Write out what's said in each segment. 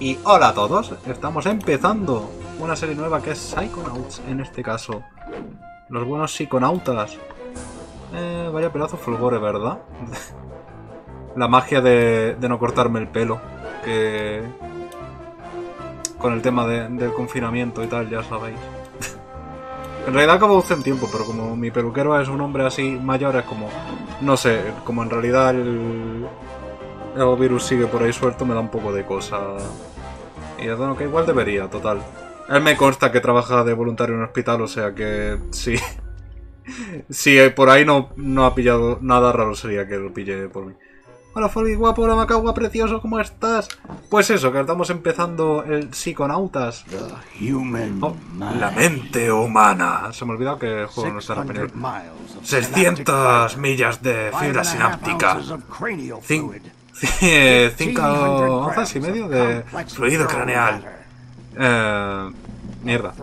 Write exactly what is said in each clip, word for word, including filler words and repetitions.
Y hola a todos, estamos empezando una serie nueva que es Psychonauts en este caso. Los buenos psiconautas. Eh, vaya pedazo fulgore, ¿verdad? La magia de, de no cortarme el pelo. Que... Con el tema de, del confinamiento y tal, ya sabéis. En realidad acabo hace un tiempo, pero como mi peluquero es un hombre así mayor, es como... No sé, como en realidad el... El virus sigue por ahí suelto, me da un poco de cosa. Y es bueno, que igual debería, total. Él me consta que trabaja de voluntario en un hospital, o sea que sí. Si por ahí no, no ha pillado nada raro, sería que lo pille por mí. Hola Folly, guapo, hola Macagua, precioso, ¿cómo estás? Pues eso, que estamos empezando el Psychonautas. Oh, la mente humana. Se me ha olvidado que el juego no está en español. seiscientas millas de fibra sináptica. cinco onzas y medio de fluido craneal. Eh, mierda.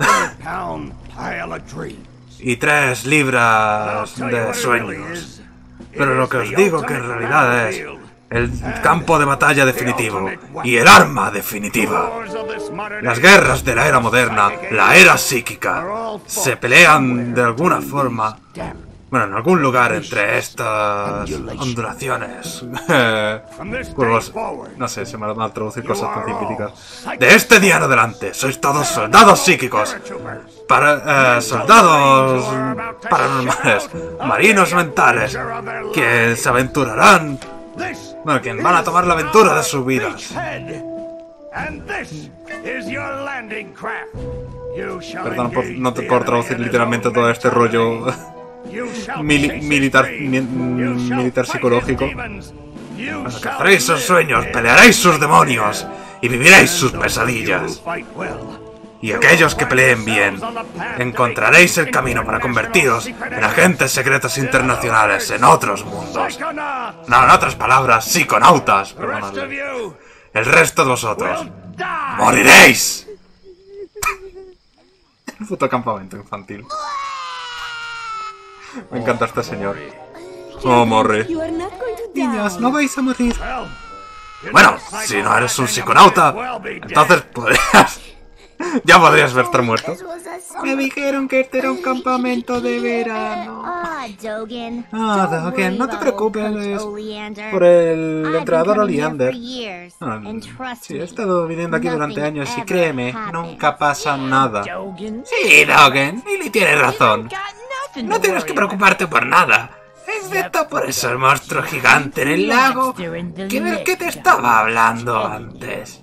Y tres libras de sueños. Pero lo que os digo que en realidad es el campo de batalla definitivo y el arma definitiva. Las guerras de la era moderna, la era psíquica, se pelean de alguna forma. Bueno, en algún lugar entre estas ondulaciones. Curvos. No sé, se me va a traducir cosas tan científicas. De este día en adelante, sois todos soldados psíquicos. Para, eh, soldados paranormales. Marinos mentales. Que se aventurarán. Bueno, que van a tomar la aventura de sus vidas. Perdón por, no te puedo traducir literalmente todo este rollo. Mili militar mi militar psicológico. Cazaréis sus sueños, pelearéis sus demonios y viviréis sus pesadillas. Y aquellos que peleen bien, encontraréis el camino para convertiros en agentes secretos internacionales en otros mundos. No, en otras palabras, psiconautas. Perdonadle. El resto de vosotros moriréis. El puto campamento infantil. Me encanta este señor. Oh, morre. Niños, no vais a morir. Bueno, si no eres un psiconauta, entonces podrías... Ya podrías estar muerto. Me dijeron que este era un campamento de verano. Ah, Dogen, no te preocupes por el entrenador Oleander. Ah, sí, he estado viviendo aquí durante años y créeme, nunca pasa nada. Sí, Dogen, Lily tiene razón. No tienes que preocuparte por nada. Excepto por ese monstruo gigante en el lago que del que te estaba hablando antes.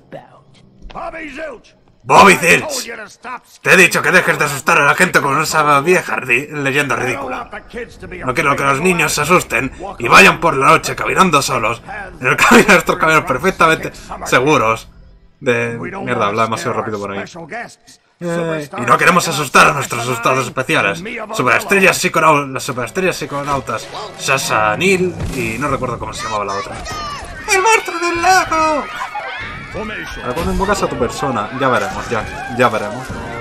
Bobby Zilch, te he dicho que dejes de asustar a la gente con esa vieja leyenda ridícula. No quiero que los niños se asusten y vayan por la noche caminando solos en el camino de estos caminos perfectamente seguros. De... Mierda, habla demasiado rápido por ahí. Eh, y no queremos asustar a nuestros asustados especiales. Superestrellas psiconautas, las superestrellas psiconautas Sasha Neil y no recuerdo cómo se llamaba la otra. ¡El monstruo del lago! Ahora cuando invocas a tu persona, ya veremos, ya, ya veremos.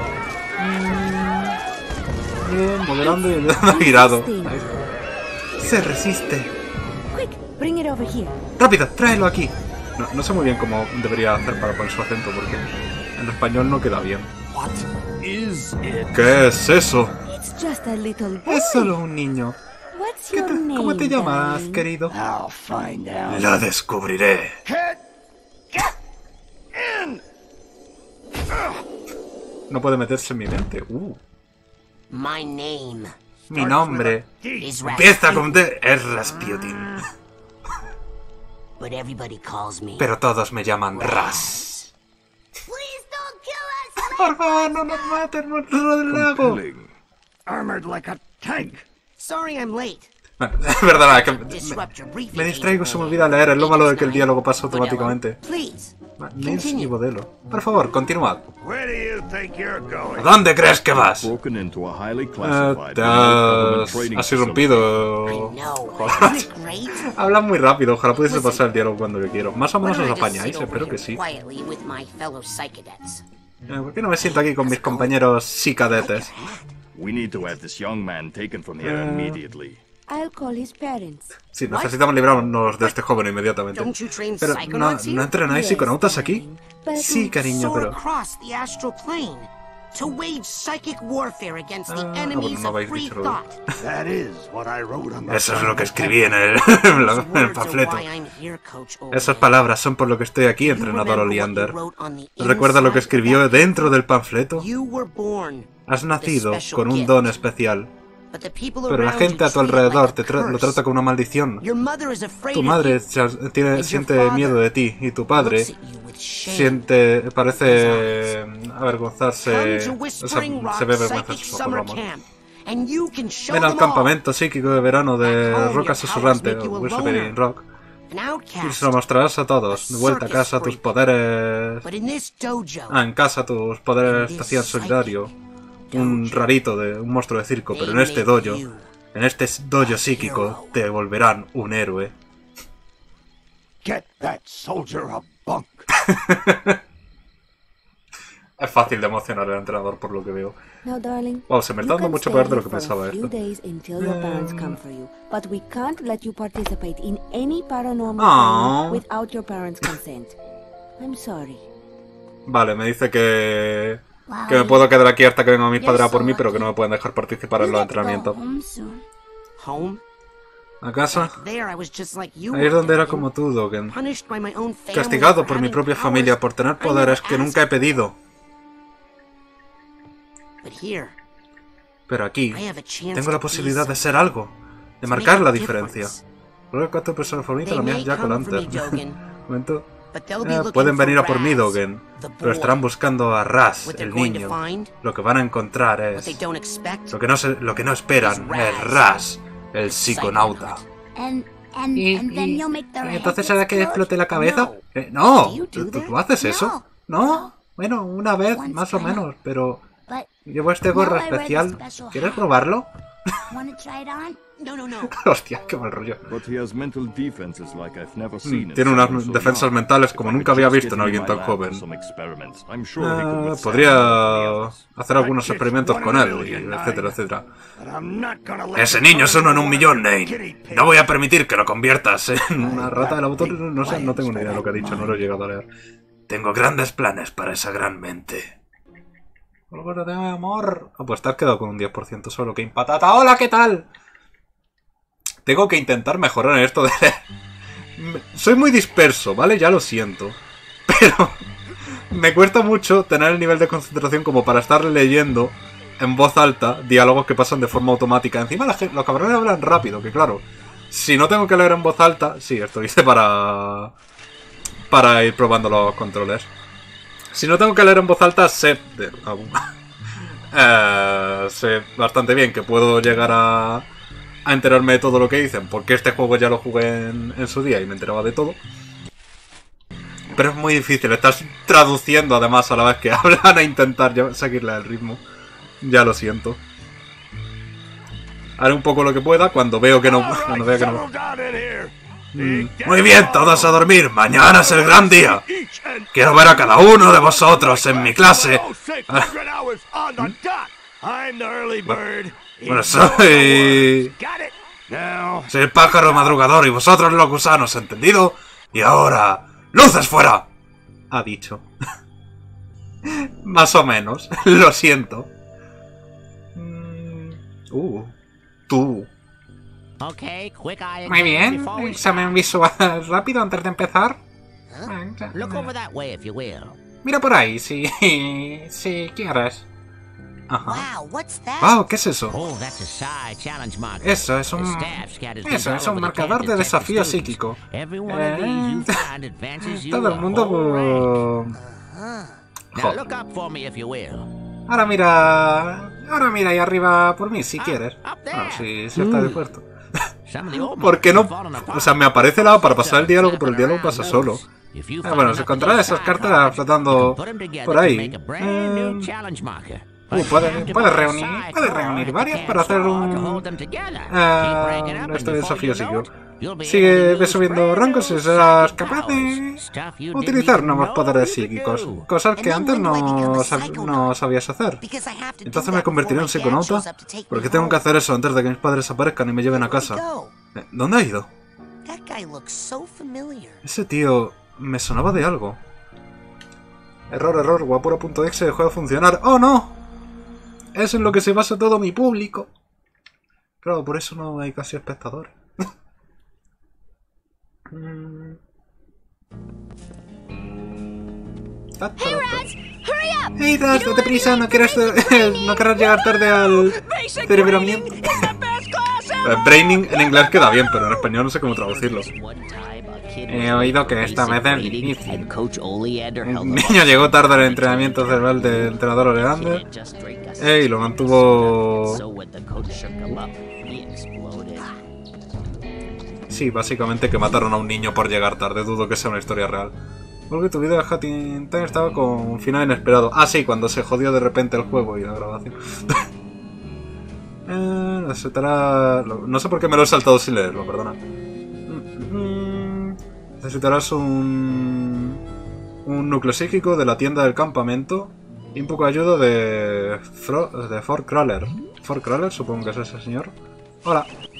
Bien, moderando y ayudando girado. Se resiste. Rápido, tráelo aquí. No, no sé muy bien cómo debería hacer para poner su acento porque en español no queda bien. ¿Qué es eso? Es solo un niño. ¿Qué te, ¿Cómo te llamas, querido? Lo descubriré. No puede meterse en mi mente. Uh. Mi nombre empieza con D. Es Rasputin. Pero todos me llaman Ras. Por favor, no nos maten, monstruo del lago. Bueno, es verdad, que me, me distraigo, se me olvida leer. Es lo malo de que el diálogo pasa automáticamente. Nils y Bodelo. Por favor, continuad. ¿A dónde crees que vas? Eh, te has... has irrumpido. Habla muy rápido, ojalá pudiese pasar el diálogo cuando yo quiero. Más o menos os apañáis, espero que sí. Eh, ¿Por qué no me siento aquí con mis compañeros psicadetes? Eh... Sí, necesitamos librarnos de este joven inmediatamente. Pero, ¿no, ¿no entrenáis psiconautas aquí? Sí, cariño, pero... To wage psychic warfare against the Ah, enemies bueno, no of free habéis dicho thought. That is what I wrote on the Eso es lo que front. escribí en el, en la- en el panfleto. Esas palabras son por lo que estoy aquí, entrenador Oleander. ¿Recuerda lo que escribió dentro del panfleto? Has nacido con un don especial, pero la gente a tu alrededor te tra- lo trata como una maldición. Tu madre se- tiene, siente miedo de ti, y tu padre siente, parece avergonzarse, o sea, se ve vergüenza en sus ojos, vamos. Ven al campamento psíquico de verano de Roca Susurrante, o Whispering Rock, y se lo mostrarás a todos. De vuelta a casa tus poderes... Ah, en casa tus poderes te hacían solidario. Un rarito de un monstruo de circo, pero en este dojo, en este dojo psíquico, te volverán un héroe. Get that soldier a bunk. Es fácil de emocionar al entrenador por lo que veo. Now, darling, Wow, se me está you dando can mucho stay peor de lo here que for pensaba a few esto. days until your parents come for you, but we can't let you participate in any paranormal Aww. training without your parents' consent. I'm sorry. Vale, me dice que... que me puedo quedar aquí hasta que vengan mis padres a por mí, pero que no me pueden dejar participar en los entrenamientos. ¿A casa? Ahí es donde era como tú, Dogen. Castigado por mi propia familia por tener poderes que nunca he pedido. Pero aquí tengo la posibilidad de ser algo, de marcar la diferencia. Creo que tu persona favorita la mía es Jack O'Lantern. Momento. Eh, pueden venir a por mí, Dogen, pero estarán buscando a Raz, el niño. Lo que van a encontrar es... Lo que no, se, lo que no esperan es Raz, el psiconauta. ¿Y, y, ¿y entonces hará que explote la cabeza? Eh, no, ¿tú, tú haces eso? No, bueno, una vez más o menos, pero... Llevo este gorro especial. ¿Quieres probarlo? Hostia, qué mal rollo. Mm, tiene unas defensas mentales como nunca había visto en alguien tan joven. Eh, podría hacer algunos experimentos con él, y etcétera, etcétera. Ese niño es uno en un millón, Nate. No voy a permitir que lo conviertas en una rata del autor. No sé, no tengo ni idea de lo que ha dicho, no lo he llegado a leer. Tengo grandes planes para esa gran mente. Polvoro de amor. Ah, pues te has quedado con un diez por ciento solo. ¡Qué impatata! ¡Hola! ¿Qué tal? Tengo que intentar mejorar en esto de... Soy muy disperso, ¿vale? Ya lo siento. Pero me cuesta mucho tener el nivel de concentración como para estar leyendo en voz alta diálogos que pasan de forma automática. Encima la gente, los cabrones hablan rápido, que claro, si no tengo que leer en voz alta... Sí, esto hice para... para ir probando los controles. Si no tengo que leer en voz alta, sé... De... eh, sé bastante bien que puedo llegar a... a enterarme de todo lo que dicen, porque este juego ya lo jugué en, en su día y me enteraba de todo. Pero es muy difícil, estás traduciendo además a la vez que hablan a intentar ya seguirle el ritmo. Ya lo siento. Haré un poco lo que pueda cuando veo que no... Cuando veo que no... Mm. Muy bien, todos a dormir, mañana es el gran día. Quiero ver a cada uno de vosotros en mi clase. Bueno, soy... Soy el pájaro madrugador y vosotros los gusanos, ¿entendido? Y ahora... ¡Luces fuera! Ha dicho. Más o menos. Lo siento. Uh, tú. Muy bien. Examen visual rápido antes de empezar. Mira por ahí, si... si quieres. Ajá. Wow, ¿qué es eso? Eso es un... Eso es un marcador de desafío psíquico. Eh, todo el mundo... Joder. Ahora mira... Ahora mira ahí arriba por mí, si quieres. Bueno, si, si está dispuesto. ¿Por qué no? O sea, me aparece lado para pasar el diálogo, pero el diálogo pasa solo. Eh, bueno, se encontrarán esas cartas flotando por ahí. Eh, Uh, puedes puede reunir, puede reunir varias para hacer un... Uh, este desafío psíquico. Sigue ves subiendo rangos y serás capaz de utilizar nuevos poderes psíquicos, cosas que antes no, sab no sabías hacer. Entonces me convertiré en psiconauta. ¿Por qué tengo que hacer eso antes de que mis padres aparezcan y me lleven a casa? ¿Dónde ha ido? Ese tío me sonaba de algo. Error, error, guapura.exe dejó de funcionar. ¡Oh, no! Es en lo que se basa todo mi público. Claro, por eso no hay casi espectadores. ¡Hey, Raz! ¡Date prisa! No quieras, no querrás llegar tarde al cerebramiento. Braining en inglés queda bien, pero en español no sé cómo traducirlo. He oído que esta vez es difícil. Un niño llegó tarde al entrenamiento cerebral del entrenador Oleander y lo mantuvo... Sí, básicamente que mataron a un niño por llegar tarde. Dudo que sea una historia real. Porque tu video de Hatting Time estaba con un final inesperado. Ah, sí, cuando se jodió de repente el juego y la grabación. eh, necesitará... No sé por qué me lo he saltado sin leerlo, perdona. Necesitarás un... un núcleo psíquico de la tienda del campamento y un poco de ayuda de... Fro... de Fort Crawler. Fort Crawler, supongo que es ese señor. Hola.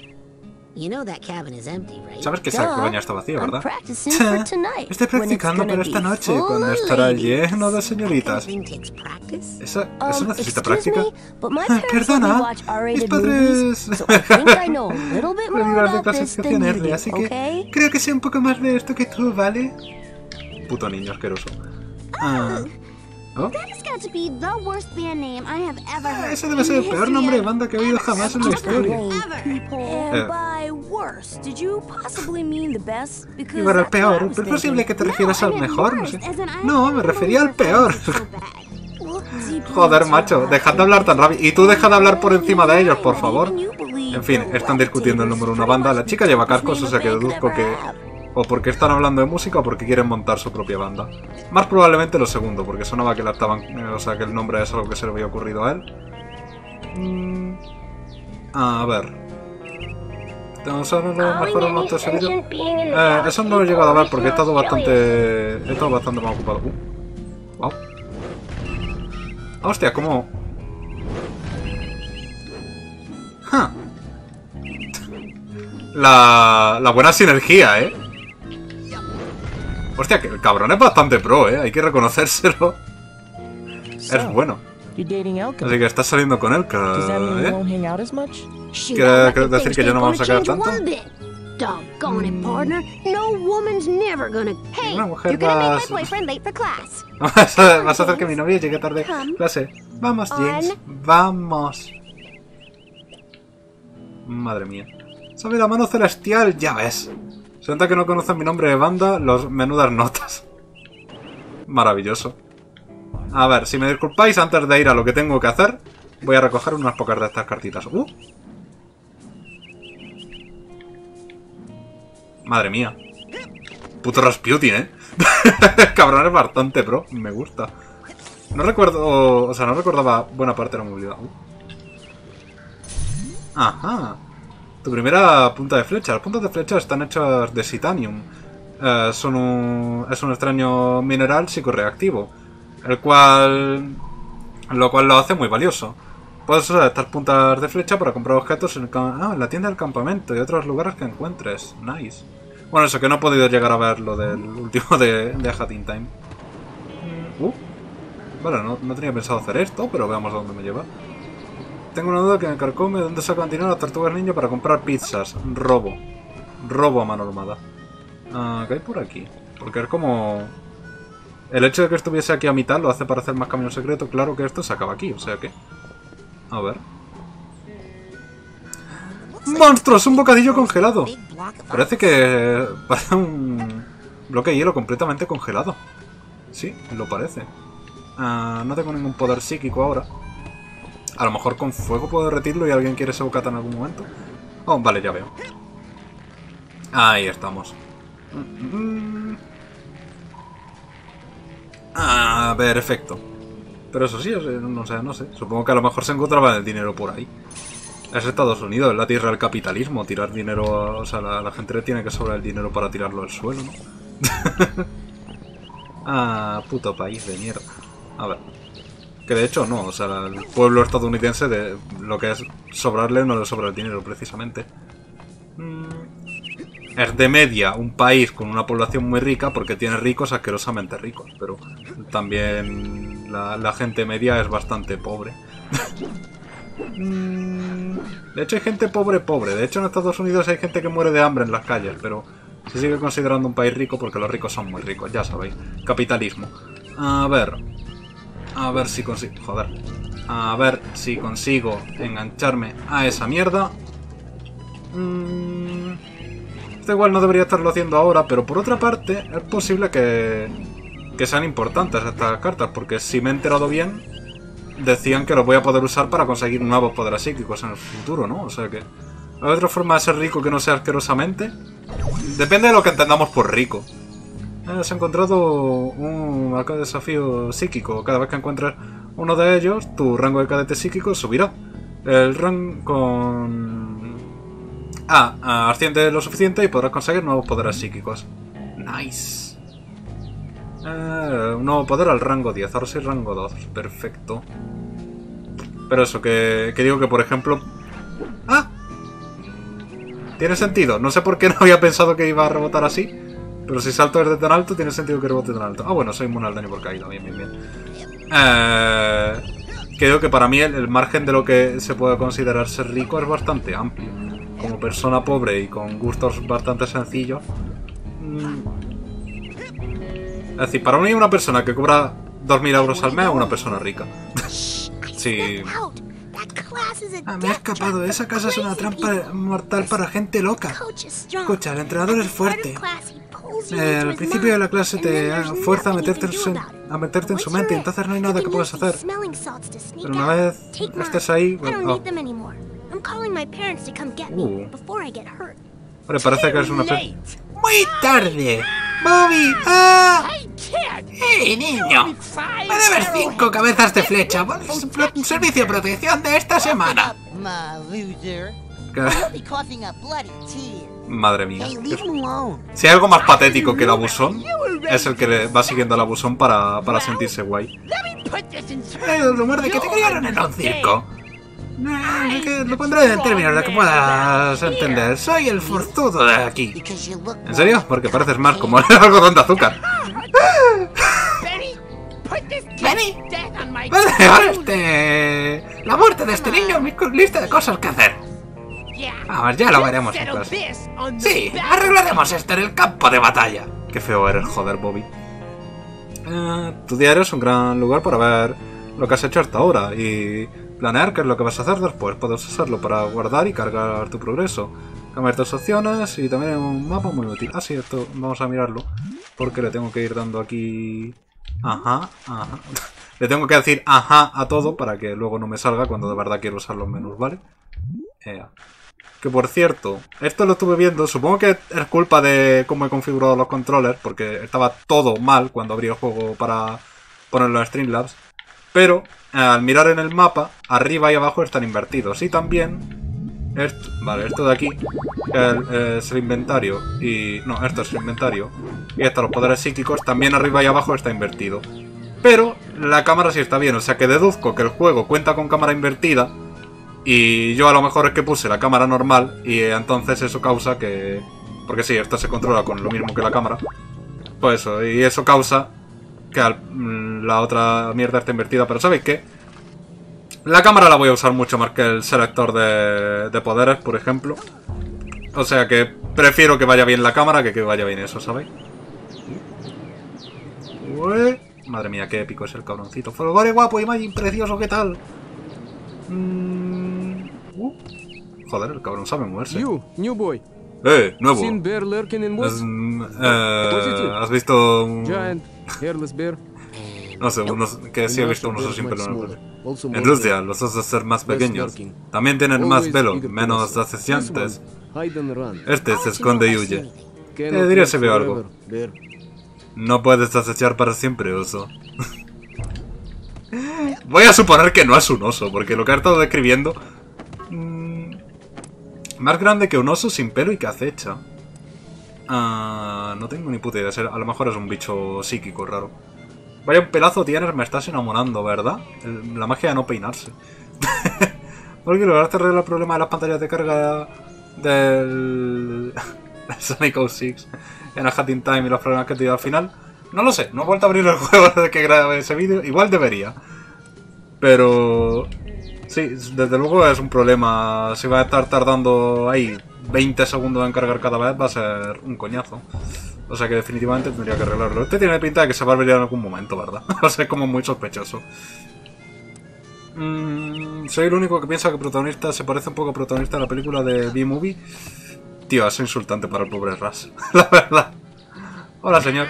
Sabes que esa cabaña está vacía, ¿verdad? Estoy practicando para esta noche, cuando estará lleno de señoritas. ¿Esa, ¿Eso necesita práctica? Perdona, mis padres... de clasificación R, así que creo que sé un poco más de esto que tú, ¿vale? Puto niño asqueroso. Ah... ¿Oh? Ah, ese debe ser el peor nombre de banda que he oído jamás en la historia. Eh. Iba al peor, pero es posible que te refieras al mejor, no sé. No, me refería al peor. Joder, macho, dejad de hablar tan rápido. Y tú deja de hablar por encima de ellos, por favor. En fin, están discutiendo el número de una banda. La chica lleva cascos, o sea que deduzco que... o porque están hablando de música o porque quieren montar su propia banda. Más probablemente lo segundo, porque sonaba que la estaban, eh, o sea que el nombre es algo que se le había ocurrido a él. Mm. A ver. ¿Tenemos ahora los mejores motos de servicio? Eh, eso no lo he llegado a ver porque he estado bastante... He estado bastante más ocupado. Uh. Wow. Hostia, ¿cómo...? Huh. La... la buena sinergia, ¿eh? Hostia, que el cabrón es bastante pro, ¿eh? Hay que reconocérselo. Es bueno. Así que estás saliendo con él, ¿eh? ¿Quiere, quiere decir que ya no vamos a quedar tanto? Una mujer vas... vas, a, vas a hacer que mi novia llegue tarde a clase. Vamos, James. Vamos. Madre mía. ¡Sabe la mano celestial! Ya ves. Se nota que no conocen mi nombre de banda, los menudas notas. Maravilloso. A ver, si me disculpáis, antes de ir a lo que tengo que hacer, voy a recoger unas pocas de estas cartitas. ¡Uh! Madre mía. Puto Rasputin, ¿eh? Cabrón, es bastante pro. Me gusta. No recuerdo... O sea, no recordaba buena parte de la movilidad. Uh. Ajá. Tu primera punta de flecha. Las puntas de flecha están hechas de titanium. Eh, son un, es un extraño mineral psicorreactivo, el cual, lo cual lo hace muy valioso. Puedes usar estas puntas de flecha para comprar objetos en, el, ah, en la tienda del campamento y otros lugares que encuentres. Nice. Bueno, eso que no he podido llegar a ver lo del último de, de Hatting Time. Uh, vale, no, no tenía pensado hacer esto, pero veamos a dónde me lleva. Tengo una duda que me carcome. ¿Dónde sacan dinero las tortugas ninja para comprar pizzas? Robo. Robo a mano armada. Ah, ¿qué hay por aquí? Porque es como... El hecho de que estuviese aquí a mitad lo hace parecer más camino secreto. Claro que esto se acaba aquí, o sea que... A ver... ¡Monstruos! ¡Un bocadillo congelado! Parece que... Parece un... bloque de hielo completamente congelado. Sí, lo parece. Ah, no tengo ningún poder psíquico ahora. A lo mejor con fuego puedo derretirlo y alguien quiere ese bocata en algún momento. Oh, vale, ya veo. Ahí estamos. Ah, perfecto. Pero eso sí, no sé, no sé. Supongo que a lo mejor se encontraba el dinero por ahí. Es Estados Unidos, es la tierra del capitalismo. Tirar dinero... A, o sea, la, la gente le tiene que sobrar el dinero para tirarlo al suelo, ¿no? Ah, puto país de mierda. A ver... Que de hecho no, o sea, el pueblo estadounidense de lo que es sobrarle no le sobra el dinero precisamente. Mm. es de media un país con una población muy rica porque tiene ricos asquerosamente ricos, pero también la, la gente media es bastante pobre. De hecho hay gente pobre pobre, de hecho en Estados Unidos hay gente que muere de hambre en las calles, pero se sigue considerando un país rico porque los ricos son muy ricos, ya sabéis, capitalismo. A ver, a ver si consigo, joder, a ver si consigo engancharme a esa mierda. Mm, esto igual no debería estarlo haciendo ahora, pero por otra parte es posible que, que sean importantes estas cartas, porque si me he enterado bien, decían que los voy a poder usar para conseguir nuevos poderes psíquicos en el futuro, ¿no? O sea que ¿hay otra forma de ser rico que no sea asquerosamente? Depende de lo que entendamos por rico. Has encontrado un arca de desafío psíquico. Cada vez que encuentres uno de ellos, tu rango de cadete psíquico subirá. El rango con... Ah, asciende lo suficiente y podrás conseguir nuevos poderes psíquicos. Nice. Eh, un nuevo poder al rango diez. Ahora soy rango dos. Perfecto. Pero eso, que, que digo que por ejemplo... ¡Ah! Tiene sentido. No sé por qué no había pensado que iba a rebotar así. Pero si salto desde tan alto, tiene sentido que rebote tan alto. Ah, bueno, soy inmune al daño por caída. Bien, bien, bien. Eh, creo que para mí el, el margen de lo que se puede considerar ser rico es bastante amplio. Como persona pobre y con gustos bastante sencillos. Mm. Es decir, para mí una persona que cobra dos mil euros al mes es una persona rica. Sí. Ah, me he escapado. Esa casa es una trampa mortal para gente loca. Escucha, el entrenador es fuerte. Eh, al principio de la clase te fuerza a meterte, en su, a meterte en su mente y entonces no hay nada que puedas hacer. Pero una vez estés ahí... Bueno, oh. Uh. Vale, parece que es una... ¡Muy tarde! ¡Bobby! ¡Ah! ¡Hey, niño! ¡Me debes cinco cabezas de flecha por el servicio de protección de esta semana! Madre mía. Si hay algo más patético que el abusón, es el que le va siguiendo al abusón para, para sentirse guay. El rumor de que te criaron en un circo. Eh, que lo pondré en términos de que puedas entender. Soy el forzudo de aquí. ¿En serio? Porque pareces más como el algodón de azúcar. ¡Benny! ¡Puede llevarte la muerte de este niño en mi lista de cosas que hacer! A ver, ya lo veremos en clase. Sí, arreglaremos esto en el campo de batalla. Qué feo eres, joder, Bobby. Eh, tu diario es un gran lugar para ver lo que has hecho hasta ahora y planear qué es lo que vas a hacer después. Puedes usarlo para guardar y cargar tu progreso, cambiar tus opciones y también un mapa muy útil. Ah, sí, esto vamos a mirarlo porque le tengo que ir dando aquí... Ajá, ajá. Le tengo que decir ajá a todo para que luego no me salga cuando de verdad quiero usar los menús, ¿vale? Eh, que por cierto, esto lo estuve viendo, supongo que es culpa de cómo he configurado los controles, porque estaba todo mal cuando abrí el juego para ponerlo en Streamlabs, pero eh, al mirar en el mapa, arriba y abajo están invertidos, y también, esto, vale, esto de aquí el, es el inventario, y no, esto es el inventario, y estos los poderes psíquicos, también arriba y abajo está invertido, pero la cámara sí está bien, o sea que deduzco que el juego cuenta con cámara invertida. Y yo a lo mejor es que puse la cámara normal y entonces eso causa que... Porque sí, esto se controla con lo mismo que la cámara. Pues eso, y eso causa que al, la otra mierda esté invertida. Pero ¿sabéis qué? La cámara la voy a usar mucho más que el selector de, de poderes, por ejemplo. O sea que prefiero que vaya bien la cámara que que vaya bien eso, ¿sabéis? Ué. Madre mía, qué épico es el cabroncito. Folgore guapo y Magin precioso, ¿qué tal? Mmm... Uh. Joder, el cabrón sabe moverse. You, new boy. Eh, nuevo. Seen bear lurking in woods? Es, eh, ¿has visto un... Giant, hairless bear. No sé, unos, que sí he visto un oso sin pelo en el... En Rusia, los osos ser más pequeños. También tienen más pelo, menos acechantes. Este se esconde y huye. Eh, diría si veo algo. No puedes acechar para siempre, oso. Voy a suponer que no es un oso, porque lo que he estado describiendo... Mmm, más grande que un oso sin pelo y que acecha. Uh, no tengo ni puta idea. A lo mejor es un bicho psíquico raro. Vaya un pelazo tienes, me estás enamorando, ¿verdad? El, la magia de no peinarse. Porque lograste arreglar el problema de las pantallas de carga del... Sonic oh seis en a Hat in Time y los problemas que he tenido al final. No lo sé, no he vuelto a abrir el juego desde que grabé ese vídeo. Igual debería. Pero... sí, desde luego es un problema. Si va a estar tardando ahí veinte segundos en cargar cada vez, va a ser un coñazo. O sea que definitivamente tendría que arreglarlo. Este tiene pinta de que se va a abrir en algún momento, ¿verdad? O sea, es como muy sospechoso. Mm, soy el único que piensa que el protagonista se parece un poco al protagonista de la película de B-Movie. Tío, es insultante para el pobre Ras. La verdad. Hola, señor.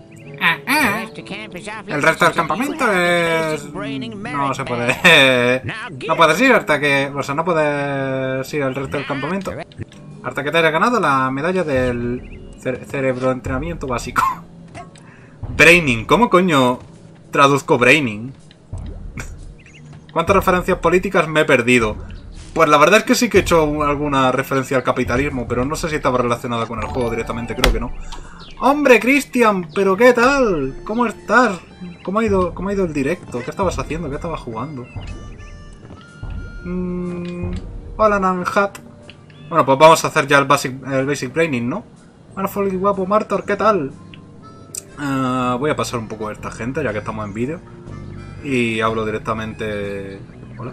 El resto del campamento es... no se puede... no puedes ir hasta que... o sea, no puedes ir al resto del campamento hasta que te hayas ganado la medalla del cere cerebroentrenamiento básico. Braining. ¿Cómo coño traduzco braining? ¿Cuántas referencias políticas me he perdido? Pues la verdad es que sí que he hecho alguna referencia al capitalismo, pero no sé si estaba relacionada con el juego directamente, creo que no. ¡Hombre, Cristian! ¿Pero qué tal? ¿Cómo estás? ¿Cómo ha ido, cómo ha ido el directo? ¿Qué estabas haciendo? ¿Qué estabas jugando? Mm, hola, Nanhat. Bueno, pues vamos a hacer ya el Basic, el basic Braining, ¿no? Bueno, Foley guapo, Martor, ¿qué tal? Uh, voy a pasar un poco a esta gente, ya que estamos en vídeo. Y hablo directamente... hola.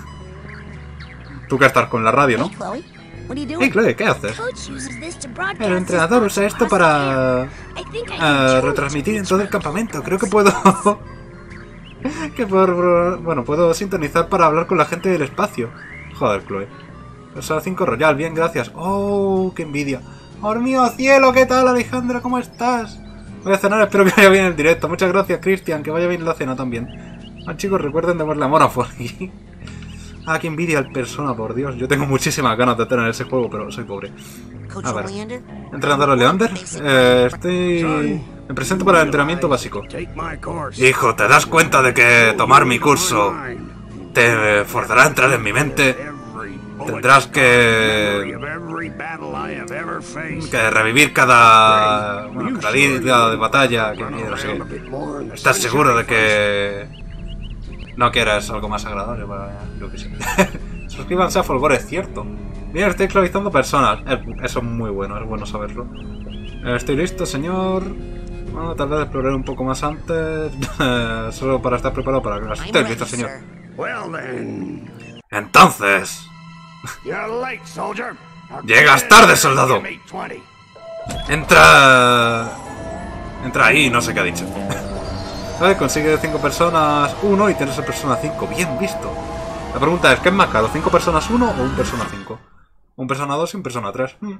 Tú que estás con la radio, ¿no? Hey, Chloe, ¿qué haces? El entrenador usa esto para... Uh, retransmitir en todo el campamento. Creo que puedo... que puedo... bueno, puedo sintonizar para hablar con la gente del espacio. Joder, Chloe. Persona cinco Royal, bien, gracias. Oh, qué envidia. ¡Oh, mío, cielo! ¿Qué tal, Alejandra? ¿Cómo estás? Voy a cenar, espero que vaya bien el directo. Muchas gracias, Cristian, que vaya bien la cena también. Ah, chicos, recuerden de darle amor a Foley. Ah, qué envidia al Persona, por Dios. Yo tengo muchísimas ganas de tener ese juego, pero soy pobre. A ver. ¿Entrenador Leander? Eh, estoy... me presento para el entrenamiento básico. Hijo, ¿te das cuenta de que tomar mi curso te forzará a entrar en mi mente? Tendrás que... que revivir cada... bueno, cada día de batalla. Que, no sé. ¿Estás seguro de que... no quieres algo más agradable para... yo que sé? Suscríbanse a Folgore, es cierto. Bien, estoy esclavizando personas. Eso es muy bueno, es bueno saberlo. Estoy listo, señor. Bueno, tal vez exploraré un poco más antes. Solo para estar preparado para que esté listo, señor. Entonces... llegas tarde, soldado. Entra... entra ahí, no sé qué ha dicho. Vale, consigue cinco personas uno y tienes el persona cinco. Bien visto. La pregunta es, ¿qué es más caro? ¿cinco personas uno o un persona cinco? Un persona dos y un persona tres. Hmm.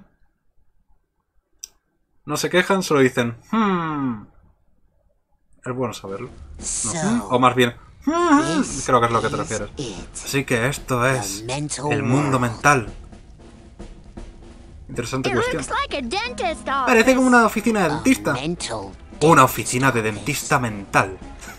No se quejan, solo dicen hmm. Es bueno saberlo. No. O más bien hmm. Creo que es lo que te refieres. Así que esto es el mundo mental. Interesante cuestión. Parece como una oficina de dentista. Una oficina de dentista mental.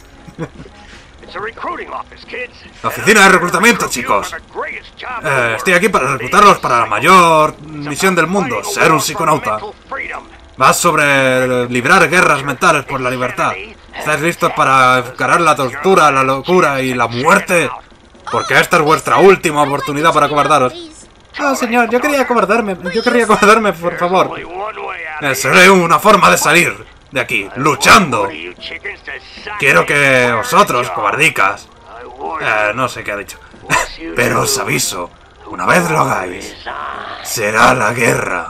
La oficina de reclutamiento, chicos. Eh, estoy aquí para reclutarlos para la mayor misión del mundo, ser un psiconauta. Va sobre librar guerras mentales por la libertad. ¿Estáis listos para encarar la tortura, la locura y la muerte? Porque esta es vuestra última oportunidad para acobardaros. Ah, señor, yo quería acobardarme. Yo querría acobardarme, por favor. Eh, seré una forma de salir de aquí, luchando. Quiero que vosotros, cobardicas... Eh, no sé qué ha dicho. Pero os aviso, una vez lo hagáis, será la guerra.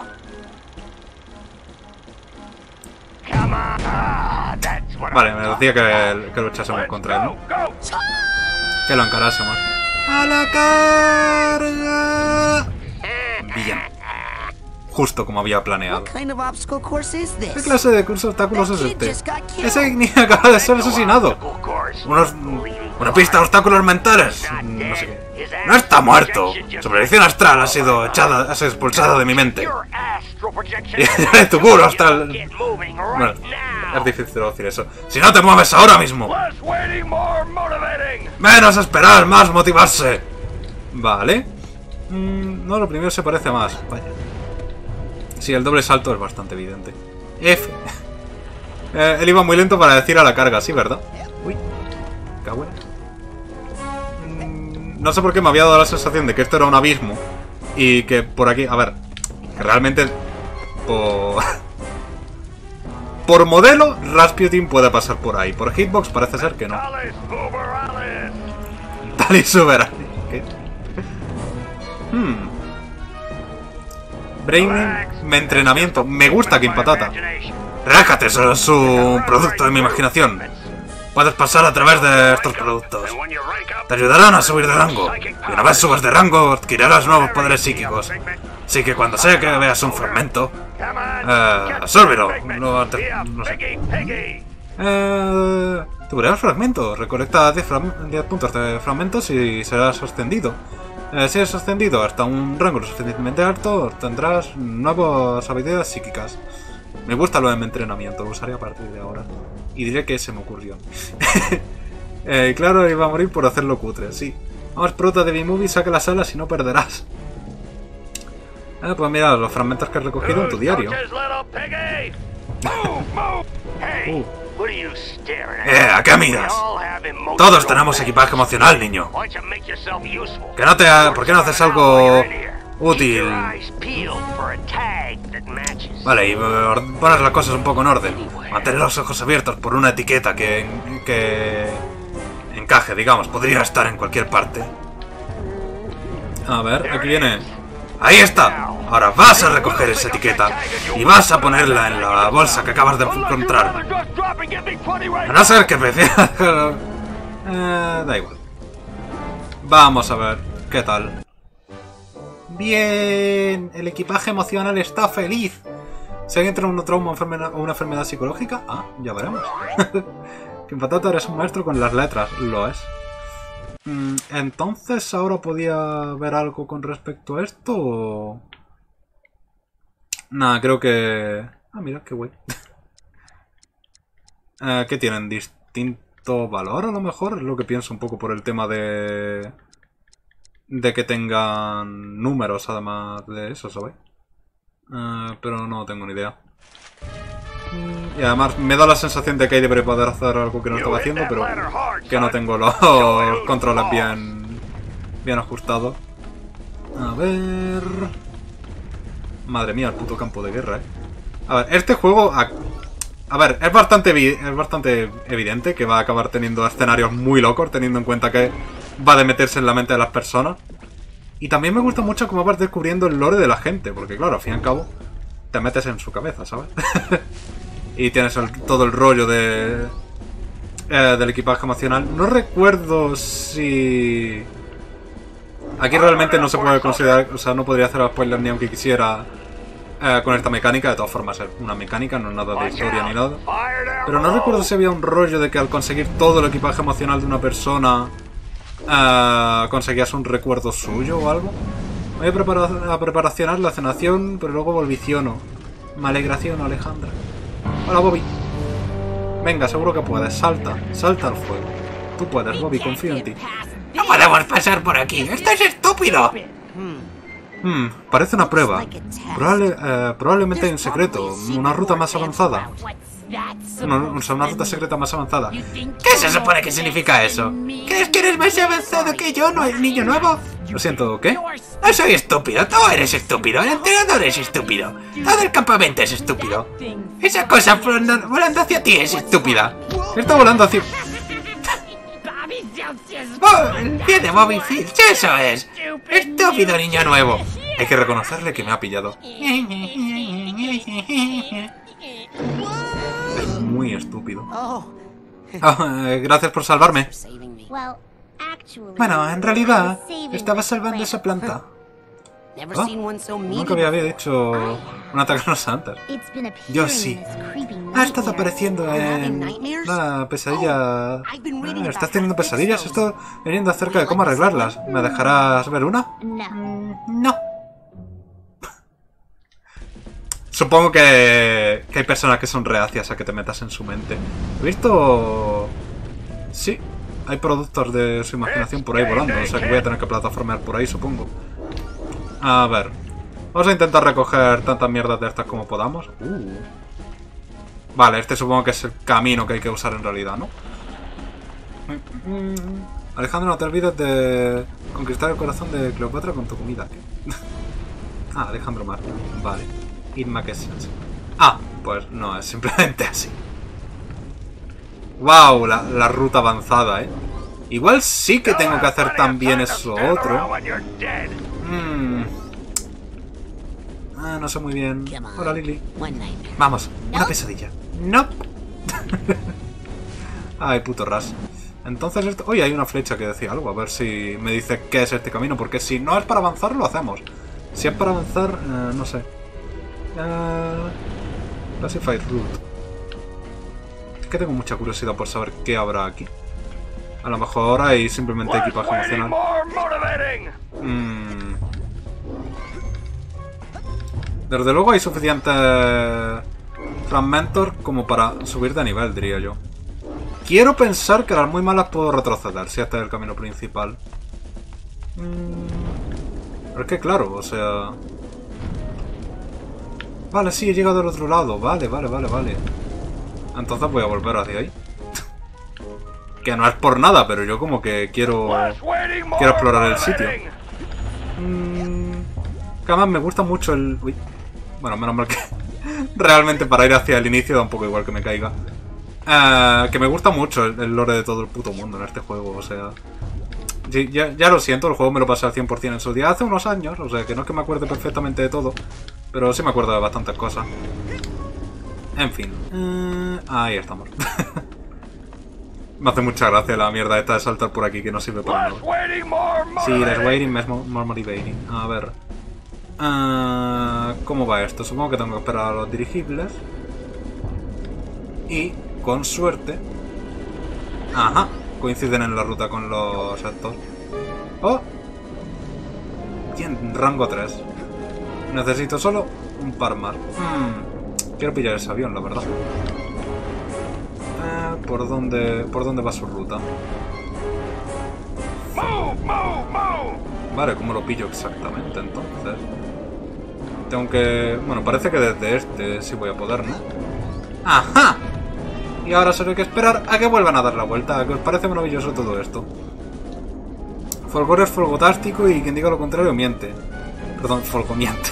Vale, me decía que, que luchásemos contra él, ¿no? Que lo encarásemos. ¡A la carga! Bien. Justo como había planeado. ¿Qué clase de curso de obstáculos es este? Ese niño acaba de ser asesinado. Unos, una pista de obstáculos mentales. No sé qué. No está muerto. Su proyección astral ha sido echada, ha sido expulsada de mi mente. Y de tu culo hasta el... Bueno, es difícil decir eso. Si no te mueves ahora mismo. Menos esperar, más motivarse. Vale. Mm, no, lo primero se parece más. Vaya. Sí, el doble salto es bastante evidente. F. eh, él iba muy lento para decir a la carga, sí, ¿verdad? Uy. Cago en... No sé por qué me había dado la sensación de que esto era un abismo. Y que por aquí... A ver. Que realmente... Por... por modelo, Rasputin puede pasar por ahí. Por hitbox parece ser que no. Tal y Suberali. ¿Qué? Hmm. Brain me entrenamiento. Me gusta King Patata. Relájate, solo es un producto de mi imaginación. Puedes pasar a través de estos productos. Te ayudarán a subir de rango. Y una vez subas de rango, adquirirás nuevos poderes psíquicos. Así que cuando sea que veas un fragmento, eh, absórbelo. No, te, no sé. Eh, te verás fragmentos. Recolecta diez, diez puntos de fragmentos y serás ascendido. Eh, si eres ascendido hasta un rango lo suficientemente alto, tendrás nuevas habilidades psíquicas. Me gusta lo de mi entrenamiento, lo usaré a partir de ahora. Y diré que se me ocurrió. eh, claro, iba a morir por hacerlo cutre, sí. Vamos, prota de B-Movie, saca las alas y no perderás. Eh, pues mira, los fragmentos que has recogido en tu diario. uh. Eh, ¿a qué miras? Todos tenemos equipaje emocional, niño. ¿Que no te ha... ¿Por qué no haces algo útil? Vale, y pones las cosas un poco en orden. Mantén los ojos abiertos por una etiqueta que, que encaje, digamos. Podría estar en cualquier parte. A ver, aquí viene. ¡Ahí está! Ahora vas a recoger esa etiqueta y vas a ponerla en la bolsa que acabas de encontrar. A no ser que prefieras... eh, da igual. Vamos a ver, ¿qué tal? Bien, el equipaje emocional está feliz. Si alguien tiene un trauma o una enfermedad psicológica, ah, ya veremos. King Patata, eres un maestro con las letras, lo es. Mm, entonces, ¿ahora podía ver algo con respecto a esto? O... Nada, creo que... Ah, mira, qué guay. eh, ¿Qué tienen? ¿Distinto valor a lo mejor? Es lo que pienso un poco por el tema de... de que tengan números además de eso, ¿sabes? Uh, pero no tengo ni idea. Y además me da la sensación de que ahí debería poder hacer algo que no estaba haciendo, pero que no tengo los controles bien, bien ajustados. A ver... Madre mía, el puto campo de guerra, eh. A ver, este juego... A, a ver, es bastante, es bastante evidente que va a acabar teniendo escenarios muy locos, teniendo en cuenta que va de meterse en la mente de las personas. Y también me gusta mucho cómo vas descubriendo el lore de la gente, porque claro, al fin y al cabo, te metes en su cabeza, ¿sabes? Y tienes el, todo el rollo de eh, del equipaje emocional. No recuerdo si... Aquí realmente no se puede considerar, o sea, no podría hacer spoiler ni aunque quisiera eh, con esta mecánica. De todas formas, es una mecánica, no es nada de historia ni nada. Pero no recuerdo si había un rollo de que al conseguir todo el equipaje emocional de una persona... Uh, conseguías un recuerdo suyo o algo. Voy a, preparar, a preparacionar la cenación, pero luego volviciono. Me alegraciono, Alejandra. Hola, Bobby. Venga, seguro que puedes. Salta, salta al fuego. Tú puedes, Bobby, confío en ti. No podemos pasar por aquí. ¡Esto es estúpido! Hmm, parece una prueba. Probable, eh, probablemente en secreto. Una ruta más avanzada. No, o sea, una ruta secreta más avanzada. ¿Qué se supone que significa eso? ¿Crees que eres más avanzado que yo, no el niño nuevo? Lo siento, ¿qué? No soy estúpido, tú eres estúpido, el entrenador es estúpido, todo el campamento es estúpido. Esa cosa volando, volando hacia ti es estúpida. Está volando hacia... Oh, el pie de Bobby Fields, eso es. Estúpido niño nuevo. Hay que reconocerle que me ha pillado. Es muy estúpido. Oh, eh, gracias por salvarme. Bueno, en realidad, estaba salvando esa planta. Oh, nunca había dicho un ataque a los santos. Yo sí. Ha estado apareciendo en una pesadilla. Ah, ¿estás teniendo pesadillas? Estoy leyendo acerca de cómo arreglarlas. ¿Me dejarás ver una? No. Supongo que, que hay personas que son reacias a que te metas en su mente. He visto... Sí, hay productos de su imaginación por ahí volando. O sea que voy a tener que plataformear por ahí, supongo. A ver. Vamos a intentar recoger tantas mierdas de estas como podamos. Uh. Vale, este supongo que es el camino que hay que usar en realidad, ¿no? Alejandro, no te olvides de conquistar el corazón de Cleopatra con tu comida. Ah, Alejandro Marco. Vale. It makes sense. Ah, pues no, es simplemente así. Wow, la, la ruta avanzada, ¿eh? Igual sí que tengo que hacer también eso otro. Hmm. Ah, no sé muy bien. Hola, Lily. Vamos, una pesadilla. No. Ay, puto ras. Entonces esto... Oye, hay una flecha que decía algo. A ver si me dice qué es este camino. Porque si no es para avanzar, lo hacemos. Si es para avanzar, eh, no sé. Uh... Classified Route. Es que tengo mucha curiosidad por saber qué habrá aquí. A lo mejor hay simplemente equipaje emocional. Mm. Desde luego hay suficientes fragmentos como para subir de nivel, diría yo. Quiero pensar que las muy malas puedo retroceder, si este es el camino principal. Mm. Pero es que claro, o sea... Vale, sí, he llegado al otro lado. Vale, vale, vale, vale. Entonces voy a volver hacia ahí. Que no es por nada, pero yo como que quiero... Quiero explorar el sitio. Mm, que además me gusta mucho el... Uy. Bueno, menos mal que... Realmente para ir hacia el inicio da un poco igual que me caiga. Uh, que me gusta mucho el, el lore de todo el puto mundo en este juego, o sea... Sí, ya, ya lo siento, el juego me lo pasé al cien por cien en su día hace unos años, o sea que no es que me acuerde perfectamente de todo, pero sí me acuerdo de bastantes cosas. En fin. Uh, ahí estamos. Me hace mucha gracia la mierda esta de saltar por aquí que no sirve para nada. Sí, less waiting, more motivating. A ver. Uh, ¿Cómo va esto? Supongo que tengo que esperar a los dirigibles. Y, con suerte... Ajá. Coinciden en la ruta con los estos. ¡Oh! Bien, rango tres. Necesito solo un par más. Hmm. Quiero pillar ese avión, la verdad. Eh, ¿por dónde, ¿Por dónde va su ruta? Vale, ¿cómo lo pillo exactamente entonces? Tengo que... Bueno, parece que desde este sí voy a poder, ¿no? ¡Ajá! Y ahora solo hay que esperar a que vuelvan a dar la vuelta. ¿A que os parece maravilloso todo esto? Folgore es folgotástico y quien diga lo contrario miente. Perdón, folgo miente.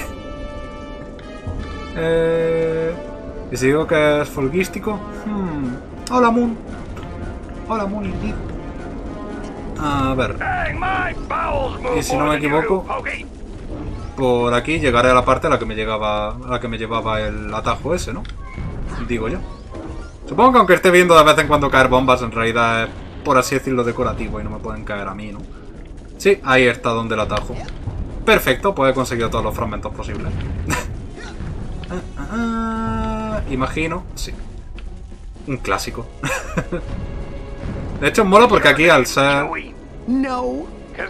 Eh... ¿Y si digo que es folguístico? Hmm... Hola, Moon. Hola, Moon, indeed. A ver. Y si no me equivoco, por aquí llegaré a la parte a la que me llegaba, a la que me llevaba el atajo ese, ¿no? Digo yo. Supongo que aunque esté viendo de vez en cuando caer bombas, en realidad es, por así decirlo, decorativo y no me pueden caer a mí, ¿no? Sí, ahí está donde el atajo. Perfecto, pues he conseguido todos los fragmentos posibles. uh, uh, uh, imagino, sí. Un clásico. De hecho, mola porque aquí al ser... No.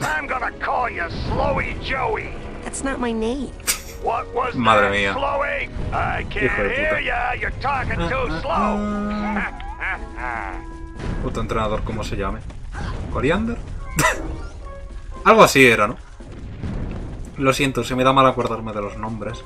That's not my name. Madre mía. Hijo de puta. Puto entrenador, ¿cómo se llame? ¿Coriander? Algo así era, ¿no? Lo siento, se me da mal acordarme de los nombres.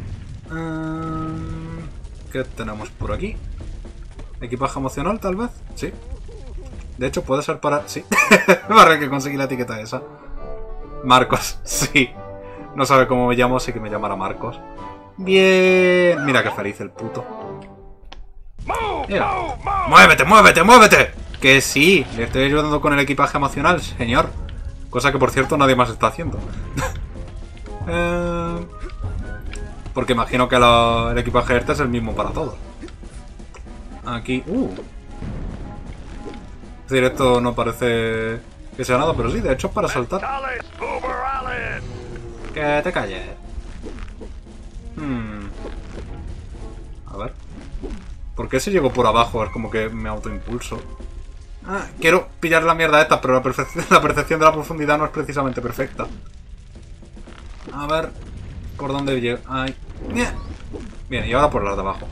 ¿Qué tenemos por aquí? ¿Equipaje emocional, tal vez? Sí. De hecho, puede ser para... Sí. Para que conseguí la etiqueta esa. Marcos, sí. No sabe cómo me llamo, así que me llamará Marcos. Bien. Mira qué feliz el puto. Mira. ¡Muévete, muévete, muévete! Que sí, le estoy ayudando con el equipaje emocional, señor. Cosa que, por cierto, nadie más está haciendo. eh... Porque imagino que la... el equipaje este es el mismo para todos. Aquí... Uh. Es decir, esto no parece que sea nada, pero sí, de hecho es para saltar. Que te calles. Hmm. A ver. ¿Por qué si llego por abajo? Es como que me autoimpulso. Ah, quiero pillar la mierda esta, pero la, percepción, la percepción de la profundidad no es precisamente perfecta. A ver. ¿Por dónde llego? Ay. Bien, y ahora por las de abajo.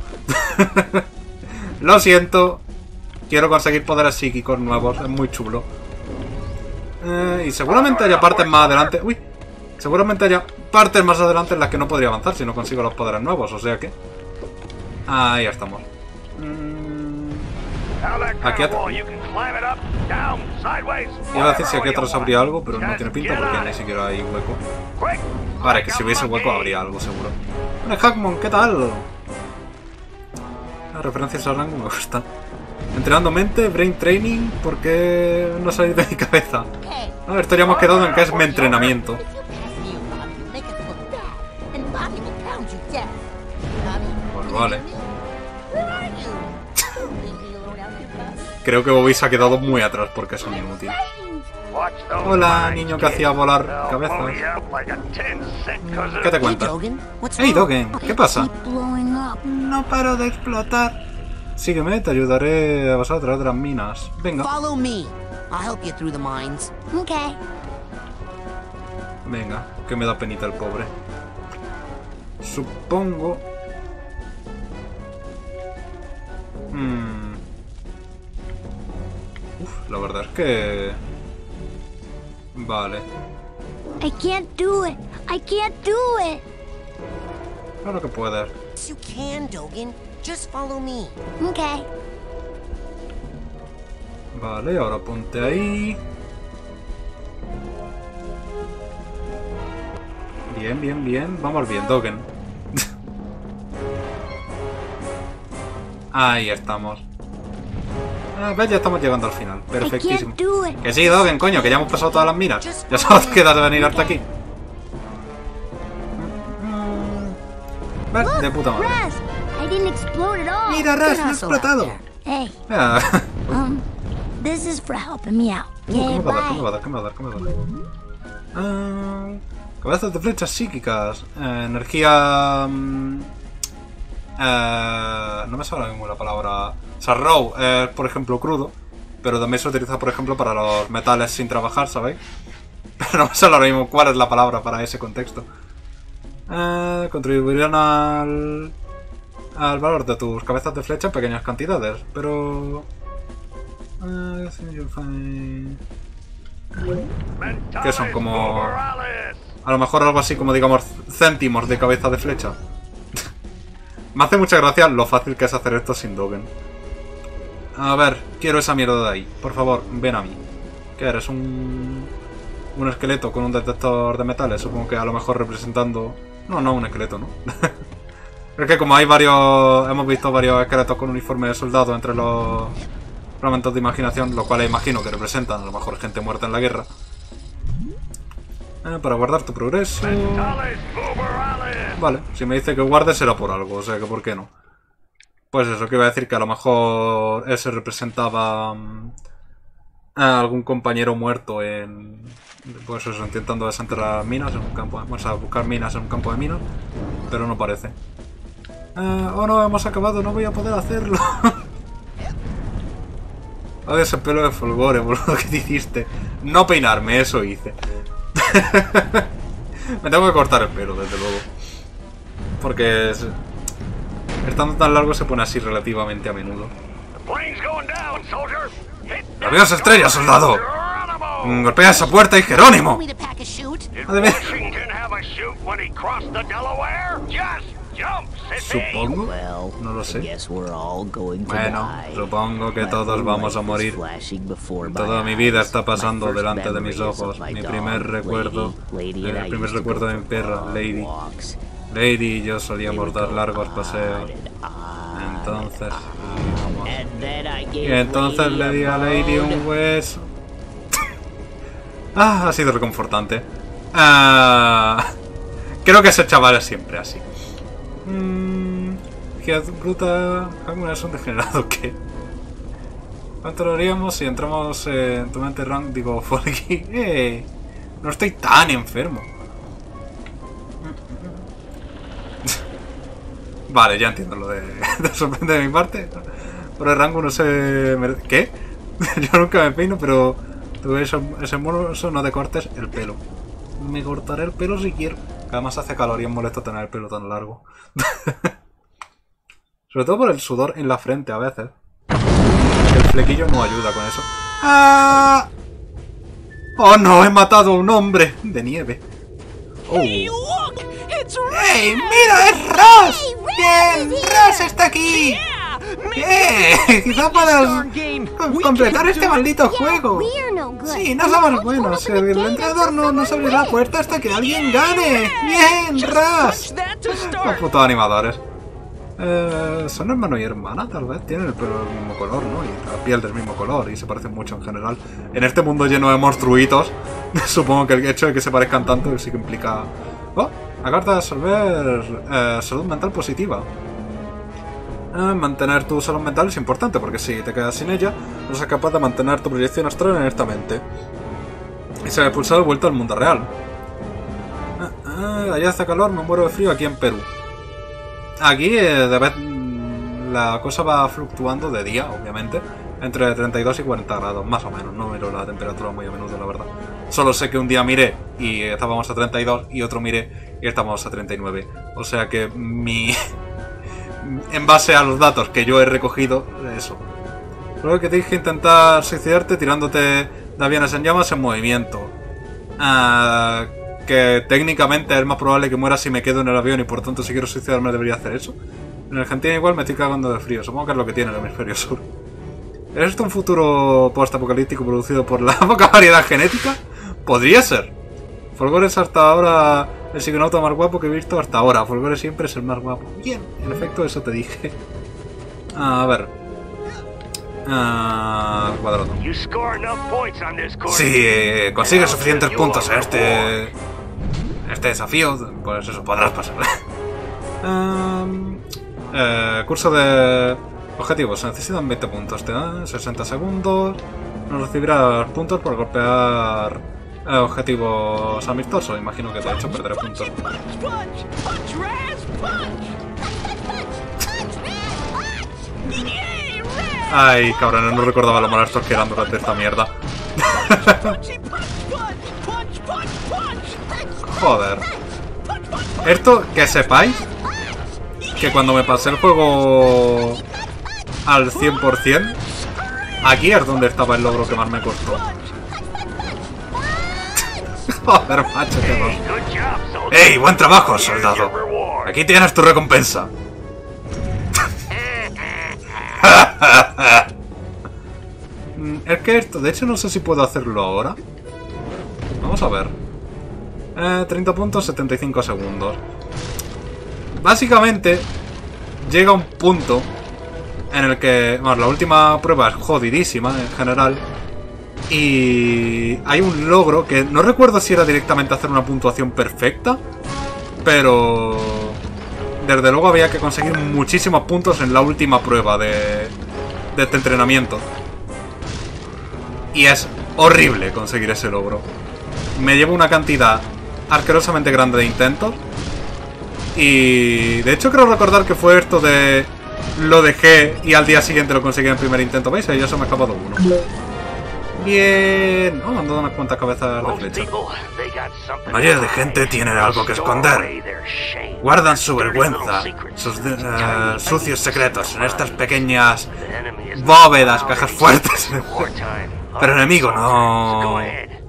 Lo siento. Quiero conseguir poderes psíquicos nuevos. Es muy chulo. Eh, y seguramente haya partes más adelante. Uy. Seguramente haya partes más adelante en las que no podría avanzar si no consigo los poderes nuevos. O sea que... Ahí estamos. Mm. Aquí at... Iba a decir si aquí atrás habría algo, pero no tiene pinta porque ni siquiera hay hueco. Ahora, que si hubiese hueco habría algo, seguro. Bueno, Hackmon, ¿qué tal? Las referencias a rango me gustan. Entrenando mente, brain training, ¿por qué no salir de mi cabeza? A ver, estaríamos quedado en que es mi entrenamiento. Pues vale. Creo que Bobby se ha quedado muy atrás porque es un inútil. Hola, niño que hacía volar cabezas. ¿Qué te cuentas? Hey, Dogen, ¿qué pasa? No paro de explotar. Sígueme, te ayudaré a pasar a través de las minas. Venga. Venga, que me da penita el pobre. Supongo... Hmm. Uf, la verdad es que... Vale. I can't do it. I can't do it. Claro que puedes. You can, Dogen. Just follow me. Okay. Vale, ahora ponte ahí. Bien, bien, bien. Vamos bien, Dogen. Ahí estamos. Ah, ves, ya estamos llegando al final. Perfectísimo. Que sí, Dogen, coño, que ya hemos pasado todas las minas. Ya solo te queda de venir hasta aquí. ¿Ves? De puta madre. Mira, Raz, no ha explotado. Hey, Ah. um, this is for helping me out. Uh, ¿Qué Okay, me va a dar? ¿Qué me bye. va a dar? ¿Qué me va a dar? ¿Qué me va a dar? Ah, cabezas de flechas psíquicas. Eh, energía... mm, eh, no me sale ahora mismo la palabra... O sea, raw es, por ejemplo, crudo. Pero también se utiliza, por ejemplo, para los metales sin trabajar, ¿sabéis? Pero no me sale ahora mismo cuál es la palabra para ese contexto. Eh, contribuirán al... al valor de tus cabezas de flecha en pequeñas cantidades, pero... eh, que son como... a lo mejor algo así como, digamos, céntimos de cabeza de flecha. Me hace mucha gracia lo fácil que es hacer esto sin Dogen. A ver, quiero esa mierda de ahí. Por favor, ven a mí. ¿Qué eres? Un... un esqueleto con un detector de metales. Supongo que a lo mejor representando... No, no, un esqueleto, ¿no? Es que como hay varios... hemos visto varios esqueletos con uniforme de soldado entre los fragmentos de imaginación, lo cual imagino que representan a lo mejor gente muerta en la guerra. Eh, para guardar tu progreso... Vale, si me dice que guarde será por algo, o sea que ¿por qué no? Pues eso, que iba a decir que a lo mejor ese representaba um, a algún compañero muerto en... Pues eso, intentando desenterrar minas en un campo... O sea, buscar minas en un campo de minas, pero no parece. Eh, oh no, hemos acabado, no voy a poder hacerlo. Odio ese pelo de Folgore, boludo, que te hiciste. No peinarme, eso hice. Me tengo que cortar el pelo, desde luego. Porque es... estando tan largo se pone así relativamente a menudo. ¡La veo estrella, soldado! ¡Golpea esa puerta y Jerónimo! Además... Supongo, no lo sé. Bueno, supongo que todos vamos a morir. Toda mi vida está pasando delante de mis ojos. Mi primer recuerdo, el primer recuerdo de mi perra, Lady. Lady y yo solíamos dar largos paseos. Entonces, y entonces le di a Lady un hueso. Ah, ha sido reconfortante. Ah, creo que ese chaval es siempre así. Mmm... ¿Qué bruta? ¿Alguna es un degenerado qué? ¿Cuánto lo haríamos si entramos en tu mente rank? Digo, Folky. Eh, no estoy tan enfermo. Vale, ya entiendo lo de... Te sorprende de mi parte. Por el rango no sé... ¿Qué? Yo nunca me peino, pero... Tú ese, ese monoso no te cortes el pelo. Me cortaré el pelo si quiero. Además hace calor y es molesto tener el pelo tan largo. Sobre todo por el sudor en la frente a veces. El flequillo no ayuda con eso. ¡Ah! ¡Oh no! ¡He matado a un hombre de nieve! Oh. ¡Hey, mira! ¡Es Raz! ¡Bien! ¡Raz está aquí! ¡Eh! Quizá puedas completar este maldito juego. We're no good. Sí, no somos buenos. El entrenador no nos abrirá la puerta hasta que alguien gane. ¡Bien, Ras! Los putos animadores. Eh, son hermano y hermana, tal vez. Tienen el pelo del mismo color, ¿no? Y la piel del mismo color. Y se parecen mucho en general. En este mundo lleno de monstruitos, supongo que el hecho de que se parezcan tanto sí que implica... Oh, la carta de absorber eh, salud mental positiva. Eh, mantener tu salud mental es importante porque si te quedas sin ella, no seas capaz de mantener tu proyección astral en esta mente. Y se ha expulsado de vuelta al mundo real. Eh, eh, allá hace calor, me muero de frío aquí en Perú. Aquí eh, de vez, la cosa va fluctuando de día, obviamente, entre treinta y dos y cuarenta grados, más o menos. No miro la temperatura muy a menudo, la verdad. Solo sé que un día miré y estábamos a treinta y dos y otro miré y estábamos a treinta y nueve. O sea que mi... en base a los datos que yo he recogido, eso. Luego que te dije intentar suicidarte tirándote de aviones en llamas en movimiento. Ah... que técnicamente es más probable que muera si me quedo en el avión y por tanto si quiero suicidarme debería hacer eso. En Argentina igual me estoy cagando de frío, supongo que es lo que tiene el hemisferio sur. ¿Es esto un futuro post-apocalíptico producido por la poca variedad genética? Podría ser. Folgore es hasta ahora el psiconauta más guapo que he visto hasta ahora. Folgore siempre es el más guapo. Bien, en efecto eso te dije. A ver. Ah, cuadrado. Si eh, consigues suficientes puntos en este... este desafío, pues eso, podrás pasar. um, eh, curso de objetivos. Se necesitan veinte puntos. Te dan sesenta segundos. No recibirás puntos por golpear eh, objetivos amistosos. Imagino que de hecho perderé puntos. Ay, cabrón, no recordaba lo molestos que eran durante esta mierda. Joder. Esto, que sepáis que cuando me pasé el juego al cien por cien, aquí es donde estaba el logro que más me costó. Joder, macho, qué horror. ¡Ey, buen trabajo, soldado! Aquí tienes tu recompensa. Es que esto, de hecho no sé si puedo hacerlo ahora. Vamos a ver. Eh, treinta puntos, setenta y cinco segundos. Básicamente, llega un punto en el que... Bueno, la última prueba es jodidísima en general. Y hay un logro que no recuerdo si era directamente hacer una puntuación perfecta, pero... desde luego había que conseguir muchísimos puntos en la última prueba de, de este entrenamiento. Y es horrible conseguir ese logro. Me llevo una cantidad asquerosamente grande de intentos. Y de hecho creo recordar que fue esto de... lo dejé y al día siguiente lo conseguí en el primer intento. ¿Veis? Ahí ya se me ha escapado uno. Bien. Oh, me han dado unas cuantas cabezas de flecha. La mayoría de gente tiene algo que esconder. Guardan su vergüenza, sus uh, sucios secretos en estas pequeñas bóvedas, cajas fuertes. Pero el enemigo no...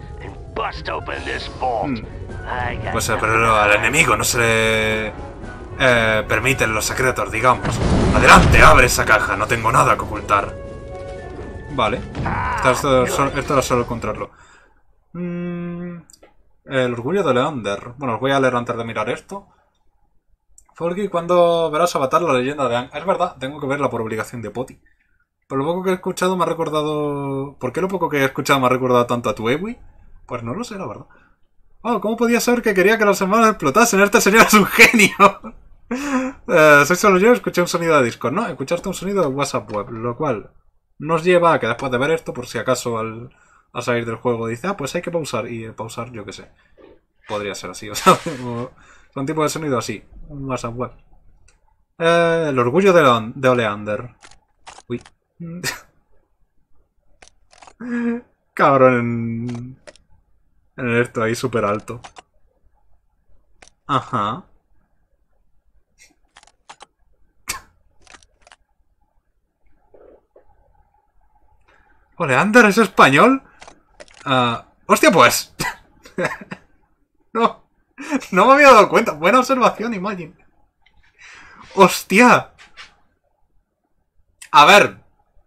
Hmm. Pues eh, pero al enemigo no se le eh, permiten los secretos, digamos. Adelante, abre esa caja, no tengo nada que ocultar. Vale. Esto, esto, esto era solo encontrarlo. Mm, el orgullo de Leander. Bueno, os voy a leer antes de mirar esto. Folky, ¿cuándo verás Avatar, la leyenda de Aang? Es verdad, tengo que verla por obligación de Poti. Por lo poco que he escuchado me ha recordado... ¿Por qué lo poco que he escuchado me ha recordado tanto a tu Ewi? Pues no lo sé, la verdad. Oh, ¿cómo podía saber que quería que los hermanos explotasen? Este señor es un genio. eh, soy solo yo, escuché un sonido de Discord, ¿no? Escuchaste un sonido de WhatsApp web, lo cual nos lleva a que después de ver esto, por si acaso al, al salir del juego dice, ah, pues hay que pausar. Y eh, pausar, yo qué sé. Podría ser así, o sea, un tipo de sonido así. Un WhatsApp web. Eh, el orgullo de, Leon, de Oleander. Uy. Cabrón, en, en esto ahí súper alto. Ajá. ¿Oleander es español? Uh, ¡Hostia, pues! No, no me había dado cuenta. Buena observación, Imagine. ¡Hostia! A ver.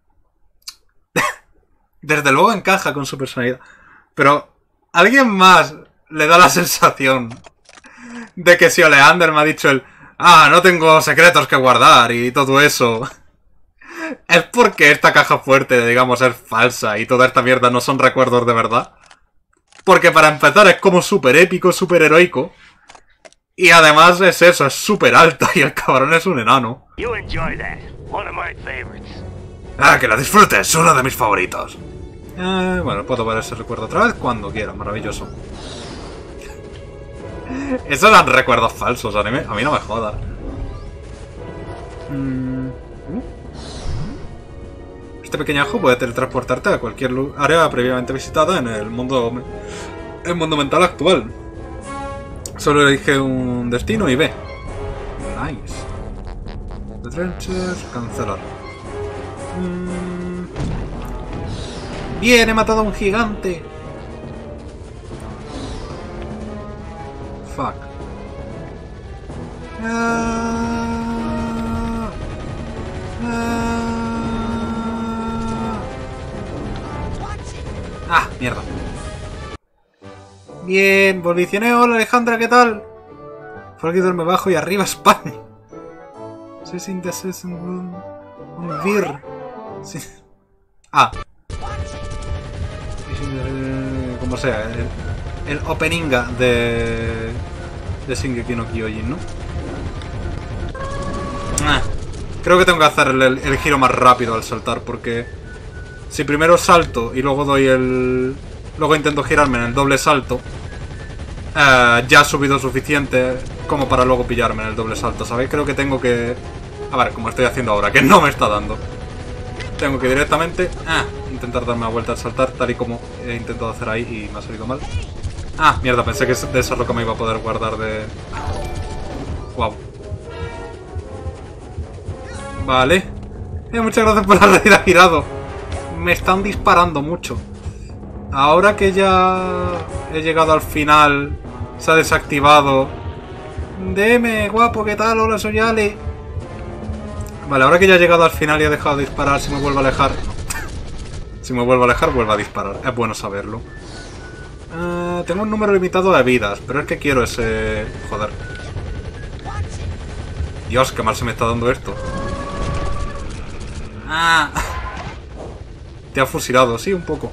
Desde luego encaja con su personalidad. Pero alguien más le da la sensación de que si Oleander me ha dicho el... Ah, no tengo secretos que guardar y todo eso. Es porque esta caja fuerte, digamos, es falsa y toda esta mierda no son recuerdos de verdad. Porque para empezar es como súper épico, súper heroico. Y además es eso, es súper alta y el cabrón es un enano. You enjoy that. One of my favorites. Ah, que la disfrutes, es uno de mis favoritos. Eh, bueno, puedo ver ese recuerdo otra vez cuando quiera, maravilloso. Esos eran recuerdos falsos, anime. A mí no me jodas. Mm. Este pequeñajo puede teletransportarte a cualquier área previamente visitada en el mundo, el mundo mental actual. Solo elige un destino y ve. Nice. The Trenches, cancelar. Mm. Bien, he matado a un gigante. Fuck. Ah. Ah. Ah, mierda. Bien, volicioneo, hola Alejandra, ¿qué tal? Por aquí duerme bajo y arriba España. Se siente un un vir. Sí. Ah. Como sea, el, el openinga de de Shingeki no Kyojin, ¿no? Ah. Creo que tengo que hacer el, el, el giro más rápido al saltar porque si primero salto y luego doy el... Luego intento girarme en el doble salto, eh, ya ha subido suficiente como para luego pillarme en el doble salto, ¿sabéis? Creo que tengo que... A ver, como estoy haciendo ahora, que no me está dando. Tengo que directamente... Ah, intentar darme la vuelta al saltar, tal y como he intentado hacer ahí y me ha salido mal. Ah, mierda, pensé que de esa roca me iba a poder guardar de... Wow. Vale. Eh, muchas gracias por haber girado. Me están disparando mucho. Ahora que ya he llegado al final, se ha desactivado. Deme, guapo, ¿qué tal? Hola, soy Ale. Vale, ahora que ya he llegado al final y he dejado de disparar, si me vuelvo a alejar... si me vuelvo a alejar, vuelvo a disparar. Es bueno saberlo. Uh, tengo un número limitado de vidas, pero es que quiero ese... Joder. Dios, qué mal se me está dando esto. Ah... Te ha fusilado, sí, un poco.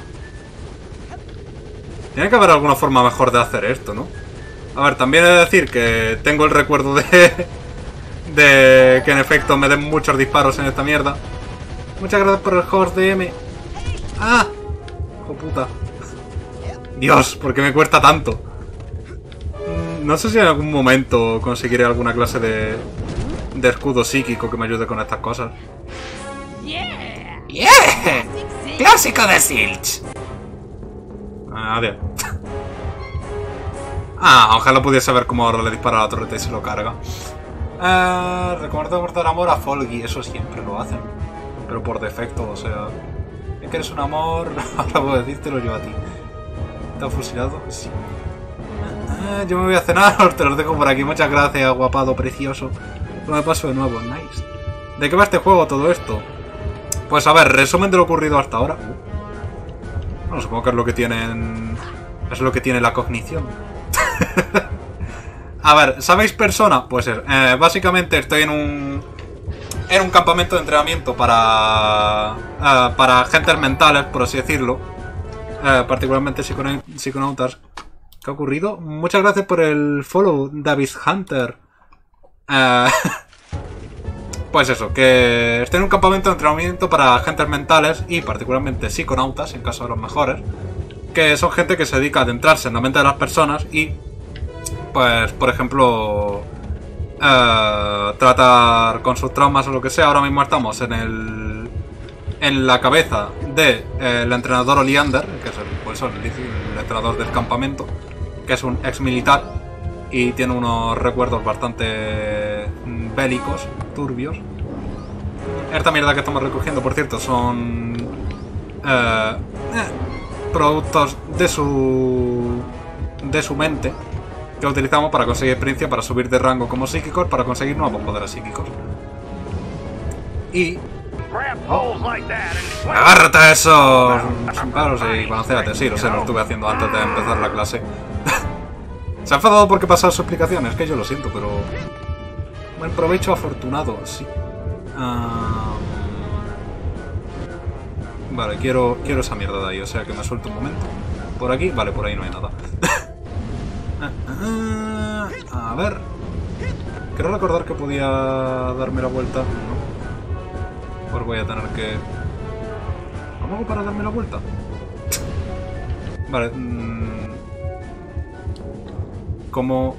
Tiene que haber alguna forma mejor de hacer esto, ¿no? A ver, también he de decir que tengo el recuerdo de... de que en efecto me den muchos disparos en esta mierda. Muchas gracias por el host D M. ¡Ah! ¡Hijo puta! Dios, ¿por qué me cuesta tanto? No sé si en algún momento conseguiré alguna clase de... de escudo psíquico que me ayude con estas cosas. ¡Yeah! ¡Clásico de Silch! Ah, adiós. Ah, ojalá pudiese ver cómo ahora le dispara a la torreta y se lo carga. Eh, Recuerdo cortar amor a Folgi, eso siempre lo hacen. Pero por defecto, o sea... Es que eres un amor, ahora puedo decírtelo yo a ti. ¿Te has fusilado? Sí. Eh, yo me voy a cenar, te los dejo por aquí. Muchas gracias, guapado precioso. Lo me paso de nuevo, nice. ¿De qué va este juego todo esto? Pues a ver, resumen de lo ocurrido hasta ahora. Bueno, supongo que es lo que tienen... Es lo que tiene la cognición. A ver, ¿sabéis Persona? Pues eh, básicamente estoy en un... En un campamento de entrenamiento para... Uh, para gentes mentales, por así decirlo. Uh, particularmente psiconautas. ¿Qué ha ocurrido? Muchas gracias por el follow, David Hunter. Uh, Pues eso, que estoy en un campamento de entrenamiento para agentes mentales y particularmente psiconautas, en caso de los mejores, que son gente que se dedica a adentrarse en la mente de las personas y, pues, por ejemplo, eh, tratar con sus traumas o lo que sea. Ahora mismo estamos en el en la cabeza del de, eh, el entrenador Oleander, que es el, pues, el, el entrenador del campamento, que es un ex militar y tiene unos recuerdos bastante bélicos, turbios. Esta mierda que estamos recogiendo, por cierto, son eh, eh, productos de su de su mente que utilizamos para conseguir experiencia, para subir de rango como psíquicos, para conseguir nuevos poderes psíquicos. Y grab poles like that and swing. Agárrate a esos palos y balancéate. Sí, lo sé, lo estuve haciendo antes de empezar la clase. ¿Se ha enfadado porque pasar su explicación? Es que yo lo siento, pero... Buen provecho afortunado, sí. Uh... Vale, quiero, quiero esa mierda de ahí, o sea que me suelto un momento. Por aquí, vale, por ahí no hay nada. A ver. Quiero recordar que podía darme la vuelta. No. Pues voy a tener que... ¿Cómo hago para darme la vuelta? Vale. Mmm... Como...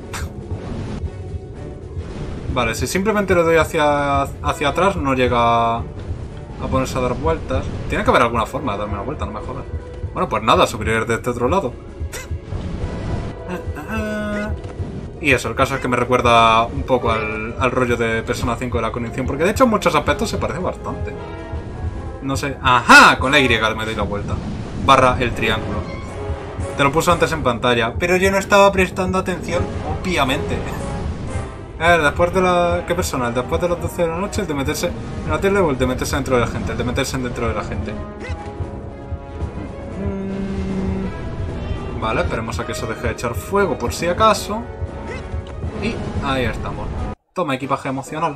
Vale, si simplemente le doy hacia, hacia atrás no llega a ponerse a dar vueltas. Tiene que haber alguna forma de darme una vuelta, no me jodas. Bueno, pues nada, subiré de este otro lado. Y eso, el caso es que me recuerda un poco al, al rollo de Persona cinco de la Condición, porque de hecho en muchos aspectos se parece bastante. No sé... ¡Ajá! Con la Y me doy la vuelta. Barra el triángulo. Te lo puso antes en pantalla, pero yo no estaba prestando atención, obviamente. A ver, después de la... ¿Qué persona? Después de las doce de la noche, el de meterse en la tele o el de meterse dentro de la gente. El de meterse dentro de la gente. Mm... Vale, esperemos a que eso deje de echar fuego por si acaso. Y ahí estamos. Toma, equipaje emocional.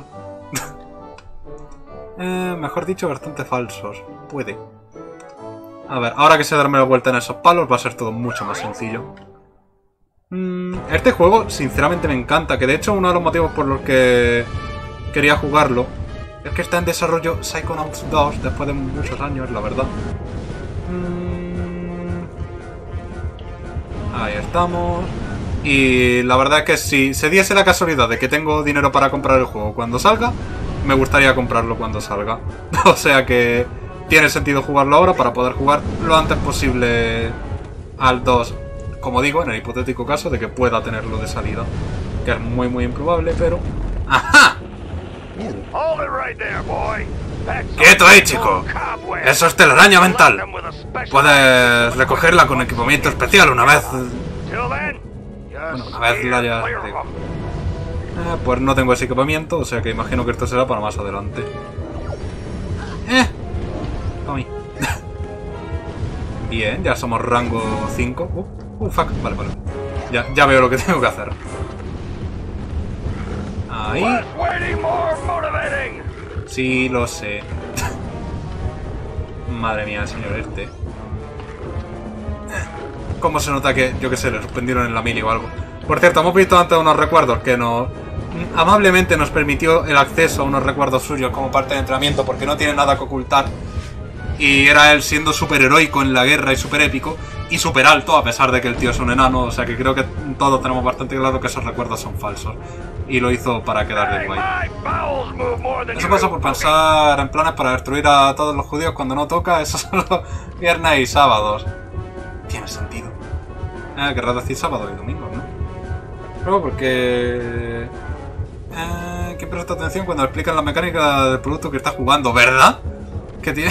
eh, mejor dicho, bastante falsos. Puede. A ver, ahora que sé darme la vuelta en esos palos va a ser todo mucho más sencillo. Mm, este juego, sinceramente, me encanta. Que de hecho uno de los motivos por los que quería jugarlo es que está en desarrollo Psychonauts dos después de muchos años, la verdad. Mm, ahí estamos. Y la verdad es que si se diese la casualidad de que tengo dinero para comprar el juego cuando salga, me gustaría comprarlo cuando salga. O sea que tiene sentido jugarlo ahora para poder jugar lo antes posible al dos. Como digo, en el hipotético caso de que pueda tenerlo de salida. Que es muy muy improbable, pero... ¡Ajá! ¡Quieto ahí, chico! ¡Eso es telaraña mental! Puedes recogerla con equipamiento especial una vez... Bueno, una vez la haya... Eh, pues no tengo ese equipamiento, o sea que imagino que esto será para más adelante. ¡Eh! A mí. Bien, ya somos rango cinco. Uh, uh, fuck. Vale, vale. Ya, ya veo lo que tengo que hacer. Ahí. Sí, lo sé. Madre mía, el señor este. ¿Cómo se nota que, yo qué sé, le suspendieron en la mili o algo? Por cierto, hemos visto antes unos recuerdos que nos... amablemente nos permitió el acceso a unos recuerdos suyos como parte de entrenamiento porque no tiene nada que ocultar. Y era él siendo súper heroico en la guerra y súper épico y súper alto, a pesar de que el tío es un enano. O sea que creo que todos tenemos bastante claro que esos recuerdos son falsos. Y lo hizo para quedar de guay. Eso pasa por pensar en planes para destruir a todos los judíos cuando no toca. Eso son los viernes y sábados. Tiene sentido. Eh, querrás decir sábado y domingo, ¿no? Pero porque... Eh, ¿quién presta atención cuando explican la mecánica del producto que está jugando? ¿Verdad? Que tiene...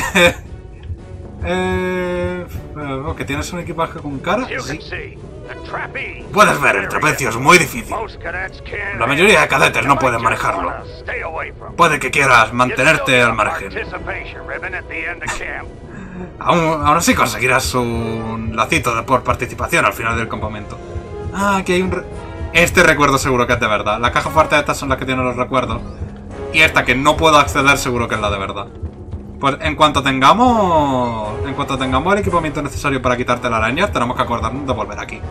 eh, eh, ¿que tienes un equipaje con cara? Sí. Puedes ver, el trapecio es muy difícil. La mayoría de cadetes no pueden manejarlo. Puede que quieras mantenerte al margen. Aún, aún así conseguirás un lacito de por participación al final del campamento. Ah, aquí hay un... Re este recuerdo seguro que es de verdad. La caja fuerte de estas son las que tienen los recuerdos. Y esta que no puedo acceder seguro que es la de verdad. Pues en cuanto tengamos... En cuanto tengamos el equipamiento necesario para quitarte la araña, tenemos que acordarnos de volver aquí.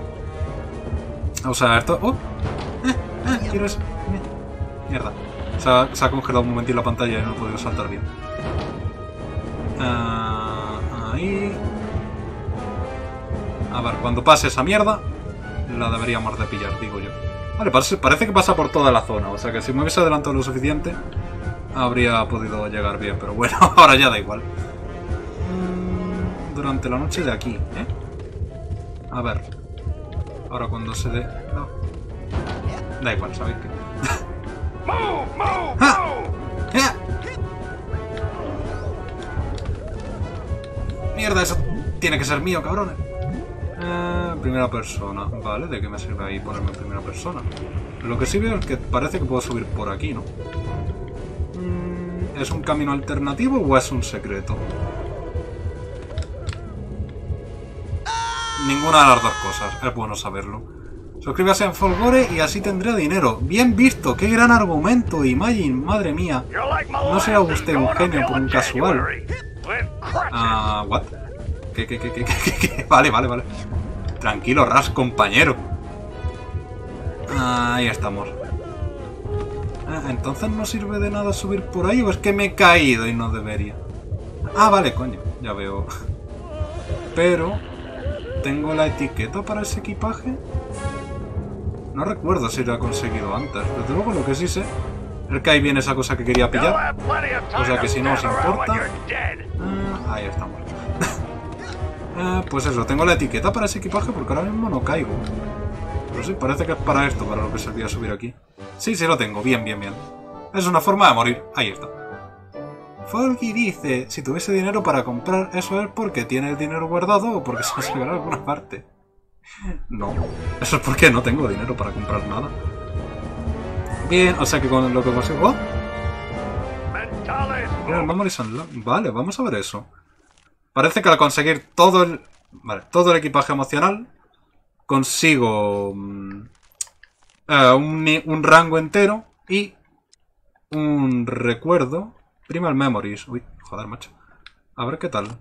O sea, esto... ¡Uh! ¡Eh! ¡Eh! ¡Quiero eso! Mierda. Se ha, se ha congelado un momentito la pantalla y no he podido saltar bien. Uh, ahí. A ver, cuando pase esa mierda, la deberíamos de pillar, digo yo. Vale, parece, parece que pasa por toda la zona. O sea que si me hubiese adelantado lo suficiente, habría podido llegar bien. Pero bueno, ahora ya da igual. Durante la noche de aquí, ¿eh? A ver. Ahora cuando se dé... No. Da igual, ¿sabéis qué? ¡Ah! ¡Eh! Mierda, eso tiene que ser mío, cabrones. Eh, primera persona. Vale, ¿de qué me sirve ahí ponerme en primera persona? Lo que sí veo es que parece que puedo subir por aquí, ¿no? ¿Es un camino alternativo o es un secreto? Ninguna de las dos cosas, es bueno saberlo. Suscríbase en Folgore y así tendré dinero. Bien visto, qué gran argumento, Imagine, madre mía. No será usted un genio por un casual. Ah, what? ¿Qué, qué, qué, qué, qué, qué? Vale, vale, vale. Tranquilo, Ras, compañero. Ahí estamos. Ah, entonces no sirve de nada subir por ahí, o es que me he caído y no debería. Ah, vale, coño, ya veo. Pero ¿tengo la etiqueta para ese equipaje? No recuerdo si lo he conseguido antes. Desde luego lo que sí sé es que ahí viene esa cosa que quería pillar. O sea que si no os importa... Ah, ahí estamos. ah, pues eso, tengo la etiqueta para ese equipaje porque ahora mismo no caigo. Pero sí, parece que es para esto, para lo que servía subir aquí. Sí, sí lo tengo. Bien, bien, bien. Es una forma de morir. Ahí está. Folky dice, si tuviese dinero para comprar, ¿eso es porque tiene el dinero guardado o porque se lo llevará a alguna parte? No. Eso es porque no tengo dinero para comprar nada. Bien, o sea que con lo que consigo... ¡Oh! Mira, el Memory Unlock. Vale, vamos a ver eso. Parece que al conseguir todo el... Vale, todo el equipaje emocional, consigo... Um, uh, un, un rango entero y un recuerdo... Primal Memories. Uy, joder, macho. A ver qué tal.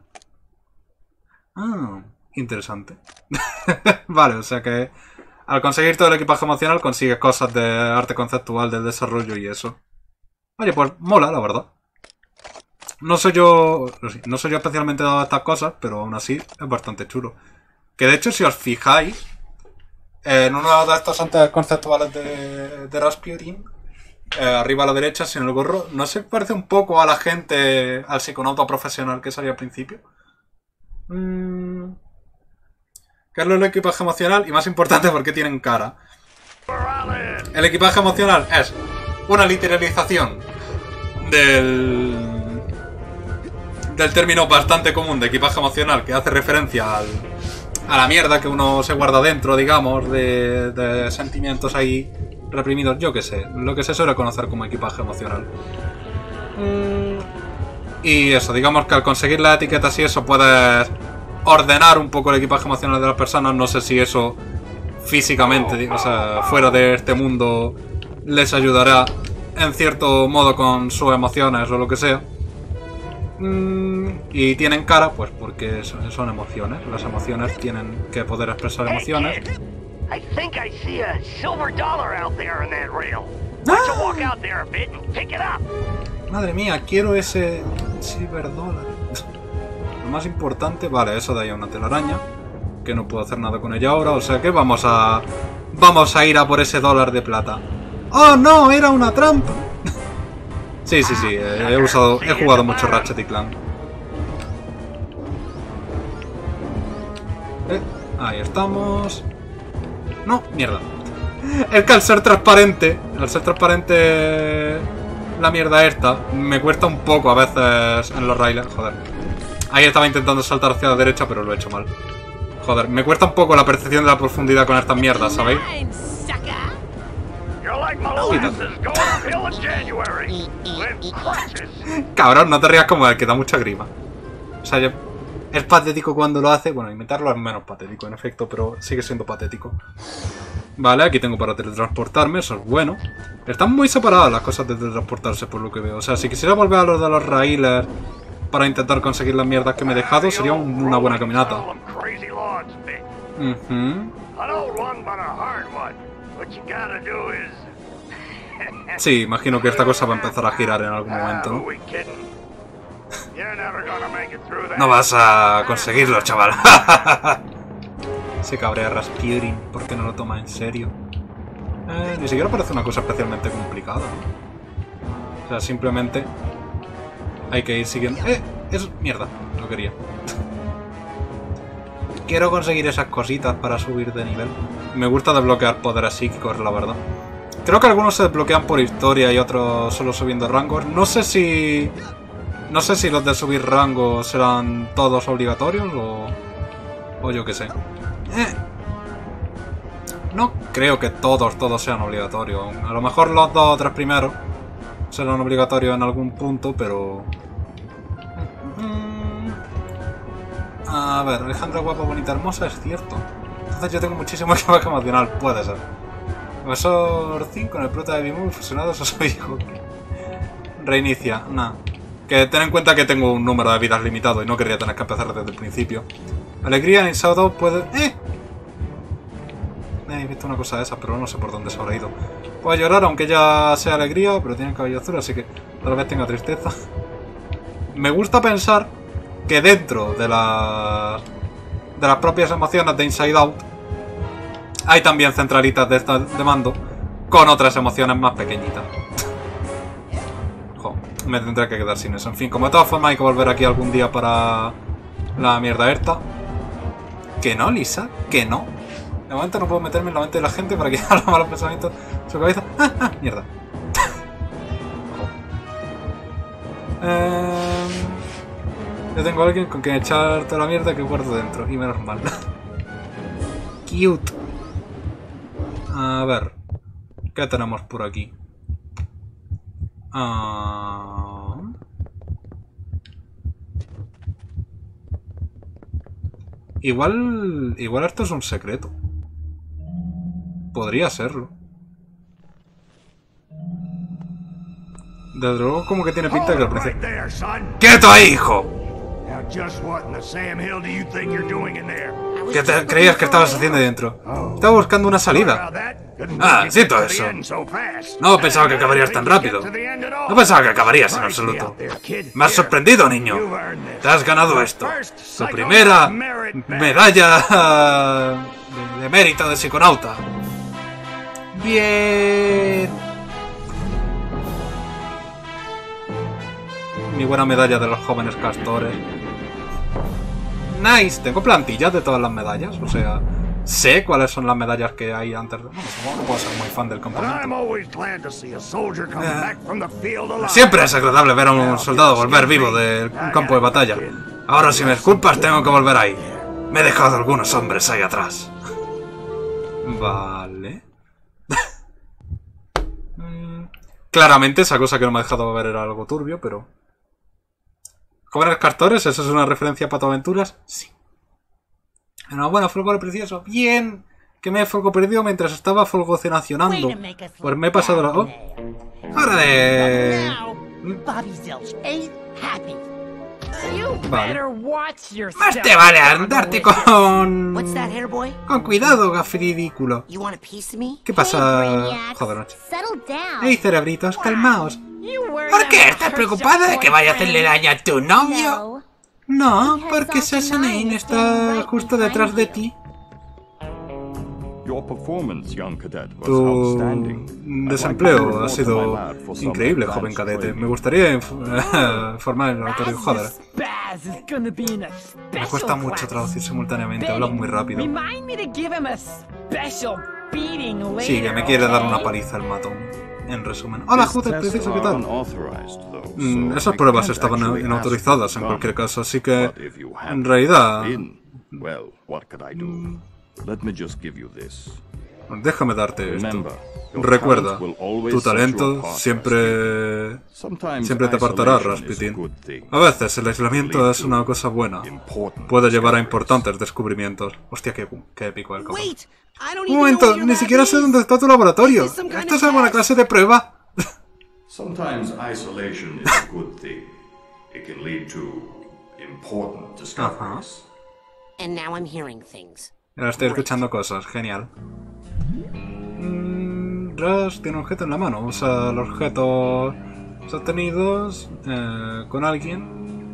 Ah, interesante. Vale, o sea que al conseguir todo el equipaje emocional consigues cosas de arte conceptual, del desarrollo y eso. Oye, pues mola, la verdad. No soy yo... No soy yo especialmente dado a estas cosas, pero aún así es bastante chulo. Que de hecho, si os fijáis, en uno de estos artes conceptuales de, de Rasputin, Eh, arriba a la derecha, sin el gorro, ¿no se parece un poco a la gente, al psiconauta profesional que salía al principio? Mm. ¿Qué es lo del equipaje emocional? Y más importante, ¿por qué tienen cara? El equipaje emocional es una literalización del del término bastante común de equipaje emocional, que hace referencia al, a la mierda que uno se guarda dentro, digamos, de, de sentimientos ahí reprimidos, yo qué sé, lo que se suele conocer como equipaje emocional. Mm. Y eso, digamos que al conseguir las etiquetas y eso puedes ordenar un poco el equipaje emocional de las personas. No sé si eso físicamente, o sea, fuera de este mundo, les ayudará en cierto modo con sus emociones o lo que sea. Mm. Y tienen cara, pues porque son, son emociones. Las emociones tienen que poder expresar emociones. I think I see a silver dollar out there in that rail. Why don't you walk out there a bit and pick it up? Madre mía, quiero ese silver dollar. Lo más importante, vale, eso de ahí a una telaraña, que no puedo hacer nada con ella ahora, o sea que vamos a vamos a ir a por ese dólar de plata. ¡Oh no! ¡Era una trampa! Sí, sí, sí, he usado, he jugado mucho Ratchet y Clank. Eh, ahí estamos. No, mierda. Es que al ser transparente, al ser transparente la mierda esta, me cuesta un poco a veces en los rails. Joder. Ahí estaba intentando saltar hacia la derecha, pero lo he hecho mal. Joder, me cuesta un poco la percepción de la profundidad con estas mierdas, ¿sabéis? Cabrón, no te rías como el que da mucha grima. O sea, yo... es patético cuando lo hace. Bueno, imitarlo es menos patético, en efecto, pero sigue siendo patético. Vale, aquí tengo para teletransportarme, eso es bueno. Están muy separadas las cosas de teletransportarse, por lo que veo. O sea, si quisiera volver a los de los raíles para intentar conseguir las mierdas que me he dejado, sería un, una buena caminata. Uh-huh. Sí, imagino que esta cosa va a empezar a girar en algún momento, ¿no? No vas a conseguirlo, chaval. Se cabrea Rasputin porque no lo toma en serio. Eh, ni siquiera parece una cosa especialmente complicada, ¿no? O sea, simplemente hay que ir siguiendo... ¡Eh! Es... Mierda, no quería. Quiero conseguir esas cositas para subir de nivel. Me gusta desbloquear poderes psíquicos, la verdad. Creo que algunos se desbloquean por historia y otros solo subiendo rangos. No sé si... No sé si los de subir rango serán todos obligatorios o... O yo qué sé. Eh. No creo que todos, todos sean obligatorios. A lo mejor los dos o tres primeros serán obligatorios en algún punto, pero... A ver, Alejandra guapa, bonita, hermosa, es cierto. Entonces yo tengo muchísimo que emocional, puede ser. Profesor cinco, en el prota de Bimur fusionados a su hijo. Reinicia, nah. Que ten en cuenta que tengo un número de vidas limitado y no querría tener que empezar desde el principio. Alegría en Inside Out puede... ¡Eh! He visto una cosa de esa, pero no sé por dónde se habrá ido. Puede llorar aunque ya sea alegría, pero tiene el cabello azul, así que tal vez tenga tristeza. Me gusta pensar que dentro de las de las propias emociones de Inside Out hay también centralitas de, esta, de mando con otras emociones más pequeñitas. Jo, me tendré que quedar sin eso. En fin, como de todas formas hay que volver aquí algún día para la mierda esta. Que no, Lisa, que no. De momento no puedo meterme en la mente de la gente para que haga los malos pensamientos en su cabeza. ¡Ah, ah! Mierda. eh... Yo tengo a alguien con quien echar toda la mierda que guardo dentro. Y menos mal. Cute. A ver. ¿Qué tenemos por aquí? Ah... Igual... Igual esto es un secreto. Podría serlo. Desde luego como que tiene pinta de que al principio... ¡Quieto ahí, hijo! ¿Qué te creías que estabas haciendo ahí dentro? Estaba buscando una salida. Ah, siento eso. No pensaba que acabarías tan rápido. No pensaba que acabarías en absoluto. Me has sorprendido, niño. Te has ganado esto. Tu primera medalla de mérito de psiconauta. Bien. Mi buena medalla de los jóvenes castores. Nice. Tengo plantillas de todas las medallas. O sea, sé cuáles son las medallas que hay antes de... No, no puedo ser muy fan del campamento. Eh, siempre es agradable ver a un soldado volver vivo del campo de batalla. Ahora, si me disculpas, tengo que volver ahí. Me he dejado algunos hombres ahí atrás. Vale. Claramente esa cosa que no me ha dejado ver era algo turbio, pero... ¿Jóvenes castores? ¿Eso es una referencia a Patoaventuras? Sí. Enhorabuena, folgore precioso. Bien. Que me he folgo perdido mientras estaba folgocenacionando. Pues me he pasado la... Oh. Ahora de... Vale. Más te vale andarte con... Con cuidado, gafridículo. ¿Qué pasa? Joder, noche. Hey, cerebritos, calmaos. ¿Por qué? ¿Estás preocupada de que vaya a hacerle daño a tu novio? No, porque Sassanine está justo detrás de ti. Tu desempleo ha sido increíble, joven cadete. Me gustaría formar el auditorio. Joder. Me cuesta mucho traducir simultáneamente, hablas muy rápido. Sí, que me quiere dar una paliza el matón. En resumen. Hola, joder, precioso, ¿qué tal? Mm, esas pruebas estaban inautorizadas en cualquier caso, así que... En realidad... Mm, déjame darte esto. Recuerda, tu talento siempre... Siempre te apartará, Rasputin. A veces el aislamiento es una cosa buena. Puede llevar a importantes descubrimientos. Hostia, qué, qué épico el cabrón. Un momento, ni siquiera sé dónde está tu laboratorio. ¿Esto es alguna clase de prueba? Ajá. Ahora estoy escuchando cosas, genial. Mm, Rush tiene un objeto en la mano. Usa los objetos sostenidos eh, con alguien.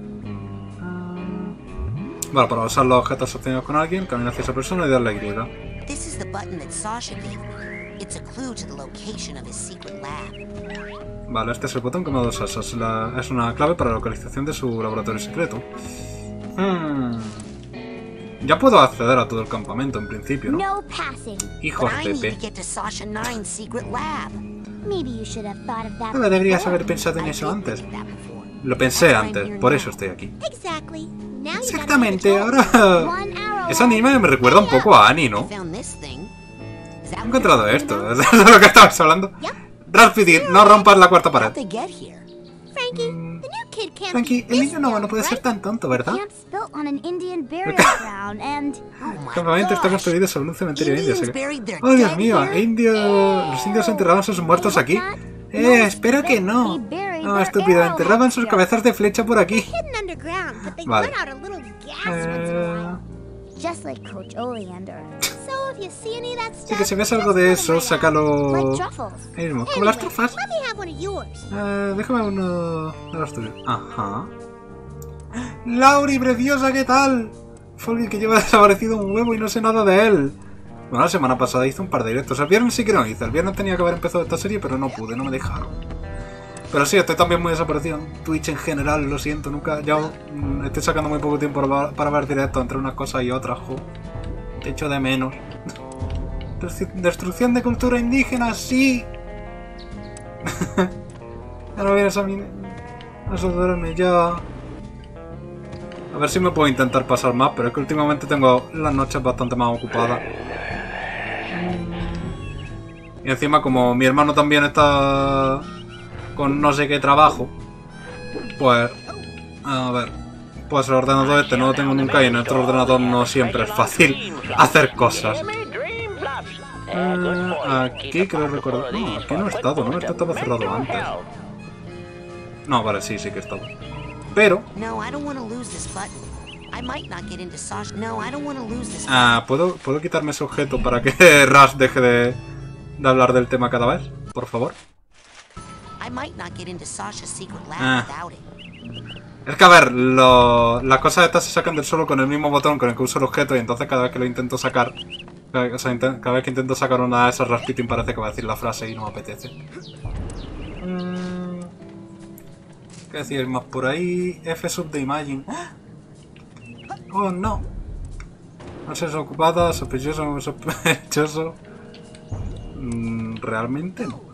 Vale, para usar los objetos sostenidos con alguien, camina hacia esa persona y darle a Y. This is the button that Sasha gave me. It's a clue to the location of his secret lab. Vale, este es el botón que me ha dado Sasha. Es, la, es una clave para la localización de su laboratorio secreto. Hmm. Ya puedo acceder a todo el campamento en principio, ¿no? No passing. Hijos But I de need to P. get to Sasha Nine's secret lab. Maybe you should have thought of that No deberías before. haber pensado en eso antes. That before. Lo pensé antes, por eso estoy aquí. Exactly. Now you Exactamente, gotta ahora... one arrow Ese anime me recuerda un poco a Annie, ¿no? I found this thing. Is that He encontrado esto, ¿es de lo que estabas hablando? Rasputin, no rompas la cuarta pared. How'd they get here? Frankie, the new kid can't Frankie, be el this niño no, no puede young, ser right? tan tonto, ¿verdad? Camp's built on an Indian burial ground, and El campamento está construido sobre un cementerio indio. Indians así que- buried their Oh, Dios dead mío, here? indio... los indios enterraban sus muertos aquí. Eh, espero que no. No, estúpido, enterraban sus cabezas de flecha por aquí. hidden underground, but they Vale. let out a little gas once in a Eh... while, just like Coach Oleander. So if you see any of that Sí, stuff, que si ves algo de eso, just pull 'em right out. sácalo... Like truffles. Ahí mismo, como las trufas. Let me have one of yours. Eh, déjame uno de los tuyos. Ajá. Lauri, preciosa, ¿qué tal? Folky que lleva desaparecido un huevo y no sé nada de él. Bueno, la semana pasada hice un par de directos. El viernes sí que no hice. El viernes tenía que haber empezado esta serie, pero no pude, no me dejaron. Pero sí, estoy también muy desaparecido en Twitch en general, lo siento, nunca... Ya mm, estoy sacando muy poco tiempo para, para ver directos entre unas cosas y otras, jo. Te echo de menos. Destrucción de cultura indígena, sí. Ya no vienes a mí... a saludarme ya. A ver si me puedo intentar pasar más, pero es que últimamente tengo las noches bastante más ocupadas. Y encima como mi hermano también está con no sé qué trabajo, pues... A ver... Pues el ordenador este no lo tengo nunca y en otro ordenador no siempre es fácil hacer cosas. Eh, aquí creo recordar... No, aquí no he estado, ¿no? Esto estaba cerrado antes. No, vale, sí, sí que he estado. Pero... No, I don't want to lose this button. I might not get into Sasha. No, I don't want to lose this button. Ah, ¿puedo, ¿puedo quitarme ese objeto para que Rush deje de, de hablar del tema cada vez? Por favor. I might not get into Sasha's secret lab Ah. without it. Es que a ver, lo, las cosas estas se sacan del suelo con el mismo botón con el que uso el objeto y entonces cada vez que lo intento sacar... Cada, o sea, inten- cada vez que intento sacar una de esas, Rasputin parece que va a decir la frase y no me apetece. Mm, ¿Qué decir más por ahí? F sub de Imagine. Oh no. No sé, ocupada, sospechoso, sospechoso. Mm, realmente no.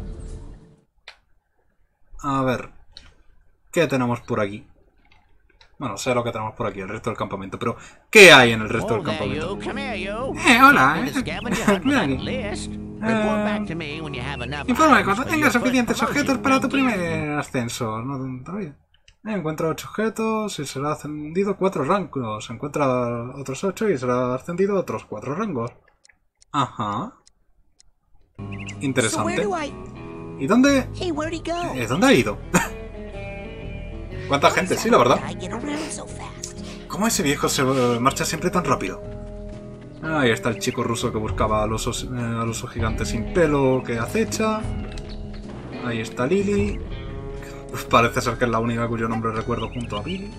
A ver. ¿Qué tenemos por aquí? Bueno, sé lo que tenemos por aquí, el resto del campamento, pero ¿qué hay en el resto del campamento? Eh, hola, eh. Mira aquí. Eh, informa cuando tengas suficientes objetos para tu primer ascenso. No, todavía. Eh, encuentra ocho objetos y será ascendido cuatro rangos. Encuentra otros ocho y será ascendido otros cuatro rangos. Ajá. So where Interesante. do I... ¿Y dónde? Hey, where'd he go? ¿Eh, ¿Dónde ha ido? ¿Cuánta gente? Sí, la verdad. I get around so fast. ¿Cómo ese viejo se eh, marcha siempre tan rápido? Ahí está el chico ruso que buscaba al oso, eh, al oso gigante sin pelo que acecha. Ahí está Lily. Pues parece ser que es la única cuyo nombre recuerdo junto a Billy.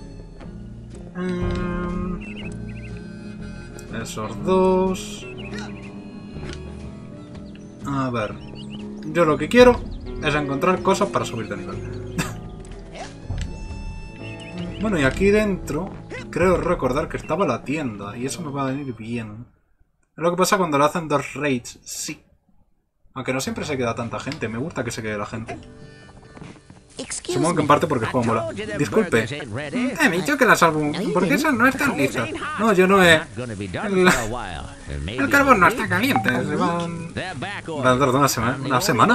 Mm, esos dos. A ver. Yo lo que quiero es encontrar cosas para subir de nivel. Bueno, y aquí dentro creo recordar que estaba la tienda y eso me va a venir bien. Es lo que pasa cuando le hacen dos raids, sí. Aunque no siempre se queda tanta gente, me gusta que se quede la gente. Excuse Supongo que en me. parte porque el juego mola. Disculpe, he dicho que las hamburguesas no están listas. No, yo no he... El, el carbón no está caliente, se van... ¿Va a tardar una semana? ¿Una semana?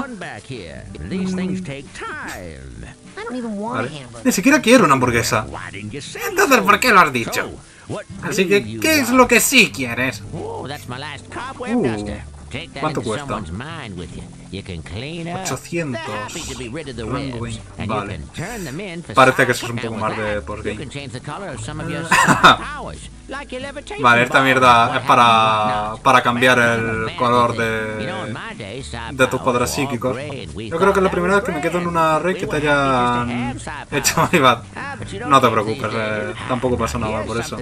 I don't even want Vale. a hamburger. Ni siquiera quiero una hamburguesa. Entonces, ¿por qué lo has dicho? Así que, ¿qué es lo que sí quieres? Uh, ¿cuánto cuesta? ochocientos. Rango veinte. Vale. Parece que eso es un poco más de postgame. Vale, esta mierda es para, para cambiar el color de, de tus poderes psíquicos. Yo creo que es la primera vez que me quedo en una red que te hayan hecho rival. No te preocupes, eh, tampoco pasa nada por eso.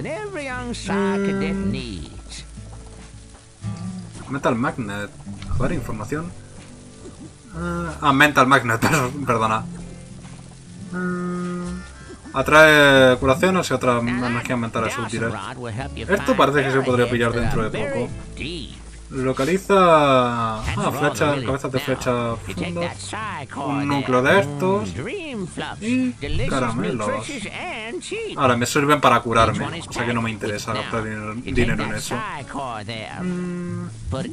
Metal Magnet. A ver, información. Ah, Mental Magnet, perdona. Atrae curaciones y otras energías mentales útiles. Esto parece que se podría pillar dentro de poco. Localiza... Ah, flecha, cabezas de flecha fundos. Un núcleo de estos. Y caramelos. Ahora, me sirven para curarme. O sea que no me interesa gastar dinero, dinero en eso. Mm, pues...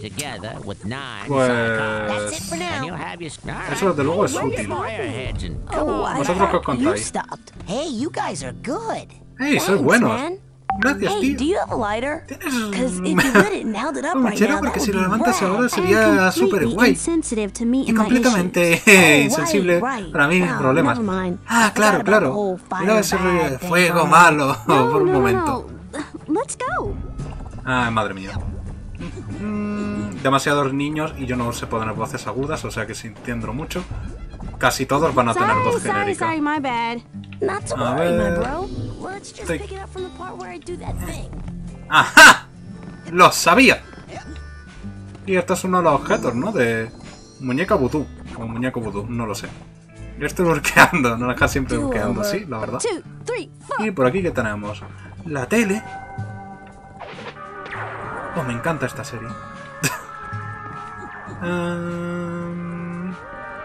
Eso desde luego es útil. ¿Vosotros qué os contáis? Hey, you guys are good. ¡Hey, sois buenos! Gracias, Hey, do tío. you have a lighter? Tienes Because if you lit it and held it up un right mechero now, that porque would si lo be levantas rad. ahora sería súper guay. Insensitive to me Y and my completamente issues. Oh, insensible right, right. para mí mis Wow, problemas. never mind. Ah, I claro, forgot about the claro. whole fire Era ese rollo de bad thing fuego going malo on. por un No, no, momento. no. Let's go. Ah, madre mía. Mm, demasiados niños y yo no sé poner voces agudas, o sea que si entiendo mucho, casi todos van a tener Sorry, voz sorry, genérica. sorry, my bad. Not to A worry, my ver. bro. Let's just Estoy- pick it up from the part where I do that thing. ¡Ajá! ¡Lo sabía! Y esto es uno de los objetos, ¿no? De muñeca vudú. O muñeco vudú, no lo sé. Yo estoy busqueando, no deja siempre Do busqueando, over. sí, la verdad. Two, three, four. Y por aquí, ¿qué tenemos? La tele. Oh, me encanta esta serie. um...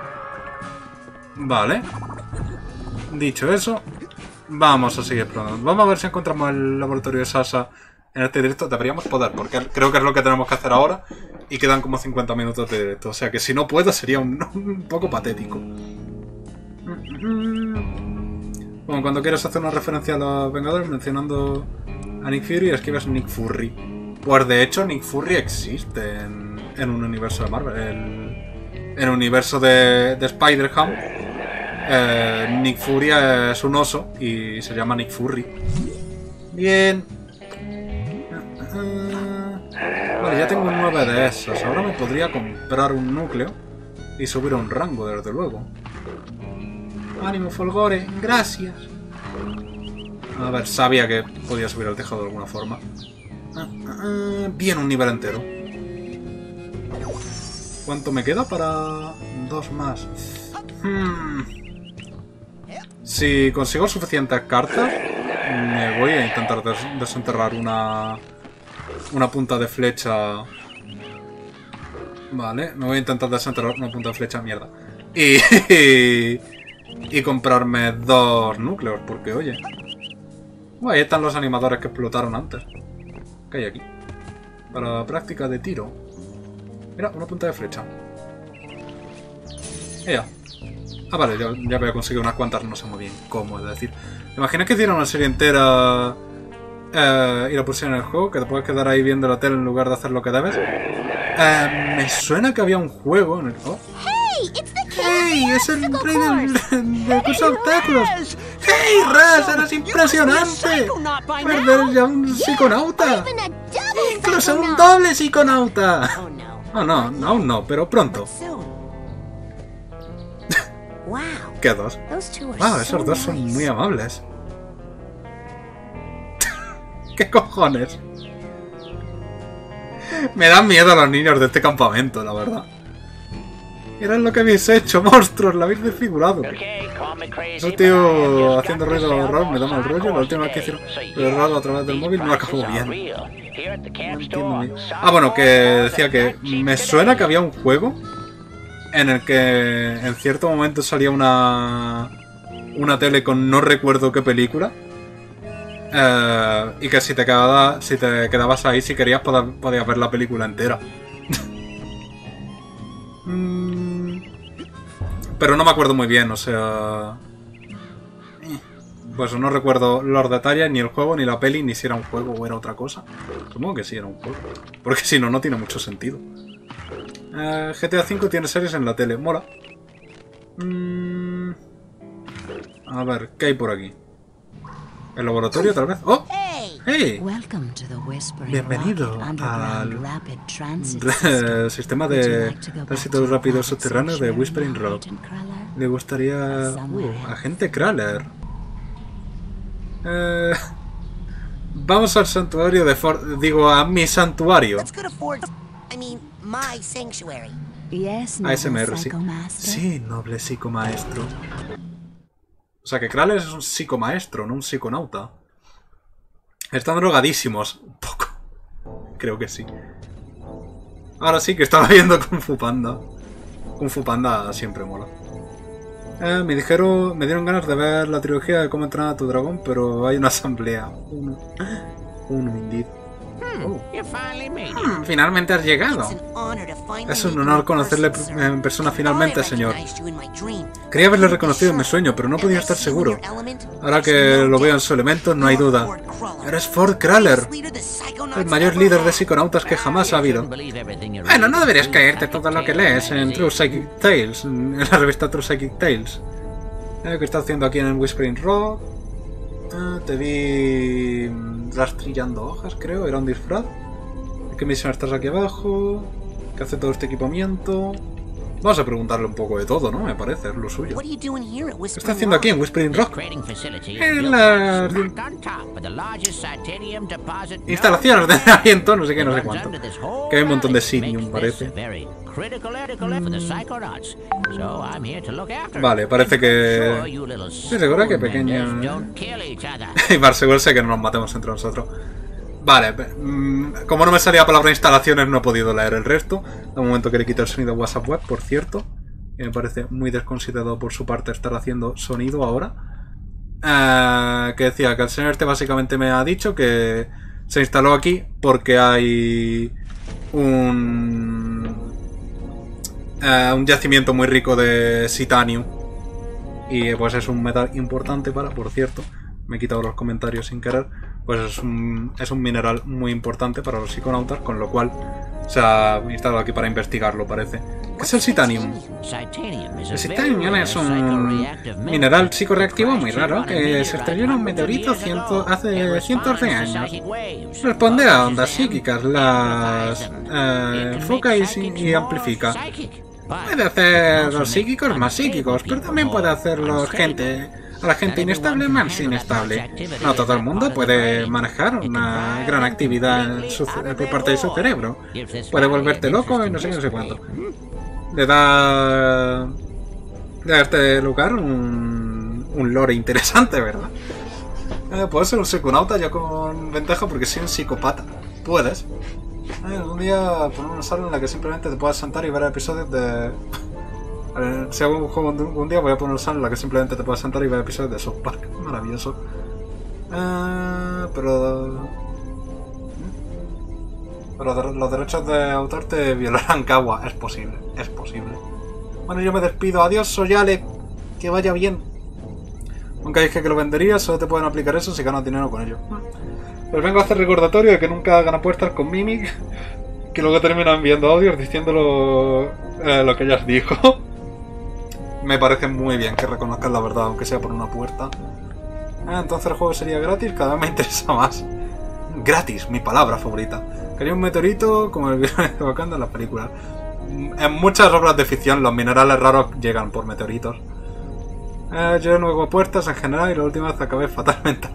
Vale. Dicho eso, vamos a seguir probando. Vamos a ver si encontramos el laboratorio de Sasha en este directo. Deberíamos poder, porque creo que es lo que tenemos que hacer ahora. Y quedan como cincuenta minutos de directo. O sea que si no puedo sería un, un poco patético. Bueno, cuando quieras hacer una referencia a los Vengadores mencionando a Nick Fury, escribes Nick Fury. Pues de hecho, Nick Fury existe en, en un universo de Marvel. El, en el universo de, de Spider-Ham, eh, Nick Fury es un oso y se llama Nick Fury. Bien. Vale, ya tengo un nueve de esos. Ahora me podría comprar un núcleo y subir a un rango, desde luego. Ánimo, Folgore, gracias. A ver, sabía que podía subir al tejado de alguna forma. Ah, ah, ah, bien, un nivel entero. ¿Cuánto me queda para dos más? Hmm. Si consigo suficientes cartas, me voy a intentar des desenterrar una, una punta de flecha. Vale, me voy a intentar desenterrar una punta de flecha, mierda. Y... y comprarme dos núcleos, porque oye... Uy, ahí están los animadores que explotaron antes. ¿Qué hay aquí? Para práctica de tiro. Mira, una punta de flecha. Ya. Ah, vale, ya, ya voy a conseguir unas cuantas, no sé muy bien cómo, es decir. ¿Te imaginas que hicieran una serie entera eh, y la pusieran en el juego? Que te puedes quedar ahí viendo la tele en lugar de hacer lo que debes. Eh, me suena que había un juego en el... Oh. ¡Hey! ¡Es el rey del, del curso de obstáculos! ¡Hey, Raz! ¡Eres impresionante! ¡Perder ya un psiconauta! ¡Incluso un doble psiconauta! Oh no. Oh, no, no, aún no, pero pronto. Soon. Wow. ¿Qué dos? Those two are Wow, so esos dos son nice. muy amables. ¿Qué cojones? Me dan miedo a los niños de este campamento, la verdad. Mirad lo que habéis hecho, monstruos, lo habéis desfigurado. Ese tío haciendo ruido raro me da mal rollo. La última vez que hicieron ruido raro a través del móvil no acabó bien. No entiendo bien. Ah, bueno, que decía que me suena que había un juego en el que en cierto momento salía una una tele con no recuerdo qué película. Eh, y que si te, quedaba, si te quedabas ahí, si querías, pod podías ver la película entera. mm, pero no me acuerdo muy bien, o sea... Pues no recuerdo los detalles, ni el juego, ni la peli, ni si era un juego o era otra cosa. Supongo que sí era un juego. Porque si no, no tiene mucho sentido. Eh, G T A cinco tiene series en la tele, mola. Mm, a ver, ¿qué hay por aquí? ¿El laboratorio otra vez? ¡Oh! ¡Hey! Welcome to the Whispering Bienvenido Rock al Underground Rapid Transit re- System. sistema Would you de like to go back tránsito to your rápido private subterráneo de sanctuary Whispering now, Rock. Agent Cruller? Le gustaría... Uh, agente Kraler. Eh, vamos al santuario de Ford... Digo, a mi santuario. Let's go to Ford. I mean, my sanctuary. Yes, A S M R, sí. Psycho Master. Sí, noble psicomaestro. O sea que Kraler es un psicomaestro, no un psiconauta. Están drogadísimos. Un poco. Creo que sí. Ahora sí que estaba viendo Kung Fu Panda. Kung Fu Panda siempre mola. Eh, me dijeron, me dieron ganas de ver la trilogía de Cómo entrenar a tu dragón, pero hay una asamblea. Uno. Uno, indeed. Oh. Hmm, finalmente has llegado. Es un honor conocerle en persona finalmente, señor. Creía haberle reconocido en mi sueño, pero no podía estar seguro. Ahora que lo veo en su elemento, no hay duda. Eres Ford Crawler, el mayor líder de psiconautas que jamás ha habido. Bueno, no deberías creerte todo lo que lees en True Psychic Tales, en la revista True Psychic Tales. Eh, ¿Qué estás haciendo aquí en el Whispering Rock? Eh, te vi rastrillando hojas, creo. Era un disfraz. ¿Qué misión estás aquí abajo? ¿Qué hace todo este equipamiento? Vamos a preguntarle un poco de todo, ¿no? Me parece, es lo suyo. ¿Qué está haciendo aquí en Whispering Rock? En las instalaciones de entrenamiento, no sé qué, no sé cuánto. Que hay un montón de Sinium, parece. Vale, parece que... Estoy segura que pequeña... Y para asegurarse que no nos matemos entre nosotros. Vale, como no me salía la palabra instalaciones, no he podido leer el resto. De momento que le quito el sonido a WhatsApp Web, por cierto. Y me parece muy desconsiderado por su parte estar haciendo sonido ahora. Eh, que decía que el señor este básicamente me ha dicho que se instaló aquí porque hay un, eh, un yacimiento muy rico de Titanium. Y pues es un metal importante para, por cierto, me he quitado los comentarios sin querer, pues es un, es un mineral muy importante para los psiconautas, con lo cual se ha instalado aquí para investigarlo, parece. ¿Qué es el Titanium? El Titanium es un mineral psicorreactivo muy raro que se estrelló en un meteorito ciento, hace cientos de años. Responde a ondas psíquicas, las eh, enfoca y, y amplifica. Puede hacer los psíquicos más psíquicos, pero también puede hacerlos gente... a la gente inestable más inestable. No todo el mundo puede manejar una gran actividad en su, por parte de su cerebro. Puede volverte loco y no sé, no sé cuánto. Le da... Le da a este lugar un, un lore interesante, ¿verdad? Eh, puedes ser un psiconauta ya con ventaja porque soy un psicópata. Puedes. Eh, algún día poner una sala en la que simplemente te puedas sentar y ver episodios de... Si hago un juego un día voy a poner una sala en la que simplemente te puedas sentar y ver episodios de South Park. Maravilloso. Eh, pero... Pero los derechos de autor te violarán, Kawa. Es posible, es posible. Bueno, yo me despido. Adiós, soy Ale. Que vaya bien. Aunque dije que lo vendería, solo te pueden aplicar eso si ganas dinero con ello. Pues vengo a hacer recordatorio de que nunca hagan apuestas con Mimic, que luego terminan enviando audios diciéndolo eh, lo que ellas dijo. Me parece muy bien que reconozcan la verdad, aunque sea por una puerta. Ah, entonces el juego sería gratis, cada vez me interesa más. Gratis, mi palabra favorita. Quería un meteorito como el vieron evocando en las películas. En muchas obras de ficción los minerales raros llegan por meteoritos. Eh, yo no hago puertas en general y la última vez acabé fatalmente.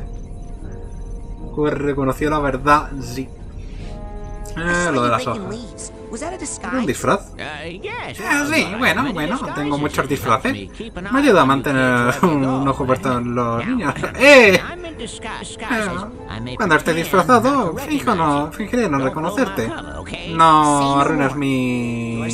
Pues reconoció la verdad, sí. Eh, lo de las hojas. ¿Un disfraz? Eh, sí, bueno, bueno, tengo muchos disfraces. Me ayuda a mantener un ojo puesto en los niños. ¡Eh! Eh, cuando esté disfrazado, fijo no, fingiré no reconocerte. No arruines mi...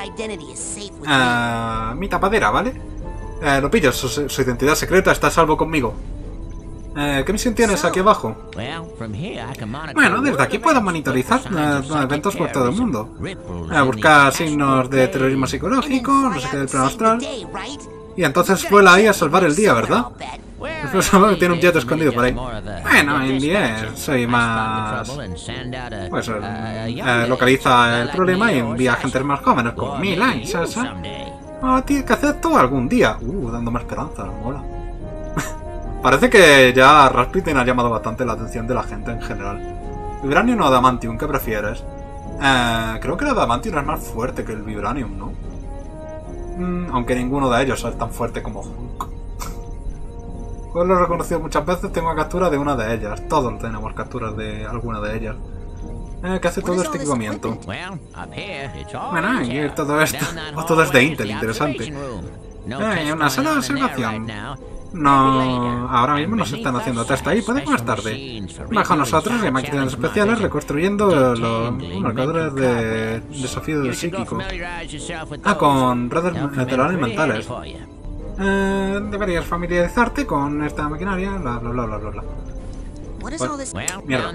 Uh, mi tapadera, ¿vale? Eh, lo pillo, su, su identidad secreta está a salvo conmigo. Eh, ¿Qué misión tienes aquí abajo? Bueno, desde aquí puedo monitorizar eh, eventos por todo el mundo. Eh, buscar signos de terrorismo psicológico, no sé qué del plano astral. Y entonces vuela ahí a salvar el día, ¿verdad? Tiene un jet escondido por ahí. Bueno, en día soy más... Pues eh, localiza el problema y envía a agentes más jóvenes como Mila y Sasa. Oh, tiene que hacer todo algún día. Uh, dándome esperanza, mola. Parece que ya Rasputin ha llamado bastante la atención de la gente en general. ¿Vibranium o Adamantium? ¿Qué prefieres? Eh, creo que el Adamantium es más fuerte que el Vibranium, ¿no? Mm, aunque ninguno de ellos es tan fuerte como Hulk. Pues lo he reconocido muchas veces, tengo captura de una de ellas. Todos tenemos capturas de alguna de ellas. Eh, ¿Qué hace todo este equipamiento? Bueno, y todo esto... Todo es de Intel, interesante. Eh, una sala de observación. No, ahora mismo nos están haciendo test ahí, puede que más tarde. Bajo nosotros hay máquinas especiales reconstruyendo los marcadores de desafío del psíquico. Ah, con redes laterales mentales. Eh, deberías familiarizarte con esta maquinaria, bla bla bla bla bla bla. Pues, mierda.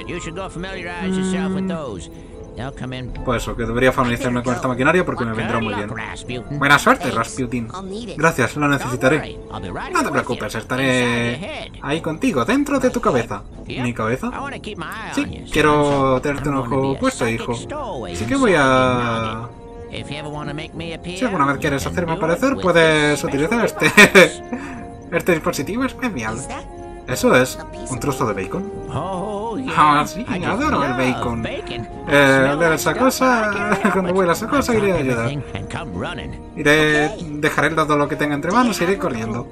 Pues eso, que debería familiarizarme con esta maquinaria porque me vendrá muy bien. Buena suerte, Rasputin. Gracias, lo necesitaré. No te preocupes, estaré ahí contigo, dentro de tu cabeza. ¿Mi cabeza? Sí, quiero tenerte un ojo puesto, hijo. Así que voy a... Si alguna vez quieres hacerme aparecer, puedes utilizar este... este dispositivo especial. Eso es, un trozo de bacon. Ah, sí, adoro el bacon. Eh, de esa cosa, cuando vuela esa cosa, iré a ayudar. Iré, dejaré todo lo que tenga entre manos y iré corriendo.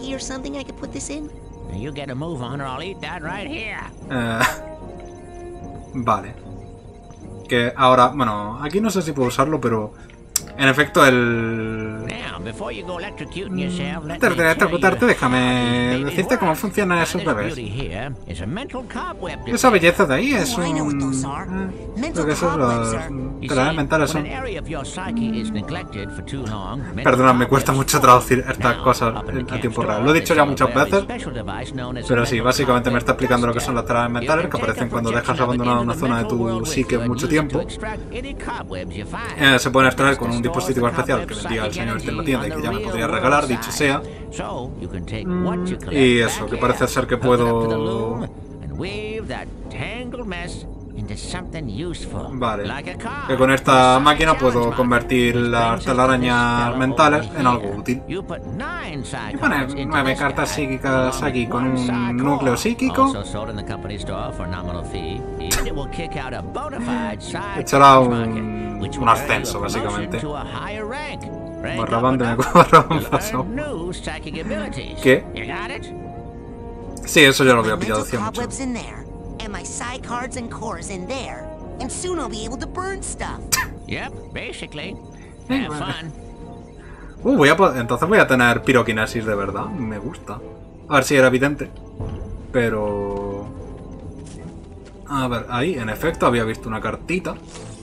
Eh, vale. Que ahora, bueno, aquí no sé si puedo usarlo, pero... En efecto, el... Antes de electrocutarte, déjame decirte cómo funcionan esos bebés. Esa belleza de ahí es un... Eh, creo que esos los... Telares mentales son... Perdona, me cuesta mucho traducir estas cosas a tiempo real. Lo he dicho ya muchas veces, pero sí, básicamente me está explicando lo que son las telares mentales, que aparecen cuando dejas abandonada una zona de tu psique mucho tiempo. Eh, se pueden extraer con un dispositivo especial que vendía el señor este en la tienda y que ya me podría regalar, dicho sea. Mm, y eso, que parece ser que puedo... Vale, que con esta máquina puedo convertir las telarañas mentales en algo útil. Y poner nueve cartas psíquicas aquí con un núcleo psíquico. Echará un, un ascenso, básicamente. Barrabán de Barrabán pasó. ¿Qué? Sí, eso ya lo había pillado hace mucho. And my psi cards and cores in there, and soon I'll be able to burn stuff. Yep, basically. Have fun. Uh, voy a entonces voy a tener piroquinesis de verdad. Me gusta. A ver si era evidente. Pero... A ver, ahí en efecto había visto una cartita.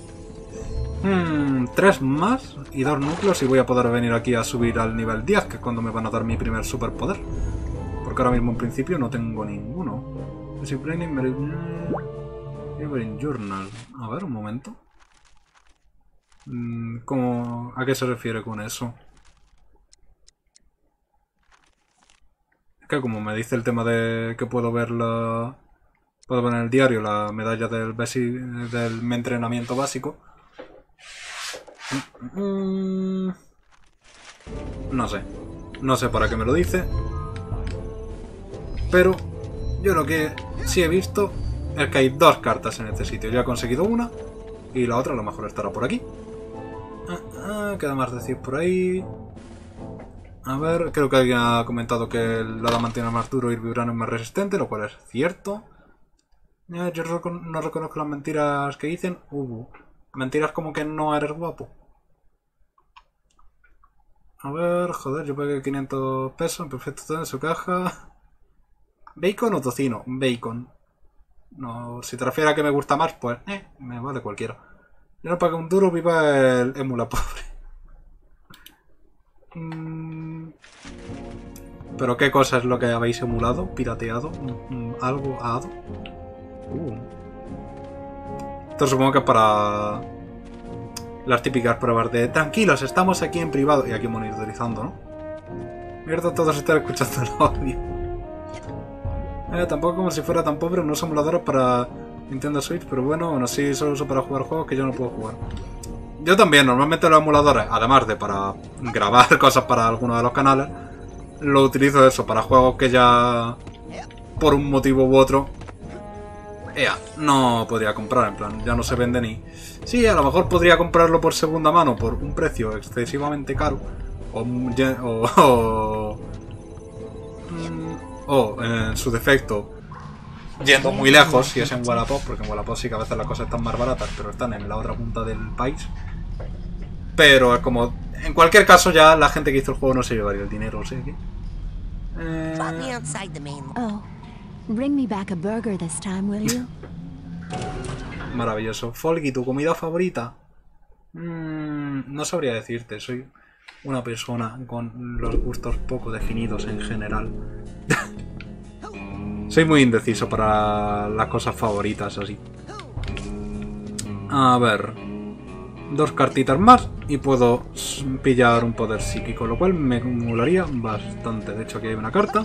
Hmm, tres más y dos núcleos y voy a poder venir aquí a subir al nivel diez, que es cuando me van a dar mi primer superpoder. Porque ahora mismo en principio no tengo ninguno. Journal. A ver, un momento. ¿Cómo, ¿A qué se refiere con eso? Es que como me dice el tema de que puedo ver la... Puedo ver en el diario la medalla del, basi, del entrenamiento básico. No sé. No sé para qué me lo dice. Pero... Yo lo que sí he visto es que hay dos cartas en este sitio. Ya he conseguido una y la otra a lo mejor estará por aquí. Ah, ah, ¿qué más decir por ahí? A ver, creo que alguien ha comentado que el adamantio tiene más duro y el vibrano es más resistente, lo cual es cierto. Eh, yo no reconozco las mentiras que dicen. Uh, mentiras como que no eres guapo. A ver, joder, yo pagué quinientos pesos en perfecto estado en su caja. ¿Bacon o tocino? Bacon. No, si te refieres a que me gusta más, pues eh, me vale cualquiera. Yo no pagué un duro, viva el emula pobre. Mm. ¿Pero qué cosa es lo que habéis emulado? ¿Pirateado? Mm, ¿Algo hado? Uh. Esto supongo que es para las típicas pruebas de tranquilos, estamos aquí en privado y aquí monitorizando, ¿no? Mierda, todos están escuchando el audio. Eh, tampoco como si fuera tan pobre, no uso emuladores para Nintendo Switch, pero bueno, aún así solo uso para jugar juegos que yo no puedo jugar. Yo también, normalmente los emuladores, además de para grabar cosas para alguno de los canales, lo utilizo eso, para juegos que ya, por un motivo u otro, ea, no podría comprar, en plan, ya no se vende ni... Sí, a lo mejor podría comprarlo por segunda mano, por un precio excesivamente caro, o... o, o O, en su defecto, yendo muy lejos, si es en Wallapop, porque en Wallapop sí que a veces las cosas están más baratas, pero están en la otra punta del país. Pero es como, en cualquier caso ya la gente que hizo el juego no se llevaría el dinero, o sea que... Eh... Drop me outside the main. Oh, bring me back a burger this time, will you? Maravilloso. Folky, ¿tu comida favorita? Mm, no sabría decirte, soy una persona con los gustos poco definidos en general. Soy muy indeciso para las cosas favoritas, así. A ver. Dos cartitas más y puedo pillar un poder psíquico, lo cual me molaría bastante. De hecho, aquí hay una carta.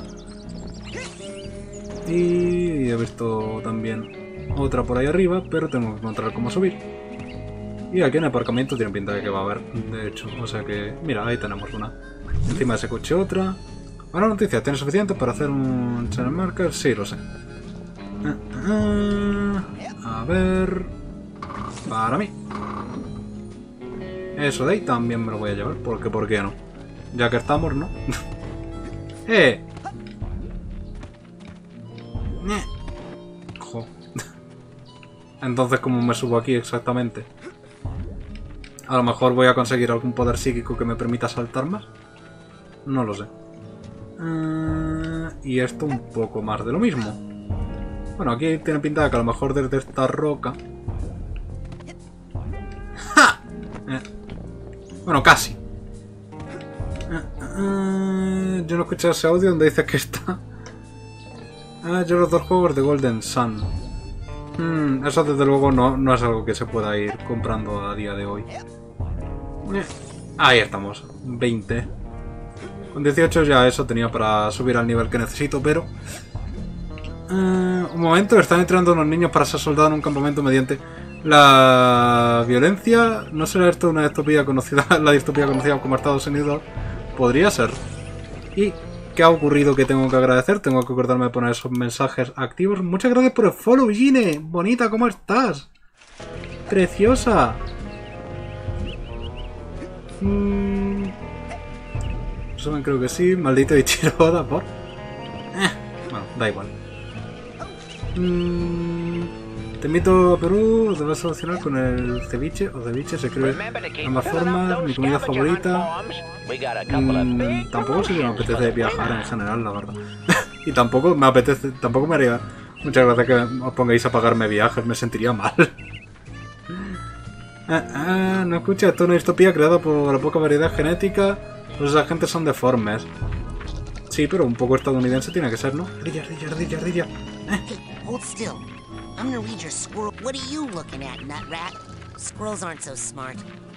Y he visto también otra por ahí arriba, pero tengo que encontrar cómo subir. Y aquí en el aparcamiento tiene pinta de que va a haber, de hecho. O sea que, mira, ahí tenemos una. Encima de ese coche otra. Buena noticia, ¿tienes suficiente para hacer un channel marker? Sí, lo sé. Uh, uh, a ver... Para mí. Eso de ahí también me lo voy a llevar, porque ¿por qué no? Ya que estamos, ¿no? ¡Eh! Jo. Entonces, ¿cómo me subo aquí exactamente? A lo mejor voy a conseguir algún poder psíquico que me permita saltar más. No lo sé. Uh, y esto un poco más de lo mismo. Bueno, aquí tiene pinta de que a lo mejor desde esta roca... ¡Ja! Eh. Bueno, casi. Uh, uh, yo no escuché ese audio donde dice que está... Ah, yo los dos juegos de Golden Sun. Hmm, eso desde luego no, no es algo que se pueda ir comprando a día de hoy. Eh, ahí estamos, veinte. Con dieciocho ya eso tenía para subir al nivel que necesito, pero... Eh, un momento, están entrando unos niños para ser soldados en un campamento mediante la violencia. ¿No será esto una distopía conocida, la distopía conocida como Estados Unidos? Podría ser. ¿Y qué ha ocurrido que tengo que agradecer? Tengo que acordarme de poner esos mensajes activos. Muchas gracias por el follow, Gine. Bonita, ¿cómo estás? Preciosa. Mm. Resumen, creo que sí. Maldito Ichiroda, por... Eh, bueno, da igual. Mm. Te invito a Perú, debes solucionar con el ceviche o ceviche, se escribe de ambas formas, mi comida favorita. Mm, tampoco sé si me apetece viajar en general, la verdad. Y tampoco me apetece, tampoco me haría muchas gracias que os pongáis a pagarme viajes, me sentiría mal. ah, ah, no escucha, esto es una distopía creada por la poca variedad genética, los agentes son deformes. Sí, pero un poco estadounidense tiene que ser, ¿no? Ardilla, ardilla, ardilla, ardilla. Eh. Hold still. I'm gonna read your squirrel. What are you looking at, Nutrat? Squirrels aren't so smart.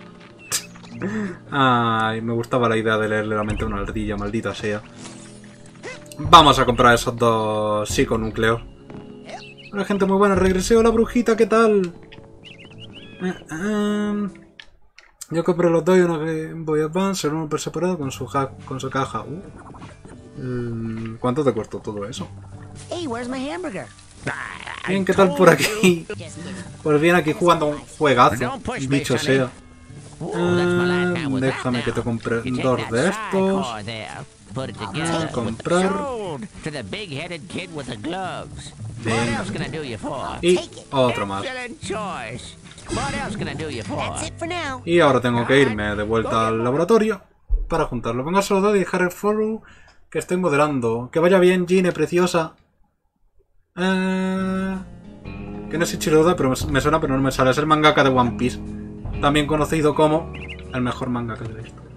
Ay, me gustaba la idea de leerle la mente a una ardilla, maldita sea. Vamos a comprar esos dos psiconúcleos. Hola, gente muy buena, regresé. Hola, brujita, ¿qué tal? Eh, eh, yo compré los dos y uno Game Boy Advance, el uno por separado con su, con su caja. Uh. ¿Cuánto te costó todo eso? Hey, where's my hamburger? Bien, ¿qué tal por aquí? Pues bien, aquí jugando un juegazo, bicho sea. Eh, déjame que te compre dos de estos. Voy a comprar. Venga. Y otro más. Y ahora tengo que irme de vuelta al laboratorio para juntarlo. Venga a saludar y dejar el follow que estoy moderando. Que vaya bien, Gine, preciosa. Eh... Que no es Ichiroda, pero me suena, pero no me sale. Es el mangaka de One Piece. También conocido como el mejor mangaka de la historia.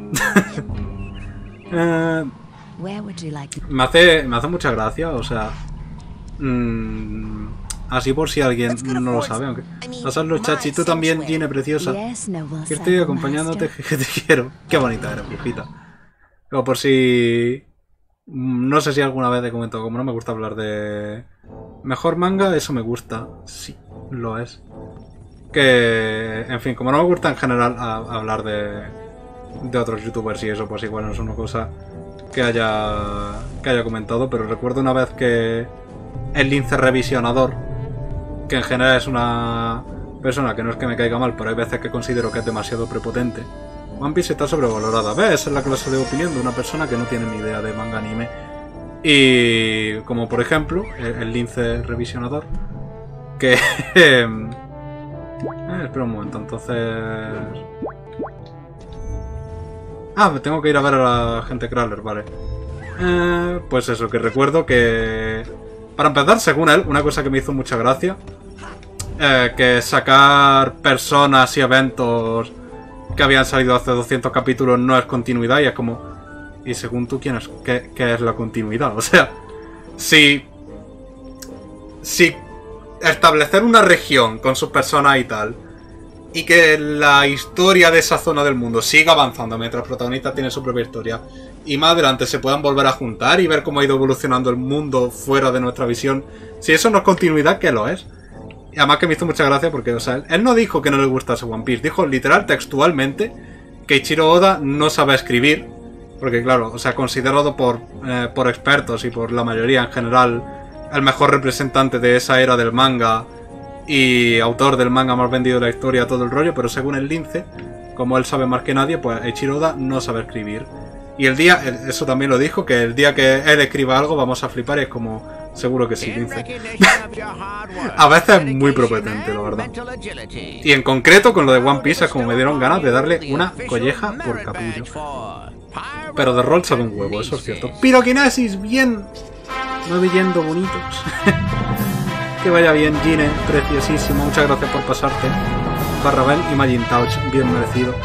eh... me, hace, me hace mucha gracia, o sea... Mmm, así por si alguien no lo sabe, aunque... Pasarlo, Chachi. Tú también, Gine, preciosa. Que estoy acompañándote, que te quiero. Qué bonita eres, brujita. Pero por si... No sé si alguna vez he comentado, como no me gusta hablar de mejor manga, eso me gusta, sí, lo es. Que, en fin, como no me gusta en general a, a hablar de, de otros youtubers y eso, pues igual no es una cosa que haya, que haya comentado, pero recuerdo una vez que el lince revisionador, que en general es una persona que no es que me caiga mal, pero hay veces que considero que es demasiado prepotente. One Piece está sobrevalorada. ¿Ves? Esa es la clase de opinión de una persona que no tiene ni idea de manga anime. Y como por ejemplo, el, el lince revisionador. Que... eh, espera un momento, entonces... Ah, me tengo que ir a ver a la gente Crawler, vale. Eh, pues eso, que recuerdo que... Para empezar, según él, una cosa que me hizo mucha gracia, eh, que sacar personas y eventos que habían salido hace doscientos capítulos no es continuidad, y es como... Y según tú, ¿quién es? ¿Qué, qué es la continuidad? O sea, si... Si establecer una región con sus personas y tal, y que la historia de esa zona del mundo siga avanzando mientras el protagonista tiene su propia historia, y más adelante se puedan volver a juntar y ver cómo ha ido evolucionando el mundo fuera de nuestra visión, si eso no es continuidad, ¿qué lo es? Y además que me hizo mucha gracia porque, o sea, él, él no dijo que no le gustase One Piece, dijo literal, textualmente, que Ichiro Oda no sabe escribir, porque claro, o sea, considerado por, eh, por expertos y por la mayoría en general el mejor representante de esa era del manga y autor del manga más vendido de la historia, todo el rollo, pero según el lince, como él sabe más que nadie, pues Ichiro Oda no sabe escribir. Y el día, eso también lo dijo, que el día que él escriba algo vamos a flipar, y es como, seguro que sí, lince. A veces es muy propetente, la verdad. Y en concreto con lo de One Piece es como me dieron ganas de darle una colleja por capullo. Pero de rol sabe un huevo, eso es cierto. Piroquinesis, bien. Nueve yendo bonitos. Que vaya bien, Gine, preciosísimo. Muchas gracias por pasarte. Barrabel y Majin Touch, bien merecido.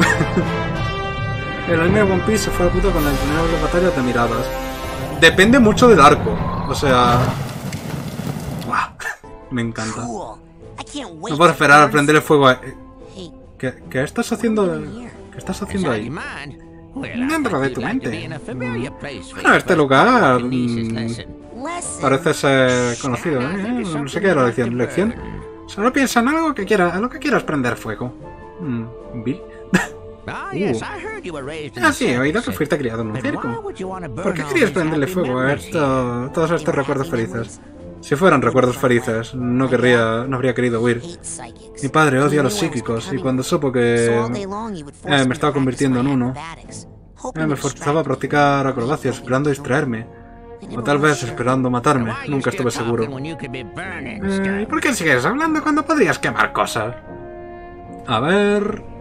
El anime de One Piece se fue a puta con las primeras batallas de miradas. Depende mucho del arco. O sea... ¡Guau! Me encanta. No puedo esperar a prender el fuego a... ¿Qué, ¿Qué estás haciendo? ¿Qué estás haciendo ahí? Dentro de tu mente. Bueno, este lugar... Mmm, parece ser conocido, ¿eh? No sé qué era la lección. ¿Lección? Solo piensa en algo que quiera, en lo que quieras prender fuego. Mm, ¿Bill? Uh. Ah, sí, he oído que fuiste criado en un circo. ¿Por qué querías prenderle fuego a esto, todos estos recuerdos felices? Si fueran recuerdos felices, no querría, no habría querido huir. Mi padre odia a los psíquicos, y cuando supo que eh, me estaba convirtiendo en uno, eh, me forzaba a practicar acrobacias, esperando distraerme. O tal vez esperando matarme, nunca estuve seguro. Eh, ¿Y por qué sigues hablando cuando podrías quemar cosas? A ver...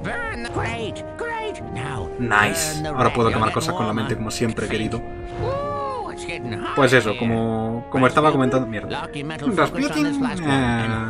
Nice. Ahora puedo quemar cosas con la mente como siempre he querido. Pues eso, como, como estaba comentando... Mierda. Rasputin... Eh...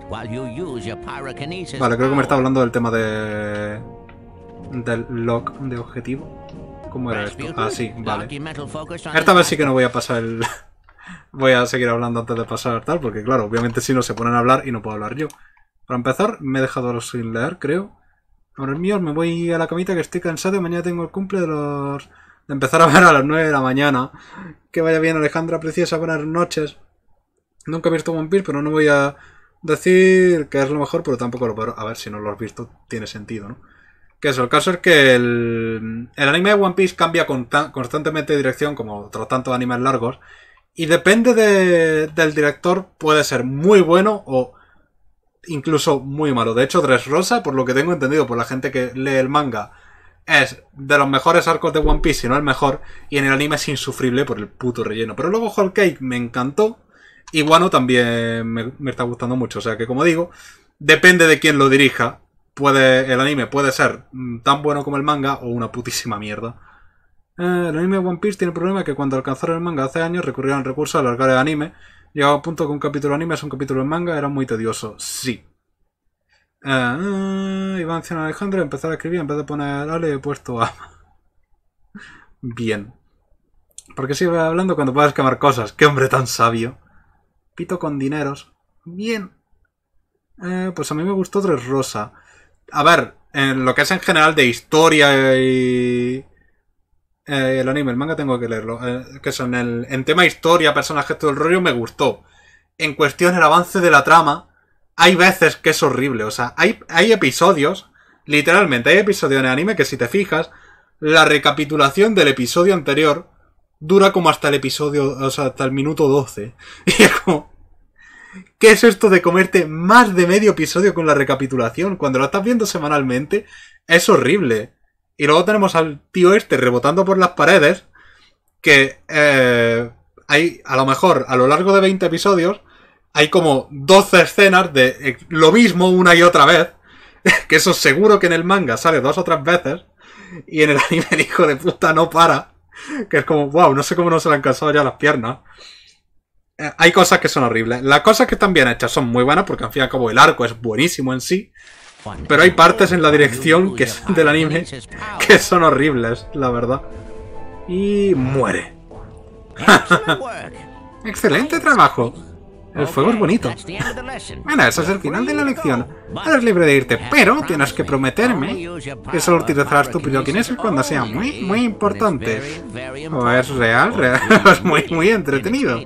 Vale, creo que me estaba hablando del tema de... Del lock de objetivo. ¿Cómo era esto? Ah, sí, vale. Esta vez sí que no voy a pasar el... Voy a seguir hablando antes de pasar tal, porque claro, obviamente si no se ponen a hablar y no puedo hablar yo. Para empezar, me he dejado sin leer, creo. Ahora el mío, me voy a la camita que estoy cansado y mañana tengo el cumple de los... De empezar a ver a las nueve de la mañana. Que vaya bien, Alejandra preciosa, buenas noches. Nunca he visto One Piece, pero no voy a decir que es lo mejor, pero tampoco lo peor. A ver, si no lo has visto, tiene sentido, ¿no? Que eso, el caso es que el, el anime de One Piece cambia constantemente de dirección, como otros tantos animes largos. Y depende de, del director, puede ser muy bueno o... incluso muy malo. De hecho, Dressrosa, por lo que tengo entendido por la gente que lee el manga, es de los mejores arcos de One Piece, si no el mejor, y en el anime es insufrible por el puto relleno. Pero luego Whole Cake me encantó, y Wano también me, me está gustando mucho. O sea que, como digo, depende de quién lo dirija. Puede, el anime puede ser tan bueno como el manga o una putísima mierda. Eh, el anime de One Piece tiene el problema que cuando alcanzaron el manga hace años recurrieron al recurso de alargar el anime. Llegaba a punto que un capítulo de anime es un capítulo de manga, era muy tedioso. Sí. Eh, eh, Iván Cian Alejandro, empezar a escribir, en vez de poner Ale, he puesto A. Bien. Porque sigue hablando cuando puedas quemar cosas. ¡Qué hombre tan sabio! Pito con dineros. Bien. Eh, pues a mí me gustó Dressrosa. A ver, en lo que es en general de historia y... Eh, el anime, el manga tengo que leerlo. Eh, que son el, en tema historia, personajes, todo el rollo, me gustó. En cuestión el avance de la trama, hay veces que es horrible. O sea, hay, hay episodios, literalmente, hay episodios en el anime que si te fijas, la recapitulación del episodio anterior dura como hasta el episodio, o sea, hasta el minuto doce. Y es como... ¿Qué es esto de comerte más de medio episodio con la recapitulación? Cuando lo estás viendo semanalmente, es horrible. Y luego tenemos al tío este rebotando por las paredes, que eh, hay, a lo mejor, a lo largo de veinte episodios, hay como doce escenas de eh, lo mismo una y otra vez, que eso seguro que en el manga sale dos o tres veces, y en el anime el hijo de puta no para. Que es como, wow, no sé cómo no se le han cansado ya las piernas. Eh, hay cosas que son horribles. Las cosas que están bien hechas son muy buenas, porque al fin y al cabo el arco es buenísimo en sí. Pero hay partes en la dirección que son del anime que son horribles, la verdad. Y muere. Excelente trabajo. El fuego es bonito. Bueno, eso es el final de la lección. Eres libre de irte, pero tienes que prometerme que solo utilizarás tu piroquinesis cuando sea muy, muy importante. ¿O es real? Real. Es muy, muy entretenido.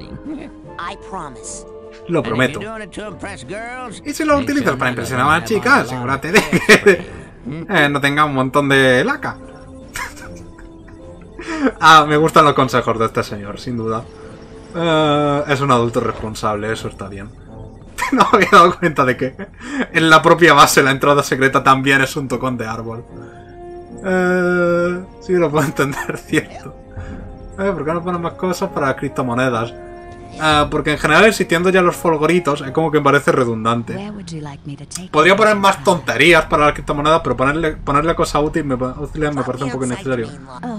Lo prometo. Y si lo utilizas para impresionar a las chicas, asegúrate de que eh, no tenga un montón de laca. Ah, me gustan los consejos de este señor, sin duda. Uh, es un adulto responsable, eso está bien. No me había dado cuenta de que en la propia base la entrada secreta también es un tocón de árbol. Uh, sí, lo puedo entender, cierto. Uh, ¿Por qué no ponen más cosas para las criptomonedas? Uh, porque en general, existiendo ya los folgoritos, es como que me parece redundante. Podría poner más tonterías para las criptomonedas, pero ponerle, ponerle cosas útiles me, útiles me parece un poco innecesario.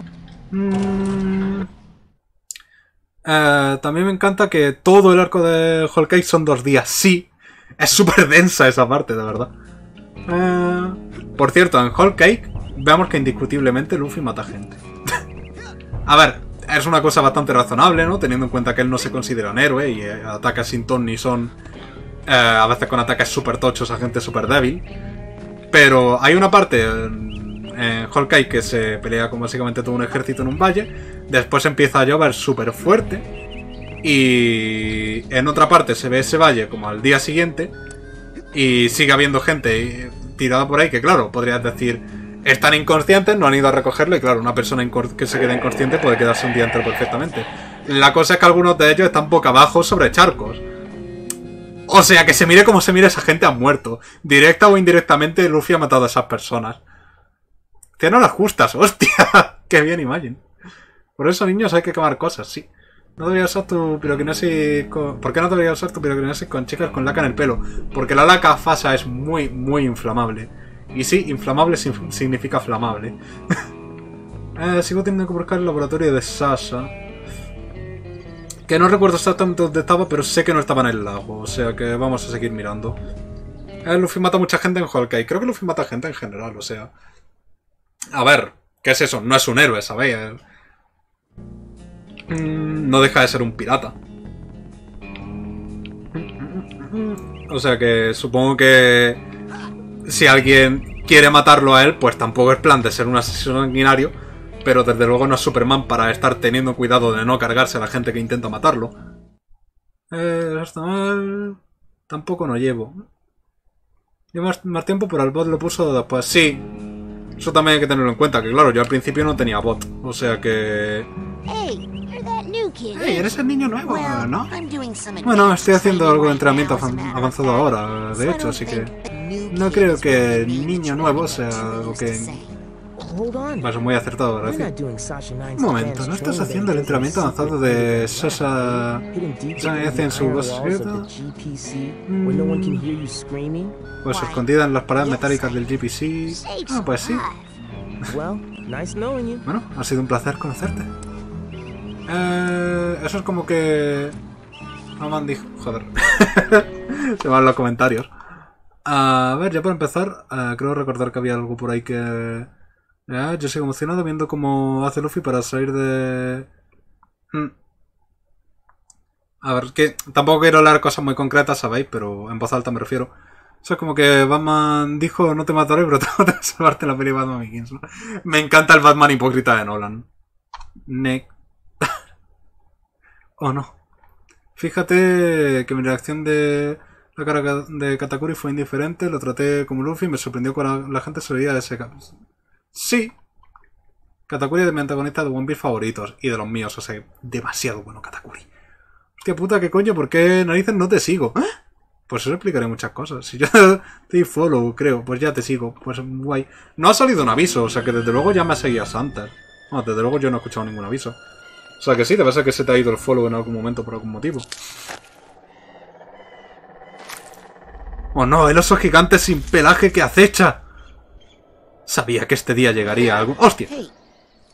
Mm. Uh, también me encanta que todo el arco de Whole Cake son dos días. Sí, es súper densa esa parte, de verdad. Uh, por cierto, en Whole Cake veamos que indiscutiblemente Luffy mata gente. A ver, es una cosa bastante razonable, ¿no? Teniendo en cuenta que él no se considera un héroe y eh, ataca sin ton ni son. Eh, a veces con ataques súper tochos a gente súper débil. Pero hay una parte en, en Whole Cake que se pelea con básicamente todo un ejército en un valle. Después empieza a llover súper fuerte. Y en otra parte se ve ese valle como al día siguiente. Y sigue habiendo gente tirada por ahí que, claro, podrías decir, están inconscientes, no han ido a recogerlo. Y claro, una persona que se queda inconsciente puede quedarse un día entero perfectamente. La cosa es que algunos de ellos están boca abajo sobre charcos. O sea, que se mire como se mire, esa gente ha muerto. Directa o indirectamente, Luffy ha matado a esas personas. Tiene las justas, hostia. Qué bien, Imagine. Por eso, niños, hay que quemar cosas, sí. No deberías usar tu piroquinesis con... ¿Por qué no deberías usar tu piroquinesis con chicas con laca en el pelo? Porque la laca fasa es muy, muy inflamable. Y sí, inflamable significa flamable. eh, sigo teniendo que buscar el laboratorio de Sasha. Que no recuerdo exactamente dónde estaba, pero sé que no estaba en el lago. O sea que vamos a seguir mirando. Eh, Luffy mata a mucha gente en Whole Cake. Creo que Luffy mata a gente en general, o sea... A ver, ¿qué es eso? No es un héroe, ¿sabéis? No deja de ser un pirata. O sea que supongo que si alguien quiere matarlo a él, pues tampoco es plan de ser un asesino sanguinario, pero desde luego no es Superman para estar teniendo cuidado de no cargarse a la gente que intenta matarlo. Eh, eso está mal. Tampoco no llevo. Llevo más, más tiempo, pero el bot lo puso después. Sí. Eso también hay que tenerlo en cuenta, que claro, yo al principio no tenía bot. O sea que... Hey, eres el niño nuevo, ¿no? Bueno, estoy haciendo algo de entrenamiento avanzado ahora, de hecho, así que... No creo que el niño nuevo sea algo que... Vas muy acertado, gracias. Un momento, ¿no estás haciendo el entrenamiento avanzado de Sasha... Sasha en su voz secreta? Pues escondida en las paredes metálicas del G P C... Ah, pues sí. Bueno, ha sido un placer conocerte. Eh, eso es como que... Aman dijo... Joder. Se van los comentarios. A ver, ya para empezar, uh, creo recordar que había algo por ahí que... Ya, yo sigo emocionado viendo cómo hace Luffy para salir de... Hmm. A ver, que tampoco quiero hablar cosas muy concretas, ¿sabéis? Pero en voz alta me refiero. Eso es como que Batman dijo, no te mataré, pero tengo que salvarte en la peli Batman Begins, ¿no? Me encanta el Batman hipócrita de Nolan. Ne... Oh, no. Fíjate que mi reacción de la cara de Katakuri fue indiferente, lo traté como Luffy y me sorprendió cuando la gente se reía de ese caso. Sí. Katakuri es de mi antagonista de One Piece favoritos y de los míos, o sea, demasiado bueno Katakuri. Hostia puta, ¿qué coño? ¿Por qué narices no te sigo? ¿Eh? Pues eso explicaré muchas cosas. Si yo te follow, creo, pues ya te sigo. Pues guay. No ha salido un aviso, o sea que desde luego ya me seguías antes. No, desde luego yo no he escuchado ningún aviso. O sea que sí, debe ser que se te ha ido el follow en algún momento por algún motivo. Oh no, el oso gigante sin pelaje que acecha. Sabía que este día llegaría algún... ¡Hostia!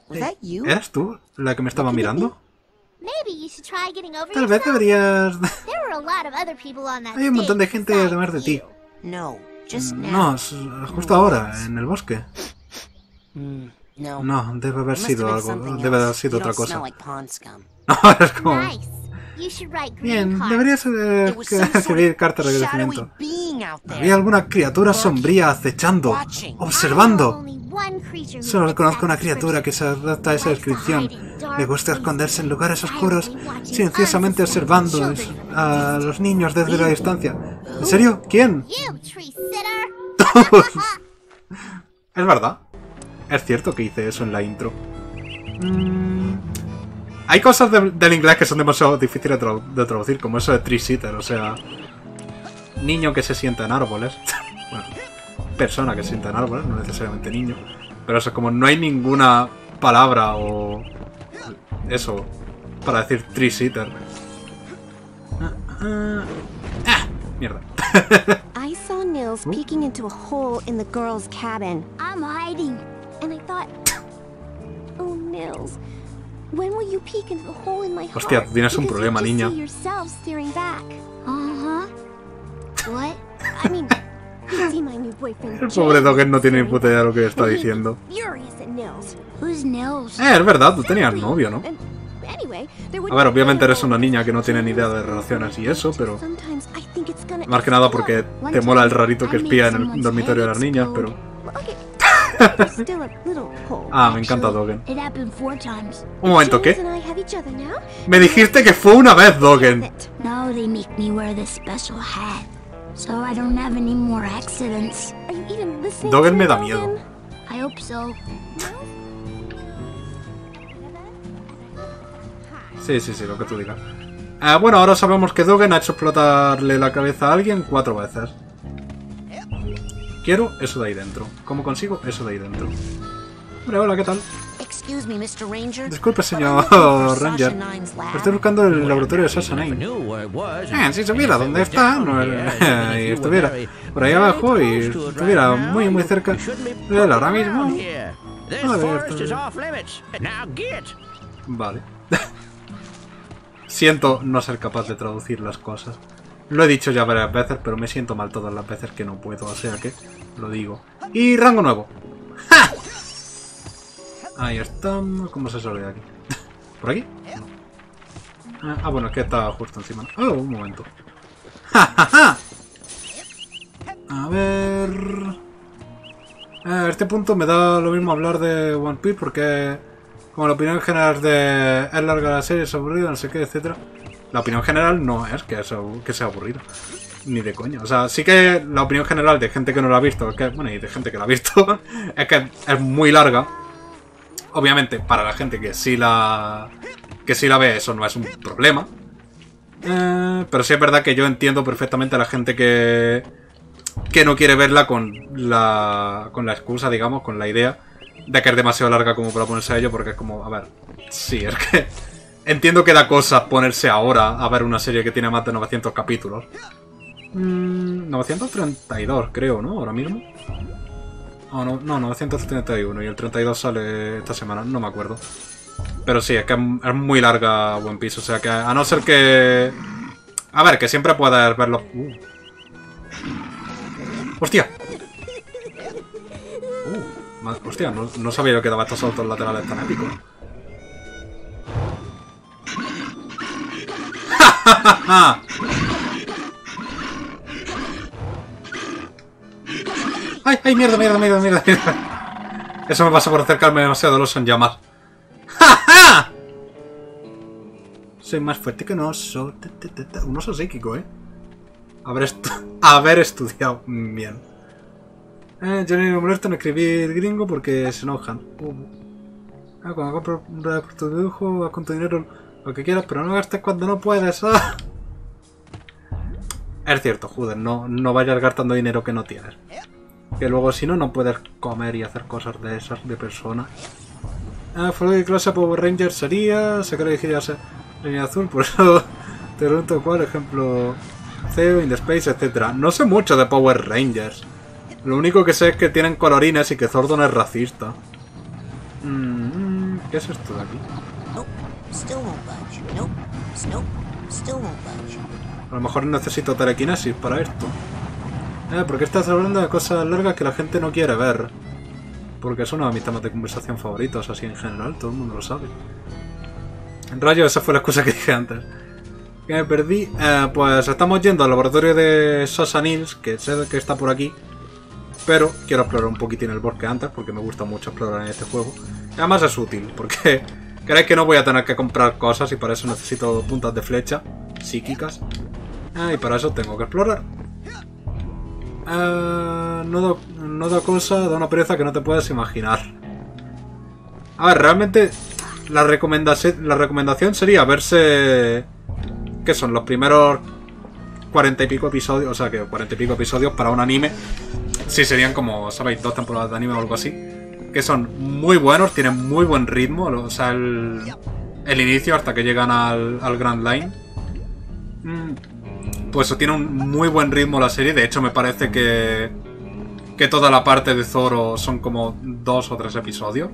Was that you? ¿Eras tú la que me estaba mirando? Maybe you should try getting over Tal vez yourself. deberías... There were a lot of other people on that Hay un montón de stage gente besides además de ti. you. No, just now. No, es- justo ahora, en el bosque. Mm, no. No, debe haber Must have sido been algo, something debe haber else. sido You otra don't smell cosa. like pond scum. No, es como... Nice. You should write green Bien, cards. deberías eh, It was some sort escribir of cartas de shadowy agradecimiento. being out there. Había alguna criatura sombría acechando, Watching. I know observando. only one creature who Solo fits conozco that una criatura que se adapta a esa descripción. Le gusta esconderse en lugares oscuros, silenciosamente observando a los niños desde la distancia. ¿En serio? ¿Quién? You, tree sitter. Todos. Es verdad. Es cierto que hice eso en la intro. Mm, Hay cosas de- del inglés que son demasiado difíciles de, tradu- de traducir, como eso de tree sitter, o sea... Niño que se sienta en árboles. Bueno, persona que se sienta en árboles, no necesariamente niño. Pero eso, como no hay ninguna palabra o... Eso, para decir tree sitter. Ah, ah, ah, mierda. I saw Nils peeking into a hole in the girls' cabin, I'm hiding. and I thought, oh, Nils, when will you peek into the hole in my heart? Hostia, tú tienes un Because problema, you just niña. see yourself staring back. Uh-huh. What? I mean, you see my new boyfriend. El pobre Jay Dogen no tiene ni staring puta idea de lo que back, está and he'd be diciendo. Furious at Nils. Who's Nils? Eh, es verdad, tú tenías novio, ¿no? And anyway, there would A ver, be obviamente eres una animals. niña que no tiene ni idea de relaciones y eso, pero... Sometimes I think it's gonna Más que nada porque explode. te mola el rarito que espía en el dormitorio de las niñas, pero... Okay. It's still a little hole. Ah, me encanta Dogen. It happened four times. Un momento, James ¿qué? and I have each other now. Me dijiste que fue una vez, Dogen. Now they make me wear this special hat, so I don't have any more accidents. Are you even listening Dogen to me me, da Dogen? miedo. I hope so. Sí, sí, sí, lo que tú digas. Ah, bueno, ahora sabemos que Dogen ha hecho explotarle la cabeza a alguien cuatro veces. Quiero eso de ahí dentro. ¿Cómo consigo eso de ahí dentro? Hombre, hola, ¿qué tal? Excuse me, mister Ranger. Disculpe, but I'm señor looking for Ranger. Sasha Nine's lab. Estoy buscando el laboratorio de Sasha Nine. Eh, si supiera dónde está, no, eh, y estuviera por ahí abajo y estuviera muy, muy cerca de él ahora mismo. A ver, esto- Vale. Siento no ser capaz de traducir las cosas. Lo he dicho ya varias veces, pero me siento mal todas las veces que no puedo, o sea que lo digo. Y rango nuevo. ¡Ja! Ahí estamos. ¿Cómo se sale de aquí? ¿Por aquí? No. Ah, bueno, es que está justo encima. Oh, un momento. ¡Ja, ja, ja! A ver... A este punto me da lo mismo hablar de One Piece porque... Como la opinión general es de... Es larga la serie, es aburrida, no sé qué, etcétera. La opinión general no es que, es, que sea aburrido. Ni de coña. O sea, sí que la opinión general de gente que no la ha visto, que, bueno, y de gente que la ha visto, es que es muy larga. Obviamente, para la gente que sí la... Que sí la ve, eso no es un problema. Eh, pero sí es verdad que yo entiendo perfectamente a la gente que... Que no quiere verla con la... Con la excusa, digamos, con la idea de que es demasiado larga como para ponerse a ello, porque es como, a ver, sí, es que entiendo que da cosa ponerse ahora a ver una serie que tiene más de novecientos capítulos. Mm, novecientos treinta y dos, creo, ¿no? Ahora mismo. Oh, no, no, novecientos treinta y uno y el treinta y dos sale esta semana, no me acuerdo. Pero sí, es que es muy larga One Piece, o sea que a no ser que... A ver, que siempre puedes verlo... Uh. ¡Hostia! Uh, hostia, no, no sabía yo que daba estos saltos laterales tan épicos. ¡Ja, ¡Ay, ay, mierda, mierda, mierda, mierda, mierda! Eso me pasa por acercarme demasiado a los en llamas. ¡Ja, ja! Soy más fuerte que un oso. Un oso psíquico, ¿eh? Haber, estu haber estudiado bien. Eh, yo ni me molesto en escribir gringo porque se enojan. Uh. Ah, cuando compro por tu dibujo, vas con tu dinero lo que quieras, pero no gastes cuando no puedes. Ah. Es cierto, joder, no, no vayas gastando dinero que no tienes. Que luego si no, no puedes comer y hacer cosas de esas de persona. Ah, fue de clase Power Ranger sería, se cree que ya sea línea azul, por eso te pregunto cuál ejemplo... Theo, In the Space, etcétera. No sé mucho de Power Rangers. Lo único que sé es que tienen colorines y que Zordon es racista. Mm, ¿Qué es esto de aquí? Nope, still won't budge. Nope, nope, still won't budge. A lo mejor necesito telequinesis para esto. Eh, ¿por qué estás hablando de cosas largas que la gente no quiere ver? Porque es uno de mis temas de conversación favoritos, así en general, todo el mundo lo sabe. En rayo, esa fue la excusa que dije antes. Que me perdí. Eh, pues estamos yendo al laboratorio de Sasha Nils, que sé que está por aquí. Pero quiero explorar un poquitín el bosque antes, porque me gusta mucho explorar en este juego. Y además es útil, porque creéis que no voy a tener que comprar cosas y para eso necesito puntas de flecha psíquicas. Ah, y para eso tengo que explorar. Eh, no, da, no da cosa, da una pereza que no te puedes imaginar. A ver, realmente la, recomendación, la recomendación sería verse... ¿Qué son? Los primeros cuarenta y pico episodios. O sea, que cuarenta y pico episodios para un anime. Sí, serían como, ¿sabéis? Dos temporadas de anime o algo así. Que son muy buenos, tienen muy buen ritmo. O sea, el, el inicio hasta que llegan al, al Grand Line. Pues tiene un muy buen ritmo la serie. De hecho, me parece que, que toda la parte de Zoro son como dos o tres episodios.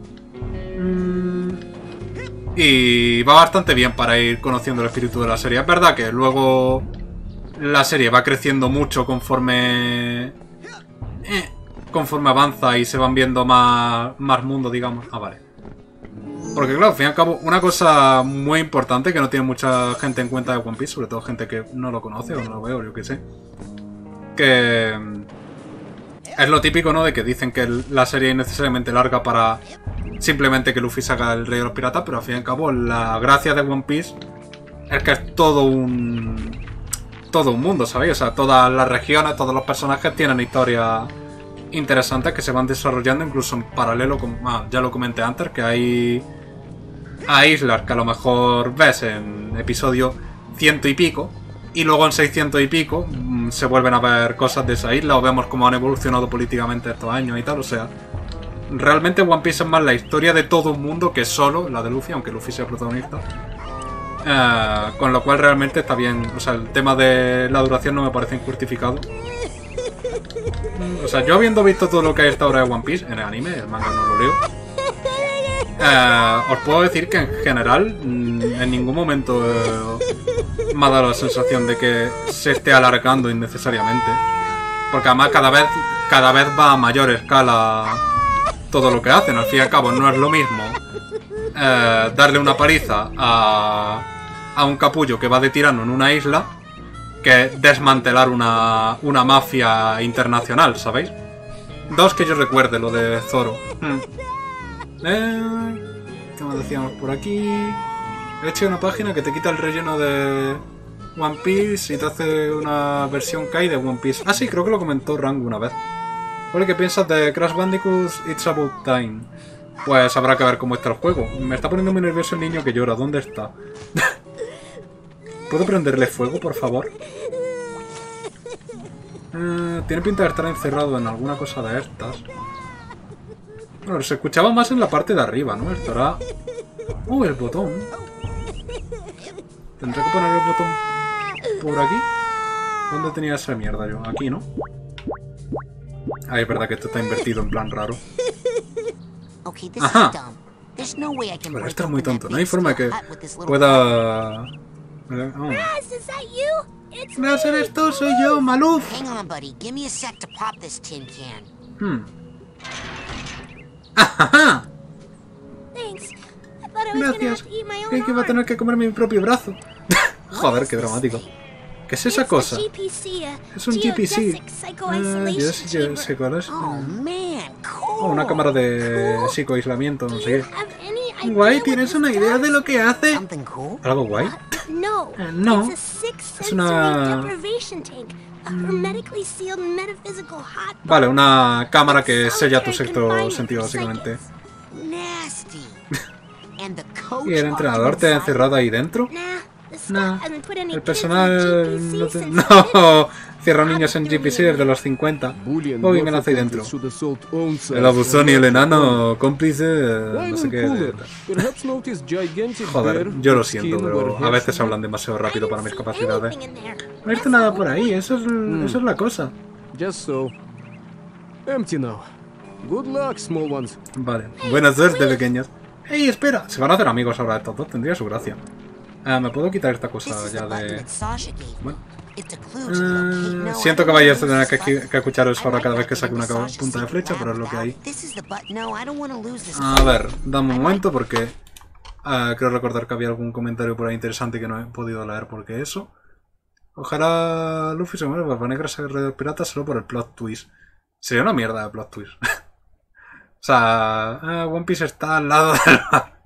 Y va bastante bien para ir conociendo el espíritu de la serie. Es verdad que luego la serie va creciendo mucho conforme eh, conforme avanza y se van viendo más, más mundo, digamos. Ah, vale. Porque claro, al fin y al cabo, una cosa muy importante que no tiene mucha gente en cuenta de One Piece, sobre todo gente que no lo conoce o no lo ve o yo qué sé, que es lo típico, ¿no? De que dicen que la serie es necesariamente larga para simplemente que Luffy saca el Rey de los Piratas, pero al fin y al cabo la gracia de One Piece es que es todo un... todo un mundo, ¿sabéis? O sea, todas las regiones, todos los personajes tienen historias interesantes que se van desarrollando incluso en paralelo con... Ah, ya lo comenté antes, que hay... hay islas que a lo mejor ves en episodio ciento y pico, y luego en seiscientos y pico mmm, se vuelven a ver cosas de esa isla, o vemos cómo han evolucionado políticamente estos años y tal, o sea... Realmente One Piece es más la historia de todo un mundo que solo la de Luffy, aunque Luffy sea protagonista. Eh, con lo cual realmente está bien. O sea, el tema de la duración no me parece injustificado. O sea, yo habiendo visto todo lo que hay hasta ahora de One Piece, en el anime, el manga no lo leo, eh, os puedo decir que en general en ningún momento eh, me ha dado la sensación de que se esté alargando innecesariamente. Porque además cada vez, cada vez va a mayor escala todo lo que hacen. Al fin y al cabo no es lo mismo eh, darle una paliza a, a un capullo que va de tirano en una isla que desmantelar una, una mafia internacional, ¿sabéis? Dos que yo recuerde, lo de Zoro. Hmm. Eh, ¿Qué más decíamos por aquí? He hecho una página que te quita el relleno de One Piece y te hace una versión Kai de One Piece. Ah, sí, creo que lo comentó Rango una vez. Oye, ¿qué piensas de Crash Bandicoot It's About Time? Pues habrá que ver cómo está el juego. Me está poniendo muy nervioso el niño que llora. ¿Dónde está? ¿Puedo prenderle fuego, por favor? Eh, tiene pinta de estar encerrado en alguna cosa de estas. Bueno, se escuchaba más en la parte de arriba, ¿no? Estará... ¡Oh, el botón! ¿Tendré que poner el botón por aquí? ¿Dónde tenía esa mierda yo? Aquí, ¿no? Ah, es verdad que esto está invertido en plan raro. Ajá. Pero esto es muy tonto. No hay forma que pueda... Oh. Gracias, eres tú, soy yo, Maluf. Hmm. Ajá. Gracias. Creí que iba a tener que comer mi propio brazo. Joder, qué dramático. ¿Qué es esa cosa? Es un G P C. Uh, oh, una cámara de psicoaislamiento, no sé qué. Guay, ¿tienes una idea de lo que hace? ¿Algo guay? Uh, no. Es una... Vale, una cámara que sella tu sexto sentido, básicamente. ¿Y el entrenador te ha encerrado ahí dentro? No, el personal no, te... no cierra niños en G P C desde los cincuenta. Bobby me nace ahí dentro. El abusón y el enano cómplice, no sé qué. Joder, yo lo siento, pero a veces hablan demasiado rápido para mis capacidades. No he visto nada por ahí, eso es, eso es la cosa. Vale, buena suerte, pequeños. ¡Ey, espera! Se van a hacer amigos ahora estos dos, tendría su gracia. Uh, ¿Me puedo quitar esta cosa ya de...? Bueno. Uh, siento que vayas a tener que, que escuchar eso ahora cada vez que saque una punta de flecha, pero es lo que hay. A ver, dame un momento porque... Uh, creo recordar que había algún comentario por ahí interesante que no he podido leer porque eso. Ojalá Luffy se muera para negra esa red de piratas solo por el plot twist. Sería una mierda de plot twist. O sea, uh, One Piece está al lado del mar.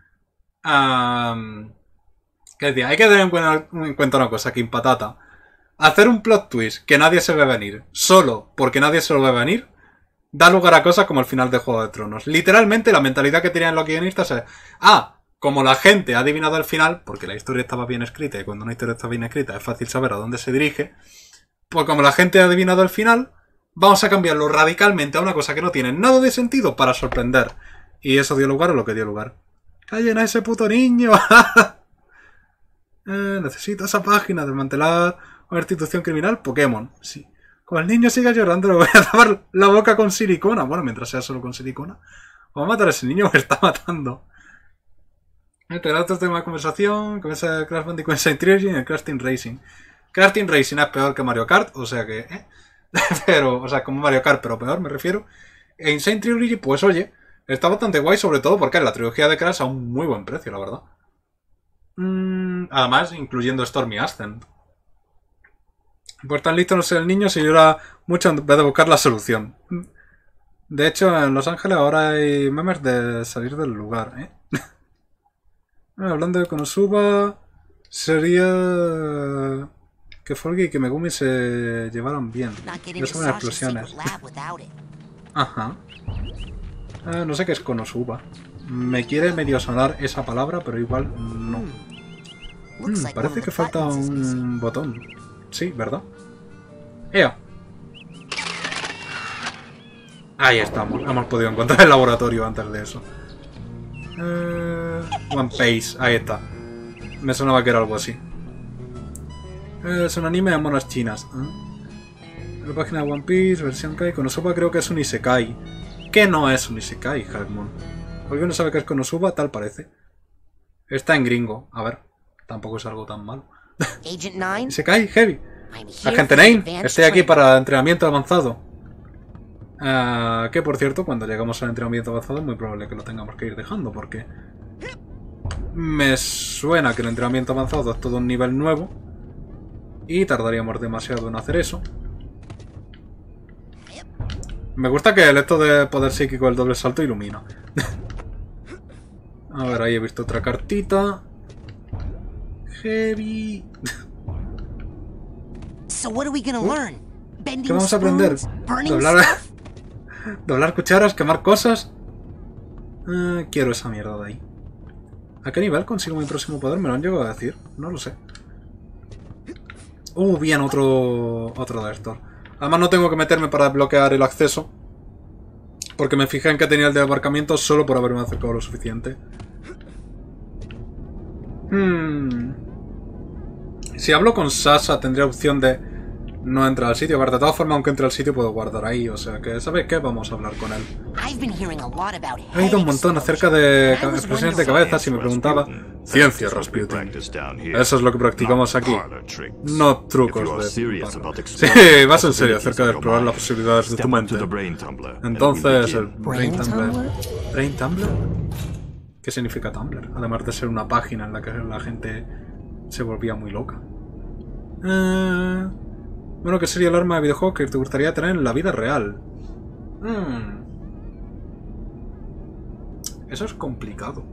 Um, ¿Qué decía? Hay que tener en cuenta, en cuenta una cosa, King Patata. Hacer un plot twist que nadie se ve venir, solo porque nadie se lo ve venir, da lugar a cosas como el final de Juego de Tronos. Literalmente la mentalidad que tenían los guionistas es... Ah, como la gente ha adivinado el final, porque la historia estaba bien escrita y cuando una historia está bien escrita es fácil saber a dónde se dirige, pues como la gente ha adivinado el final, vamos a cambiarlo radicalmente a una cosa que no tiene nada de sentido para sorprender. Y eso dio lugar a lo que dio lugar. ¡Callen a ese puto niño! eh, necesito esa página, desmantelar una institución criminal, Pokémon. Sí. Como el niño siga llorando, le voy a tapar la boca con silicona. Bueno, mientras sea solo con silicona. Vamos a matar a ese niño que está matando. Entre otros temas de conversación, comienza el Crash Bandicoot Insane Trilogy y el Crash Team Racing. Crash Team Racing es peor que Mario Kart, o sea que... ¿eh? pero, o sea, como Mario Kart, pero peor, me refiero. E Insane Trilogy, pues oye, está bastante guay, sobre todo porque es la trilogía de Crash a un muy buen precio, la verdad. Mm, además, incluyendo Stormy Ascent. Pues tan listo no sé el niño si llora mucho en vez de buscar la solución. De hecho, en Los Ángeles ahora hay memes de salir del lugar, ¿eh? Hablando de Konosuba, sería que Folgy y que Megumi se llevaran bien. Ya son explosiones. Ajá. Eh, no sé qué es Konosuba. Me quiere medio sonar esa palabra, pero igual no. Hmm, parece que falta un botón. Sí, ¿verdad? ¡Ea! Ahí estamos. Hemos podido encontrar el laboratorio antes de eso. Eh, One Piece. Ahí está. Me sonaba que era algo así. Eh, es un anime de monas chinas. ¿eh? La página de One Piece, versión Kai. Konosuba creo que es un Isekai. ¿Qué no es un Isekai, Hackmon? ¿Alguien no sabe qué es Konosuba? Tal parece. Está en gringo. A ver. Tampoco es algo tan malo. Isekai, heavy. Agente Nine, estoy aquí para entrenamiento avanzado. Uh, que por cierto, cuando llegamos al entrenamiento avanzado es muy probable que lo tengamos que ir dejando, porque me suena que el entrenamiento avanzado es todo un nivel nuevo y tardaríamos demasiado en hacer eso. Me gusta que el esto de poder psíquico del doble salto ilumina. A ver, ahí he visto otra cartita. Heavy. ¿Qué vamos a aprender? ¿Doblar, doblar cucharas? ¿Quemar cosas? Uh, quiero esa mierda de ahí. ¿A qué nivel consigo mi próximo poder? ¿Me lo han llegado a decir? No lo sé. Uh, bien, otro, otro de estos. Además no tengo que meterme para desbloquear el acceso, porque me fijé en que tenía el de aparcamiento solo por haberme acercado lo suficiente. Hmm... Si hablo con Sasha tendría opción de no entrar al sitio. A ver, de todas formas, aunque entre al sitio puedo guardar ahí. O sea que, ¿sabes qué? Vamos a hablar con él. He oído un montón acerca de explosiones de cabezas y me preguntaba... Ciencia, Rasputin. Eso es lo que practicamos aquí. No trucos de... Sí, vas en serio acerca de explorar las posibilidades de tu mente. Entonces, el Brain Tumbler... ¿Brain Tumbler? ¿Qué significa Tumblr? Además de ser una página en la que la gente... se volvía muy loca. Eh, bueno, ¿qué sería el arma de videojuego que te gustaría tener en la vida real? Hmm. Eso es complicado.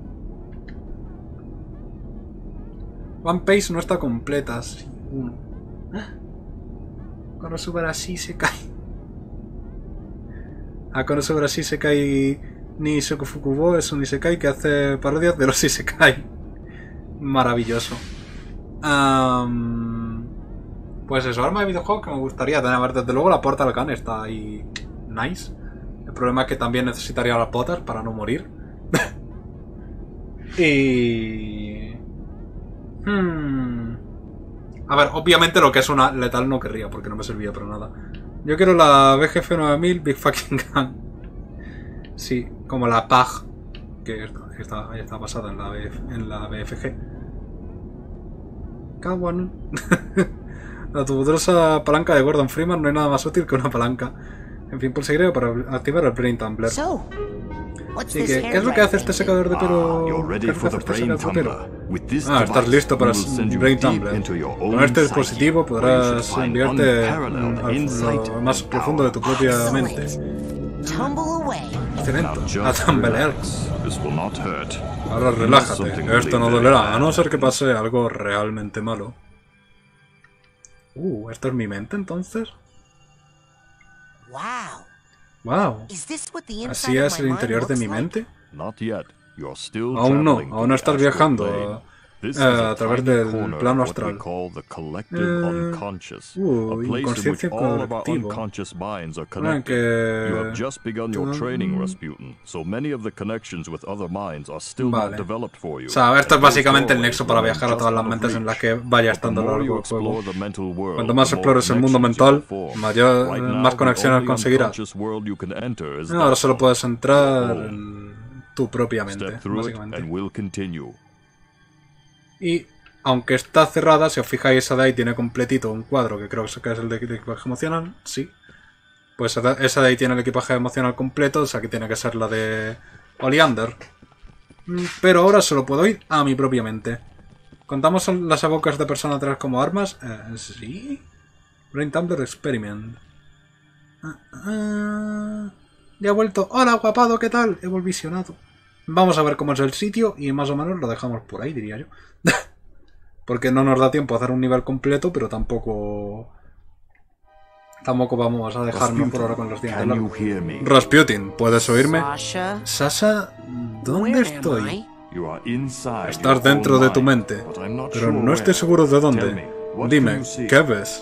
One Piece no está completa. Sí, uno. Cuando sube así se cae. Ah, cuando sube así se cae ni Sokofukubo, es un Isekai que hace parodias de los Isekai. Maravilloso. Um, pues eso, arma de videojuego que me gustaría tener. A ver, desde luego la Portal Gun está ahí nice. El problema es que también necesitaría las botas para no morir. y... Hmm. A ver, obviamente lo que es una letal no querría, porque no me servía para nada. Yo quiero la B G F nueve mil Big Fucking Gun. Sí, como la P A G. Que es que está, ahí está basada en la, B F, en la B F G. Kawan. La poderosa palanca de Gordon Freeman no hay nada más útil que una palanca. En fin, pulsaré para activar el Brain Tumbler. Así que, ¿qué es lo que hace este secador de pelo? ¿Qué es lo que hace este secador de pelo? Ah, estás listo para el Brain Tumbler. Con este dispositivo podrás enviarte al lo más profundo de tu propia mente. Excelente. A tambalear. Ahora relájate. Esto no dolerá, a no ser que pase algo realmente malo. Uh, ¿esto es mi mente entonces? Wow. Wow. ¿Así es el interior de mi mente? Aún no, aún no estás viajando eh, a través del plano astral. Eh, uh, inconsciencia colectiva. Ah, que... Vale. O sea, esto es básicamente el nexo para viajar a todas las mentes en las que vaya estando a lo largo del juego. Cuanto más explores el mundo mental, mayor, más conexiones conseguirás. Ahora solo puedes entrar en tu propia mente, básicamente. Y aunque está cerrada, si os fijáis, esa de ahí tiene completito un cuadro que creo que es el de equipaje emocional, sí. Pues esa de ahí tiene el equipaje emocional completo, o sea que tiene que ser la de Oleander. Pero ahora solo puedo ir a mi propia mente. ¿Contamos las evocas de Persona tres como armas? Eh, sí. Brain Tumbler Experiment. Ah, ah, ya he vuelto. Hola, guapado, ¿qué tal? He volvisionado. Vamos a ver cómo es el sitio y más o menos lo dejamos por ahí, diría yo. Porque no nos da tiempo a hacer un nivel completo, pero tampoco... Tampoco vamos a dejarnos por ahora con los dientes largos. Rasputin, ¿puedes oírme? Sasha, Sasha, ¿dónde estoy? Estás dentro de tu mente, pero no estoy seguro de dónde. Dime, ¿qué ves?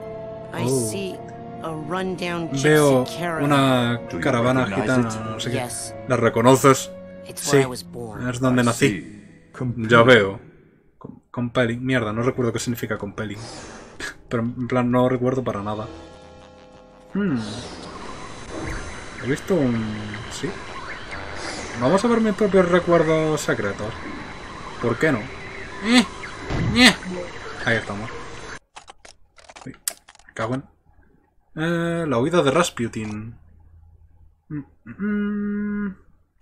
Oh. Veo una caravana gitana, no sé qué. ¿La reconoces? Sí, es donde nací. Ya veo. Compelling. Mierda, no recuerdo qué significa compelling. Pero en plan no recuerdo para nada. Hmm. He visto un... sí. Vamos a ver mis propios recuerdos secretos. ¿Por qué no? Eh, eh. Ahí estamos. Uy, me cago en... Eh, la huida de Rasputin. Mm, mm.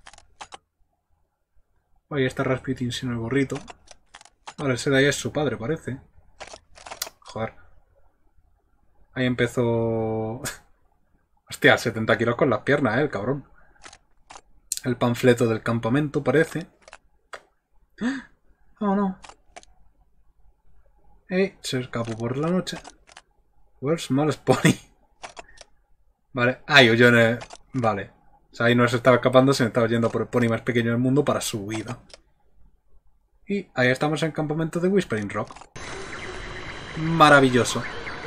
Ahí está Rasputin sin el gorrito. Vale, ese de ahí es su padre, parece. Joder. Ahí empezó... Hostia, setenta kilos con las piernas, eh, el cabrón. El panfleto del campamento, parece. Oh, no. Eh, se escapó por la noche. Where's Small Pony? Vale. Ay, huyó en el... Vale. O sea, ahí no se estaba escapando, se estaba yendo por el pony más pequeño del mundo para su vida. Y ahí estamos en el campamento de Whispering Rock. Maravilloso.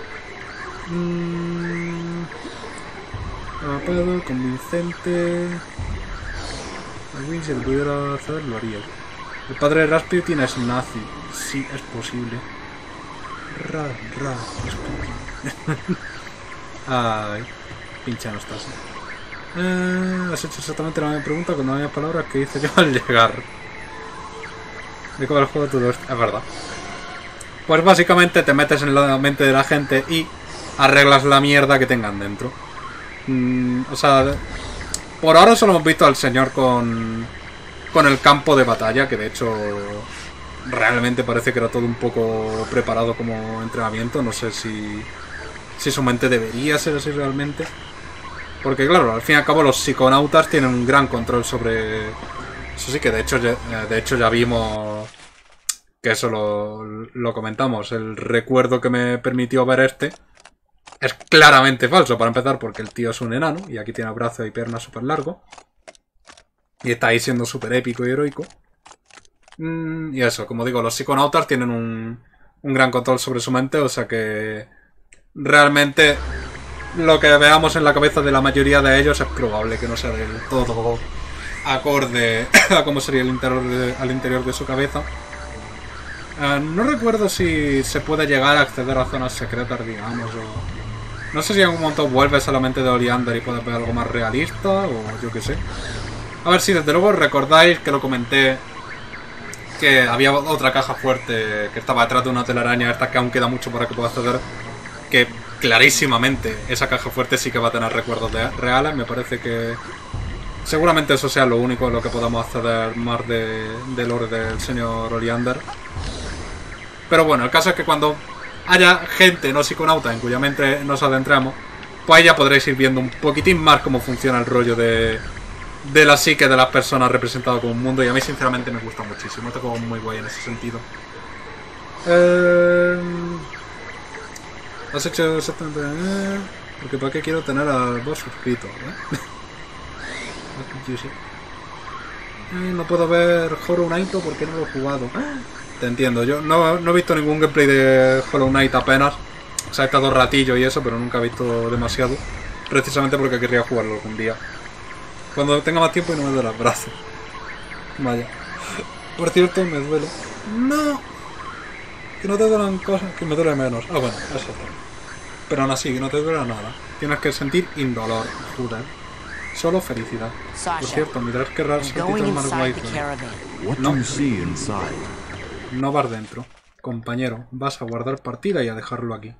Mmm... Rapado, convincente... Alguien si lo pudiera hacer, lo haría. El padre de Rasputin es nazi. Sí, es posible. Ra, ra, Rasputin. Ay, pincha no estás. Eh, has hecho exactamente la misma pregunta con las mismas palabras que hice yo al llegar. De cómo el juego todo esto. Es verdad. Pues básicamente te metes en la mente de la gente y arreglas la mierda que tengan dentro. Mm, o sea, por ahora solo hemos visto al señor con, con el campo de batalla, que de hecho realmente parece que era todo un poco preparado como entrenamiento. No sé si, si su mente debería ser así realmente. Porque claro, al fin y al cabo los psiconautas tienen un gran control sobre... Eso sí que de hecho ya, de hecho ya vimos que eso lo, lo comentamos. El recuerdo que me permitió ver este es claramente falso, para empezar, porque el tío es un enano y aquí tiene brazo y pierna súper largo. Y está ahí siendo súper épico y heroico. Mm, y eso, como digo, los psiconautas tienen un, un gran control sobre su mente, o sea que realmente lo que veamos en la cabeza de la mayoría de ellos es probable que no sea del todo acorde a cómo sería el interior de, al interior de su cabeza. Uh, no recuerdo si se puede llegar a acceder a zonas secretas, digamos, o... No sé si en algún momento vuelves a la mente de Oleander y puedes ver algo más realista, o yo qué sé. A ver si desde luego recordáis que lo comenté, que había otra caja fuerte que estaba detrás de una telaraña, esta que aún queda mucho para que pueda acceder, que clarísimamente esa caja fuerte sí que va a tener recuerdos de, reales. Me parece que seguramente eso sea lo único en lo que podamos acceder más de, del lore del señor Oleander. Pero bueno, el caso es que cuando haya gente no psiconauta en cuya mente nos adentramos, pues ahí ya podréis ir viendo un poquitín más cómo funciona el rollo de, de la psique de las personas representado como un mundo. Y a mí sinceramente me gusta muchísimo. Este juego es muy guay en ese sentido. Eh... Has hecho exactamente... Eh... Porque para qué quiero tener al boss suscrito, ¿eh? eh, no puedo ver Hollow Knight porque no lo he jugado. Te entiendo, yo no, no he visto ningún gameplay de Hollow Knight apenas. O sea, he estado ratillo y eso, pero nunca he visto demasiado. Precisamente porque querría jugarlo algún día. Cuando tenga más tiempo y no me dé los brazos. Vaya. Por cierto, me duele. No. Que no te duelen cosas, que me duele menos. Ah, bueno, eso está. Pero aún así, que no te duele nada. Tienes que sentir indolor, joder. Solo felicidad. Por cierto, mirad qué raro saltito más guay. No. No vas dentro. Compañero, vas a guardar partida y a dejarlo aquí.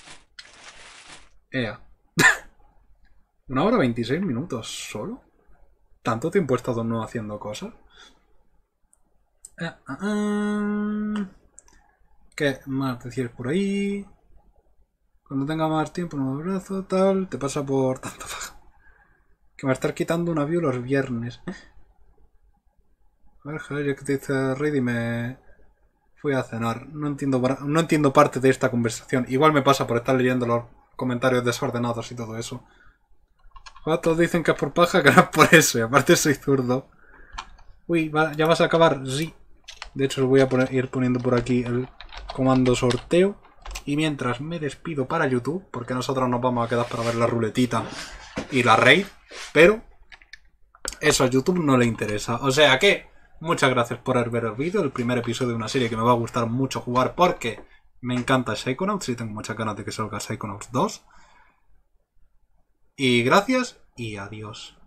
Ea. Una hora veintiséis minutos solo. ¿Tanto tiempo he estado no haciendo cosas? Eh, uh, uh. ¿Qué más decir por ahí? Cuando tenga más tiempo no me abrazo, tal. Te pasa por tanto faja. Que me va a estar quitando una view los viernes. A ver, joder, yo que te dice Ready me... Fui a cenar. No entiendo, no entiendo parte de esta conversación. Igual me pasa por estar leyendo los comentarios desordenados y todo eso. Joder, todos dicen que es por paja, que no es por eso. Y aparte soy zurdo. Uy, va, ¿ya vas a acabar? Sí. De hecho, os voy a poner, ir poniendo por aquí el comando sorteo. Y mientras me despido para YouTube, porque nosotros nos vamos a quedar para ver la ruletita y la raid. Pero eso a YouTube no le interesa. O sea que... Muchas gracias por haber ver el vídeo, el primer episodio de una serie que me va a gustar mucho jugar porque me encanta Psychonauts y tengo muchas ganas de que salga Psychonauts dos. Y gracias y adiós.